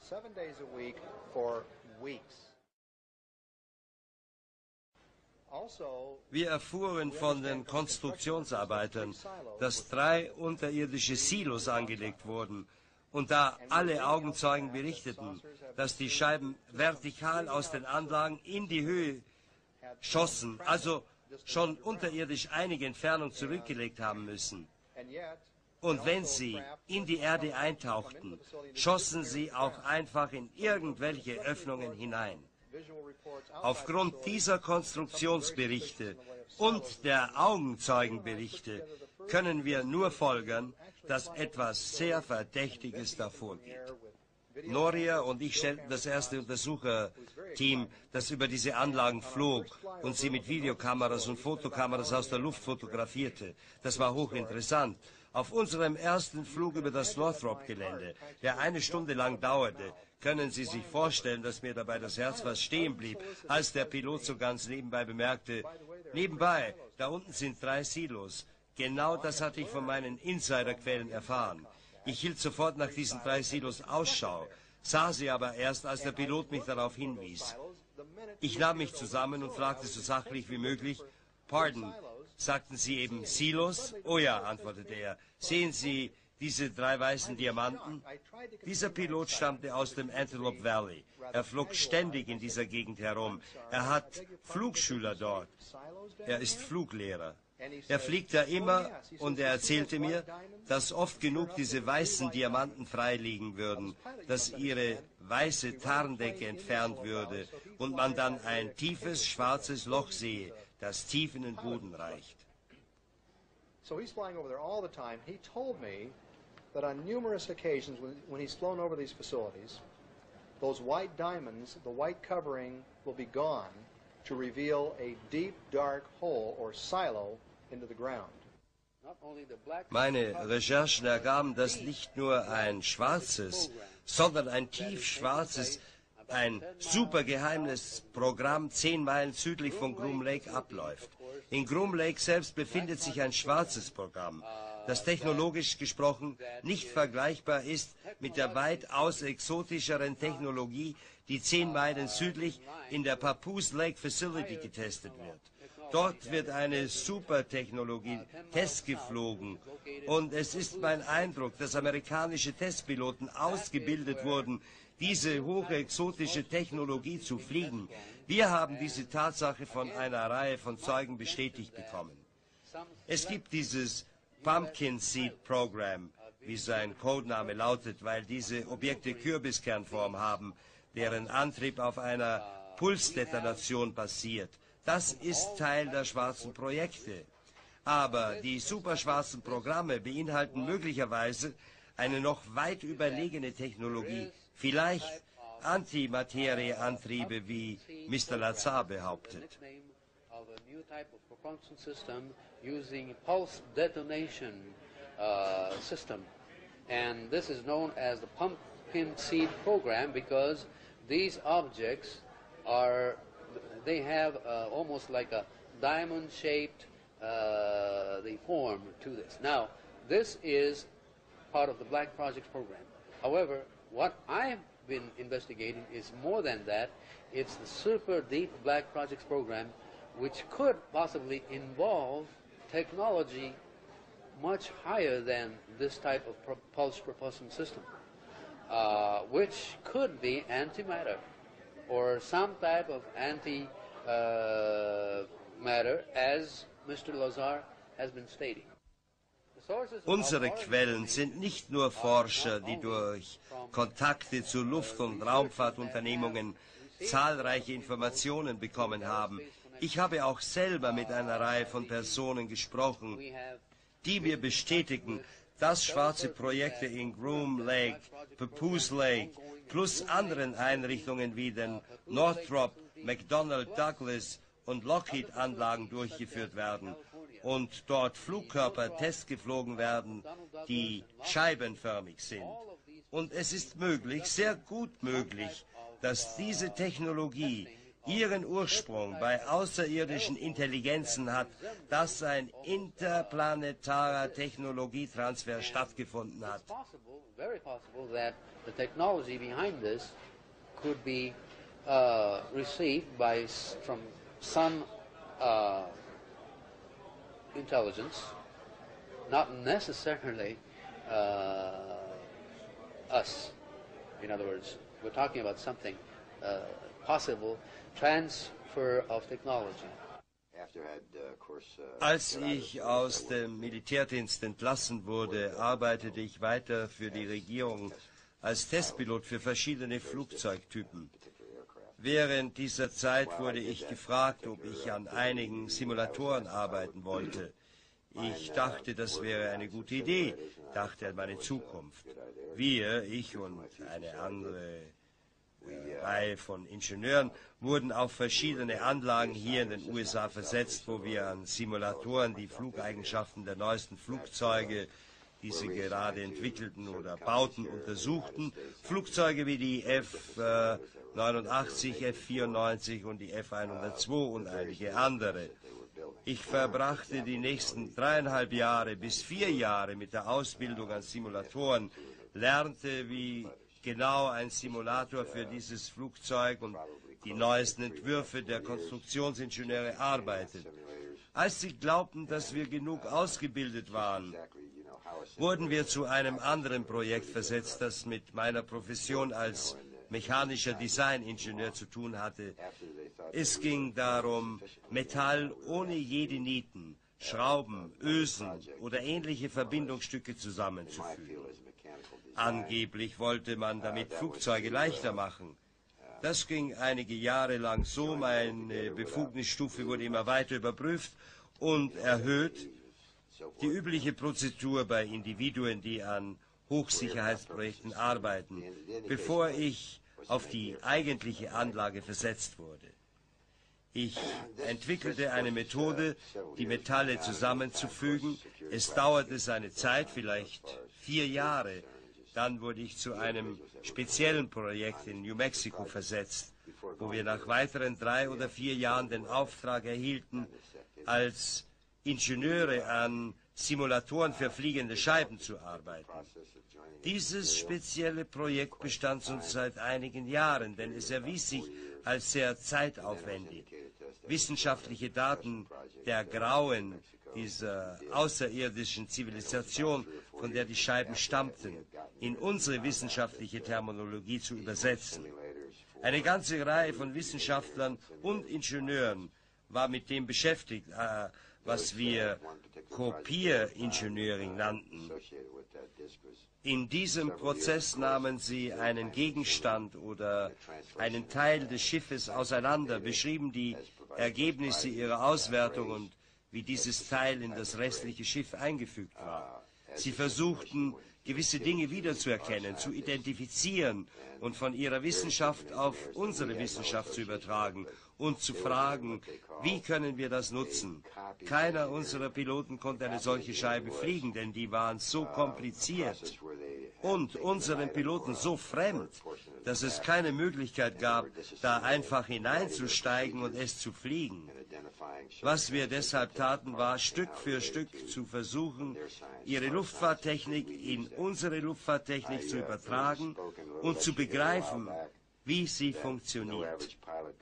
Wir erfuhren von den Konstruktionsarbeitern, dass 3 unterirdische Silos angelegt wurden. Und da alle Augenzeugen berichteten, dass die Scheiben vertikal aus den Anlagen in die Höhe schossen, also schon unterirdisch einige Entfernung zurückgelegt haben müssen. Und wenn sie in die Erde eintauchten, schossen sie auch einfach in irgendwelche Öffnungen hinein. Aufgrund dieser Konstruktionsberichte und der Augenzeugenberichte können wir nur folgern, dass etwas sehr Verdächtiges davor geht. Noria und ich stellten das erste Untersucherteam, das über diese Anlagen flog und sie mit Videokameras und Fotokameras aus der Luft fotografierte. Das war hochinteressant. Auf unserem ersten Flug über das Northrop-Gelände, der 1 Stunde lang dauerte, können Sie sich vorstellen, dass mir dabei das Herz fast stehen blieb, als der Pilot so ganz nebenbei bemerkte, nebenbei, da unten sind 3 Silos. Genau das hatte ich von meinen Insiderquellen erfahren. Ich hielt sofort nach diesen 3 Silos Ausschau, sah sie aber erst, als der Pilot mich darauf hinwies. Ich nahm mich zusammen und fragte so sachlich wie möglich, »Pardon, sagten Sie eben Silos?« »Oh ja«, antwortete er, »sehen Sie diese 3 weißen Diamanten?« Dieser Pilot stammte aus dem Antelope Valley. Er flog ständig in dieser Gegend herum. Er hat Flugschüler dort. Er ist Fluglehrer. Er fliegt da immer und er erzählte mir, dass oft genug diese weißen Diamanten freiliegen würden, dass ihre weiße Tarndecke entfernt würde und man dann ein tiefes, schwarzes Loch sehe, das tief in den Boden reicht. So he's flying over there all the time. He told me that on numerous occasions when he's flown over these facilities, those white diamonds, the white covering will be gone to reveal a deep, dark hole or silo into the ground. Meine Recherchen ergaben, dass nicht nur ein schwarzes, sondern ein tiefschwarzes, ein supergeheimes Programm 10 Meilen südlich von Groom Lake abläuft. In Groom Lake selbst befindet sich ein schwarzes Programm. das technologisch gesprochen nicht vergleichbar ist mit der weitaus exotischeren Technologie, die 10 Meilen südlich in der Papoose Lake Facility getestet wird. Dort wird eine Supertechnologie testgeflogen und es ist mein Eindruck, dass amerikanische Testpiloten ausgebildet wurden, diese hochexotische Technologie zu fliegen. Wir haben diese Tatsache von einer Reihe von Zeugen bestätigt bekommen. Es gibt dieses Pumpkin Seed Program, wie sein Codename lautet, weil diese Objekte Kürbiskernform haben, deren Antrieb auf einer Pulsdetonation basiert. Das ist Teil der schwarzen Projekte. Aber die superschwarzen Programme beinhalten möglicherweise eine noch weit überlegene Technologie, vielleicht Antimaterieantriebe, wie Mr. Lazar behauptet. And this is known as the pumpkin seed program because these objects are, they have almost like a diamond-shaped the form to this. Now, this is part of the Black Projects program. However, what I've been investigating is more than that. It's the Super Deep Black Projects program, which could possibly involve technology much higher than this type of pulse propulsion system, which could be antimatter or some type of anti-matter, as Mr. Lazar has been stating. Unsere Quellen sind nicht nur Forscher, die durch Kontakte zu Luft- und Raumfahrtunternehmungen zahlreiche Informationen bekommen haben. Ich habe auch selber mit einer Reihe von Personen gesprochen, die mir bestätigen, dass schwarze Projekte in Groom Lake, Papoose Lake plus anderen Einrichtungen wie den Northrop, McDonnell Douglas und Lockheed-Anlagen durchgeführt werden und dort Flugkörper testgeflogen werden, die scheibenförmig sind. Und es ist möglich, sehr gut möglich, dass diese Technologie ihren Ursprung bei außerirdischen Intelligenzen hat, dass ein interplanetarer Technologietransfer stattgefunden hat. Very possible that the technology behind this could be received from some intelligence, not necessarily us. In other words, we're talking about something possible transfer of technology. Als ich aus dem Militärdienst entlassen wurde, arbeitete ich weiter für die Regierung als Testpilot für verschiedene Flugzeugtypen. Während dieser Zeit wurde ich gefragt, ob ich an einigen Simulatoren arbeiten wollte. Ich dachte, das wäre eine gute Idee, dachte an meine Zukunft. Wir, ich und eine andere Reihe von Ingenieuren, wurden auf verschiedene Anlagen hier in den USA versetzt, wo wir an Simulatoren die Flugeigenschaften der neuesten Flugzeuge, die sie gerade entwickelten oder bauten, untersuchten. Flugzeuge wie die F-89, F-94 und die F-102 und einige andere. Ich verbrachte die nächsten 3,5 Jahre bis 4 Jahre mit der Ausbildung an Simulatoren, lernte, wie genau ein Simulator für dieses Flugzeug und die neuesten Entwürfe der Konstruktionsingenieure arbeitet. Als sie glaubten, dass wir genug ausgebildet waren, wurden wir zu einem anderen Projekt versetzt, das mit meiner Profession als mechanischer Designingenieur zu tun hatte. Es ging darum, Metall ohne jede Nieten, Schrauben, Ösen oder ähnliche Verbindungsstücke zusammenzufügen. Angeblich wollte man damit Flugzeuge leichter machen. Das ging einige Jahre lang so, meine Befugnisstufe wurde immer weiter überprüft und erhöht. Die übliche Prozedur bei Individuen, die an Hochsicherheitsprojekten arbeiten, bevor ich auf die eigentliche Anlage versetzt wurde. Ich entwickelte eine Methode, die Metalle zusammenzufügen. Es dauerte seine Zeit, vielleicht 4 Jahre. Dann wurde ich zu einem speziellen Projekt in New Mexico versetzt, wo wir nach weiteren 3 oder 4 Jahren den Auftrag erhielten, als Ingenieure an Simulatoren für fliegende Scheiben zu arbeiten. Dieses spezielle Projekt bestand schon seit einigen Jahren, denn es erwies sich als sehr zeitaufwendig. Wissenschaftliche Daten der Grauen, dieser außerirdischen Zivilisation, von der die Scheiben stammten, in unsere wissenschaftliche Terminologie zu übersetzen. Eine ganze Reihe von Wissenschaftlern und Ingenieuren war mit dem beschäftigt, was wir Kopierengineering nannten. In diesem Prozess nahmen sie einen Gegenstand oder einen Teil des Schiffes auseinander, beschrieben die Ergebnisse ihrer Auswertung und wie dieses Teil in das restliche Schiff eingefügt war. Sie versuchten, gewisse Dinge wiederzuerkennen, zu identifizieren und von ihrer Wissenschaft auf unsere Wissenschaft zu übertragen und zu fragen, wie können wir das nutzen? Keiner unserer Piloten konnte eine solche Scheibe fliegen, denn die waren so kompliziert und unseren Piloten so fremd, dass es keine Möglichkeit gab, da einfach hineinzusteigen und es zu fliegen. Was wir deshalb taten, war Stück für Stück zu versuchen, ihre Luftfahrttechnik in unsere Luftfahrttechnik zu übertragen und zu begreifen, wie sie funktioniert.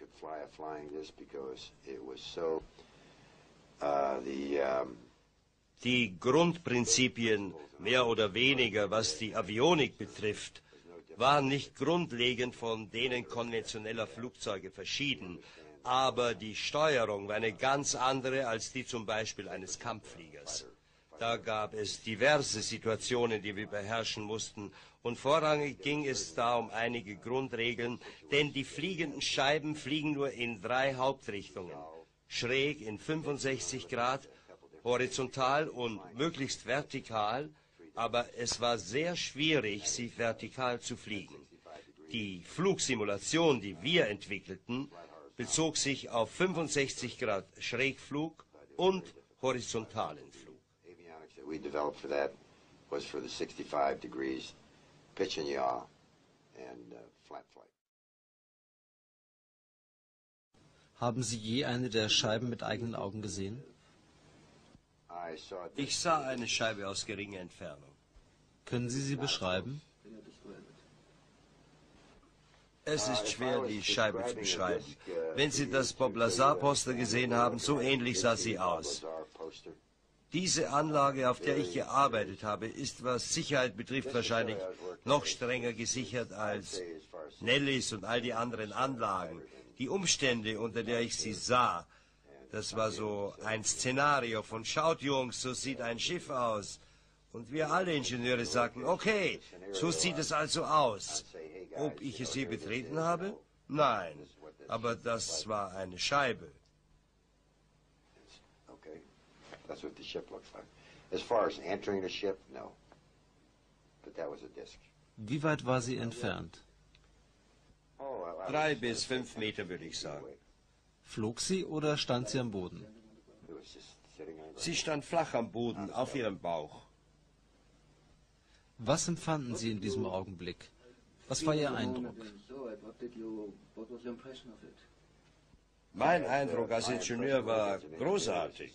Die Grundprinzipien, mehr oder weniger, was die Avionik betrifft, waren nicht grundlegend von denen konventioneller Flugzeuge verschieden, aber die Steuerung war eine ganz andere als die zum Beispiel eines Kampffliegers. Da gab es diverse Situationen, die wir beherrschen mussten, und vorrangig ging es da um einige Grundregeln, denn die fliegenden Scheiben fliegen nur in 3 Hauptrichtungen: schräg in 65 Grad, horizontal und möglichst vertikal, aber es war sehr schwierig, sie vertikal zu fliegen. Die Flugsimulation, die wir entwickelten, bezog sich auf 65 Grad Schrägflug und horizontalen Flug. We developed for that was for the 65 degrees pitch and yaw and flat flight. Haben Sie je eine der Scheiben mit eigenen Augen gesehen? Ich sah eine Scheibe aus geringer Entfernung. Können Sie sie beschreiben? Es ist schwer, die Scheibe zu beschreiben. Wenn Sie das Bob Lazar-Poster gesehen haben, so ähnlich sah sie aus. Diese Anlage, auf der ich gearbeitet habe, ist, was Sicherheit betrifft, wahrscheinlich noch strenger gesichert als Nellis und all die anderen Anlagen. Die Umstände, unter der ich sie sah, das war so ein Szenario von "Schaut, Jungs, so sieht ein Schiff aus." Und wir alle Ingenieure sagten, okay, so sieht es also aus. Ob ich es je betreten habe? Nein, aber das war eine Scheibe. That's what the ship looks like. As far as entering the ship, no. But that was a disc. Wie weit war sie entfernt? 3 bis 5 Meter, würde ich sagen. Flog sie oder stand sie am Boden? Sie stand flach am Boden, auf ihrem Bauch. Was empfanden Sie in diesem Augenblick? Was war Ihr Eindruck? Mein Eindruck als Ingenieur war großartig.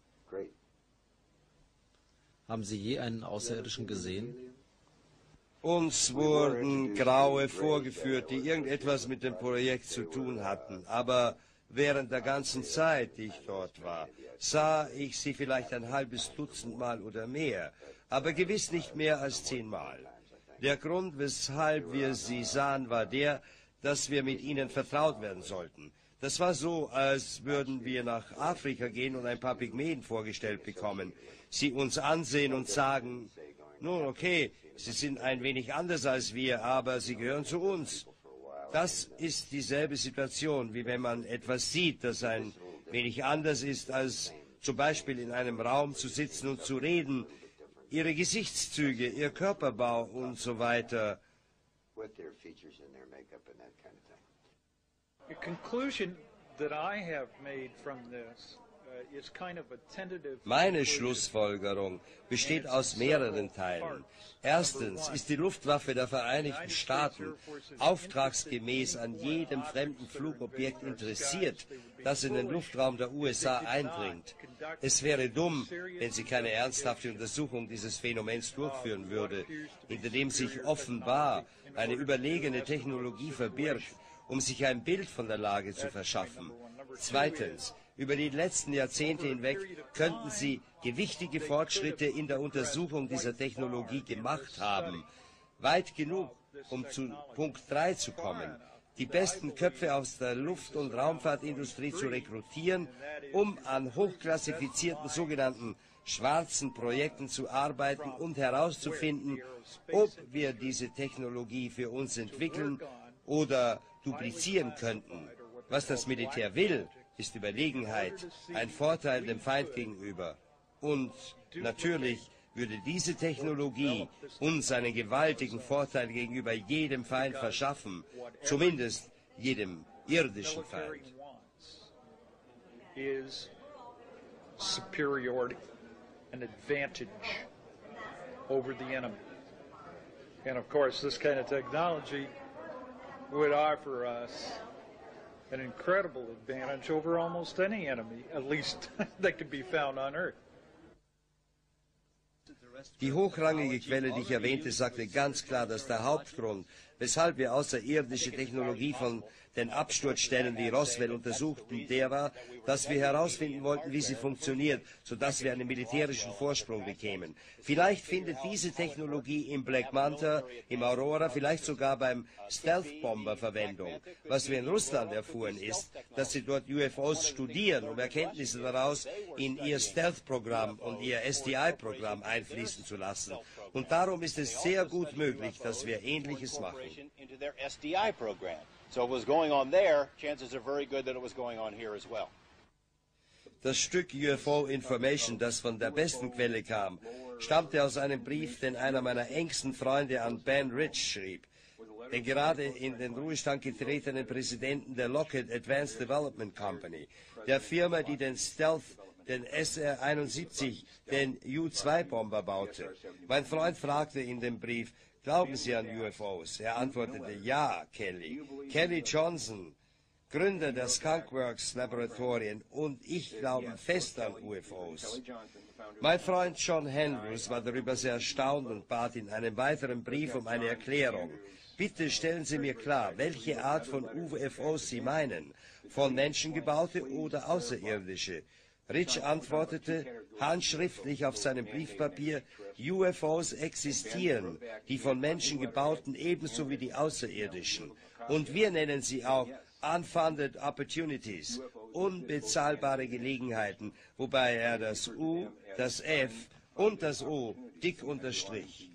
Haben Sie je einen Außerirdischen gesehen? Uns wurden Graue vorgeführt, die irgendetwas mit dem Projekt zu tun hatten. Aber während der ganzen Zeit, die ich dort war, sah ich sie vielleicht ein halbes Dutzend Mal oder mehr, aber gewiss nicht mehr als 10 Mal. Der Grund, weshalb wir sie sahen, war der, dass wir mit ihnen vertraut werden sollten. Das war so, als würden wir nach Afrika gehen und ein paar Pygmäen vorgestellt bekommen, sie uns ansehen und sagen, nun okay, sie sind ein wenig anders als wir, aber sie gehören zu uns. Das ist dieselbe Situation, wie wenn man etwas sieht, das ein wenig anders ist, als zum Beispiel in einem Raum zu sitzen und zu reden. Ihre Gesichtszüge, ihr Körperbau und so weiter. The conclusion that I have made from this Meine Schlussfolgerung besteht aus mehreren Teilen. Erstens ist die Luftwaffe der Vereinigten Staaten auftragsgemäß an jedem fremden Flugobjekt interessiert, das in den Luftraum der USA eindringt. Es wäre dumm, wenn sie keine ernsthafte Untersuchung dieses Phänomens durchführen würde, hinter dem sich offenbar eine überlegene Technologie verbirgt, um sich ein Bild von der Lage zu verschaffen. Zweitens, über die letzten Jahrzehnte hinweg könnten sie gewichtige Fortschritte in der Untersuchung dieser Technologie gemacht haben. Weit genug, um zu Punkt 3 zu kommen. Die besten Köpfe aus der Luft- und Raumfahrtindustrie zu rekrutieren, um an hochklassifizierten sogenannten schwarzen Projekten zu arbeiten und herauszufinden, ob wir diese Technologie für uns entwickeln oder duplizieren könnten. Was das Militär will, ist Überlegenheit, ein Vorteil dem Feind gegenüber. Und natürlich würde diese Technologie uns einen gewaltigen Vorteil gegenüber jedem Feind verschaffen, zumindest jedem irdischen Feind. Is superiority, an advantage over the enemy. And of course, this kind of technology would offer us an incredible advantage over almost any enemy, at least that could be found on Earth. Die hochrangige Quelle, die ich erwähnte, sagte ganz klar, dass der Hauptgrund, weshalb wir außerirdische Technologie von den Absturzstellen wie Roswell untersuchten, der war, dass wir herausfinden wollten, wie sie funktioniert, sodass wir einen militärischen Vorsprung bekämen. Vielleicht findet diese Technologie im Black Manta, im Aurora, vielleicht sogar beim Stealth-Bomber Verwendung. Was wir in Russland erfuhren, ist, dass sie dort UFOs studieren, um Erkenntnisse daraus in ihr Stealth-Programm und ihr SDI-Programm einfließen zu lassen. Und darum ist es sehr gut möglich, dass wir Ähnliches machen. So if it was going on there, chances are very good that it was going on here as well. Das Stück UFO Information, das von der besten Quelle kam, stammte aus einem Brief, den einer meiner engsten Freunde an Ben Rich schrieb, den gerade in den Ruhestand getretenen Präsidenten der Lockheed Advanced Development Company, der Firma, die den Stealth, den SR-71, den U-2-Bomber baute. Mein Freund fragte in dem Brief, glauben Sie an UFOs? Er antwortete, ja, Kelly. Kelly Johnson, Gründer der Skunkworks Laboratorien, und ich glaube fest an UFOs. Mein Freund John Andrews war darüber sehr erstaunt und bat in einem weiteren Brief um eine Erklärung. Bitte stellen Sie mir klar, welche Art von UFOs Sie meinen, von Menschen gebaute oder außerirdische. Rich antwortete handschriftlich auf seinem Briefpapier, UFOs existieren, die von Menschen gebauten ebenso wie die außerirdischen. Und wir nennen sie auch Unfunded Opportunities, unbezahlbare Gelegenheiten, wobei er das U, das F und das O dick unterstrich.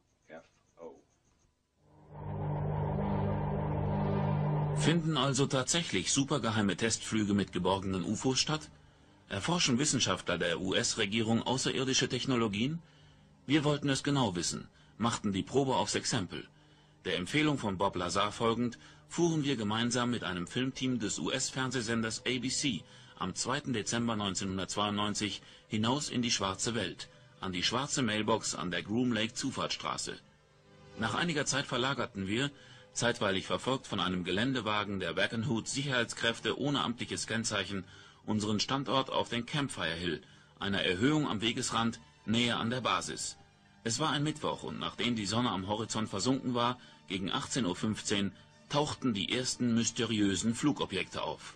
Finden also tatsächlich supergeheime Testflüge mit geborgenen UFOs statt? Erforschen Wissenschaftler der US-Regierung außerirdische Technologien? Wir wollten es genau wissen, machten die Probe aufs Exempel. Der Empfehlung von Bob Lazar folgend, fuhren wir gemeinsam mit einem Filmteam des US-Fernsehsenders ABC am 2. Dezember 1992 hinaus in die schwarze Welt, an die schwarze Mailbox an der Groom Lake Zufahrtsstraße. Nach einiger Zeit verlagerten wir, zeitweilig verfolgt von einem Geländewagen der Wackenhut Sicherheitskräfte ohne amtliches Kennzeichen, unseren Standort auf den Campfire Hill, einer Erhöhung am Wegesrand, näher an der Basis. Es war ein Mittwoch und nachdem die Sonne am Horizont versunken war, gegen 18:15 Uhr, tauchten die ersten mysteriösen Flugobjekte auf.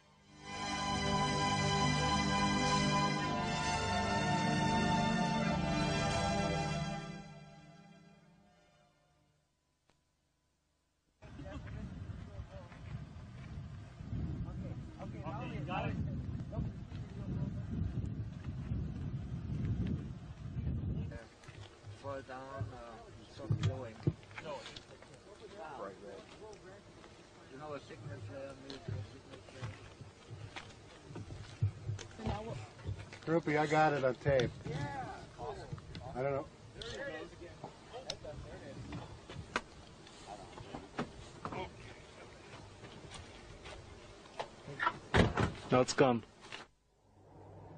Groupie, I got it on tape. I don't know. No, it's gone.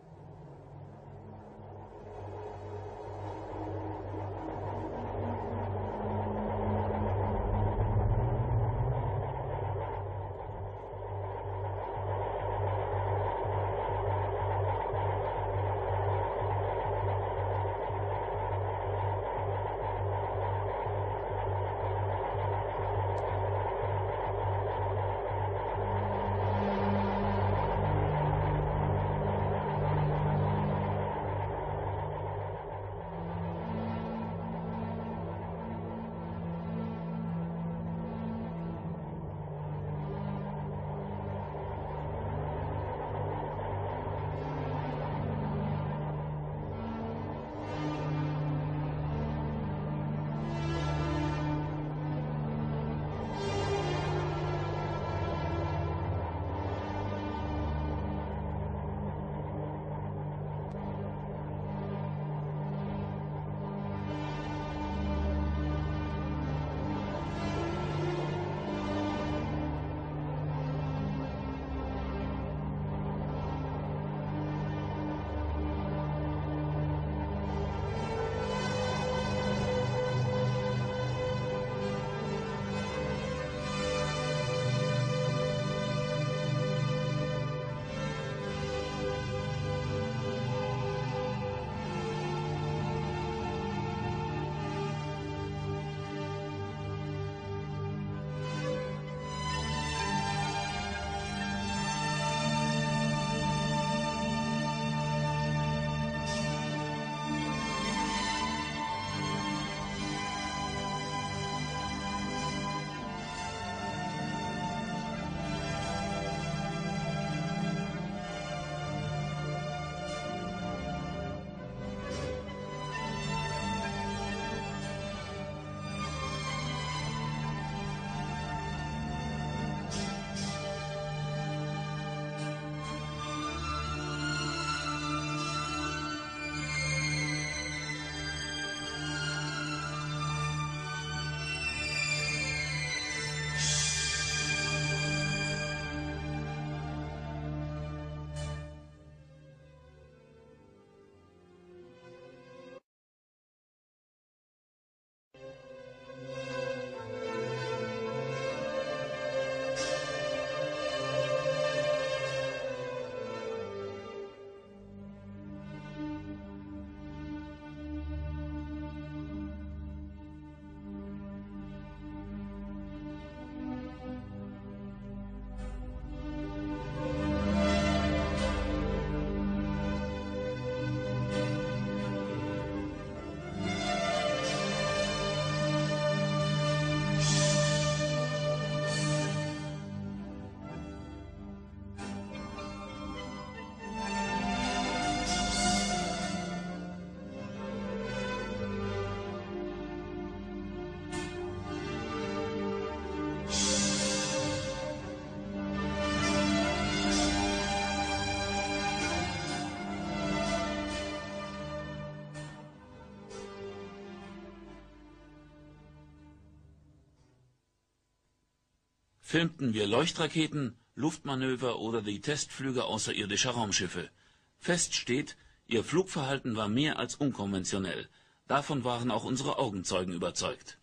filmten wir Leuchtraketen, Luftmanöver oder die Testflüge außerirdischer Raumschiffe. Fest steht, ihr Flugverhalten war mehr als unkonventionell. Davon waren auch unsere Augenzeugen überzeugt.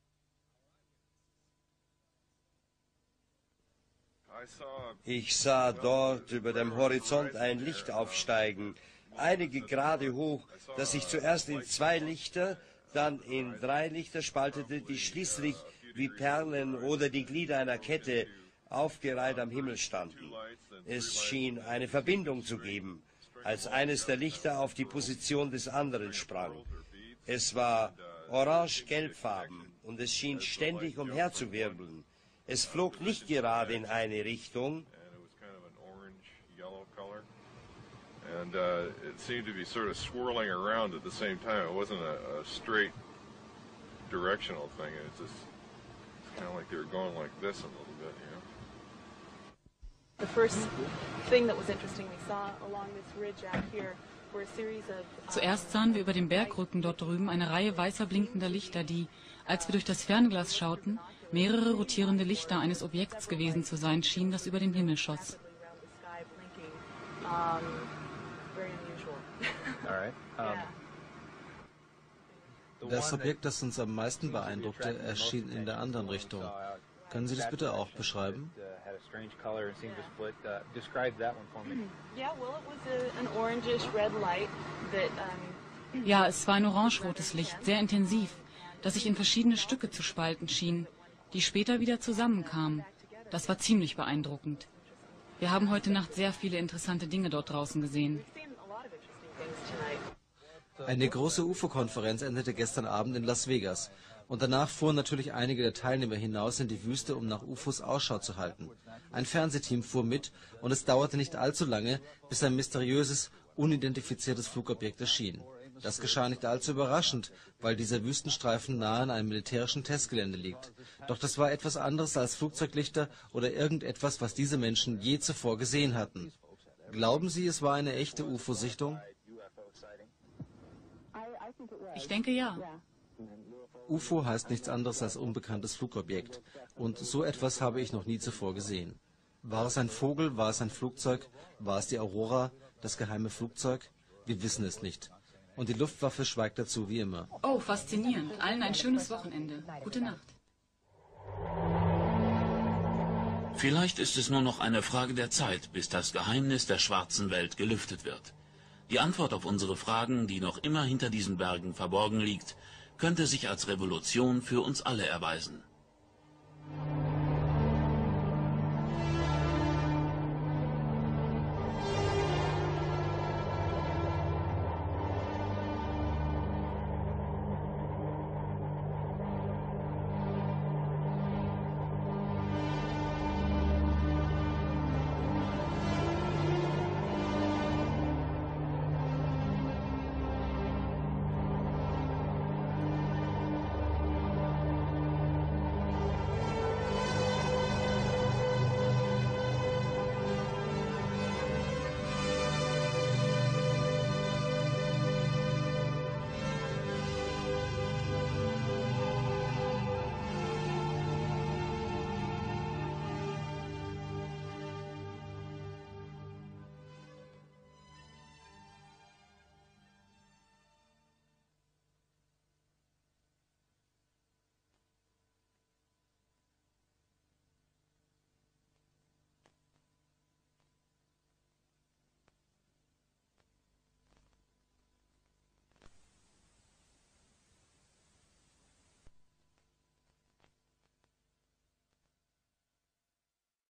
Ich sah dort über dem Horizont ein Licht aufsteigen, einige Grade hoch, das sich zuerst in 2 Lichter, dann in 3 Lichter spaltete, die schließlich wie Perlen oder die Glieder einer Kette aufgereiht am Himmel standen. Es schien eine Verbindung zu geben, als eines der Lichter auf die Position des anderen sprang. Es war orange-gelbfarben und es schien ständig umherzuwirbeln. Es flog nicht gerade in eine Richtung. And it seemed to be sort of swirling around at the same time. It wasn't a straight directional thing. It's just kind of like they were going like this a little bit, you know. The first thing that was interesting we saw along this ridge out here were a series of Zuerst sahen wir über dem Bergrücken dort drüben eine Reihe weißer blinkender Lichter, die, als wir durch das Fernglas schauten, mehrere rotierende Lichter eines Objekts gewesen zu sein schienen, das über den Himmel schoss. Das Objekt, das uns am meisten beeindruckte, erschien in der anderen Richtung. Können Sie das bitte auch beschreiben? Ja, es war ein orangerotes Licht, sehr intensiv, das sich in verschiedene Stücke zu spalten schien, die später wieder zusammenkamen. Das war ziemlich beeindruckend. Wir haben heute Nacht sehr viele interessante Dinge dort draußen gesehen. Eine große UFO-Konferenz endete gestern Abend in Las Vegas. Und danach fuhren natürlich einige der Teilnehmer hinaus in die Wüste, um nach UFOs Ausschau zu halten. Ein Fernsehteam fuhr mit und es dauerte nicht allzu lange, bis ein mysteriöses, unidentifiziertes Flugobjekt erschien. Das geschah nicht allzu überraschend, weil dieser Wüstenstreifen nahe an einem militärischen Testgelände liegt. Doch das war etwas anderes als Flugzeuglichter oder irgendetwas, was diese Menschen je zuvor gesehen hatten. Glauben Sie, es war eine echte UFO-Sichtung? Ich denke ja. UFO heißt nichts anderes als unbekanntes Flugobjekt. Und so etwas habe ich noch nie zuvor gesehen. War es ein Vogel? War es ein Flugzeug? War es die Aurora? Das geheime Flugzeug? Wir wissen es nicht. Und die Luftwaffe schweigt dazu wie immer. Oh, faszinierend. Allen ein schönes Wochenende. Gute Nacht. Vielleicht ist es nur noch eine Frage der Zeit, bis das Geheimnis der schwarzen Welt gelüftet wird. Die Antwort auf unsere Fragen, die noch immer hinter diesen Bergen verborgen liegt, könnte sich als Revolution für uns alle erweisen.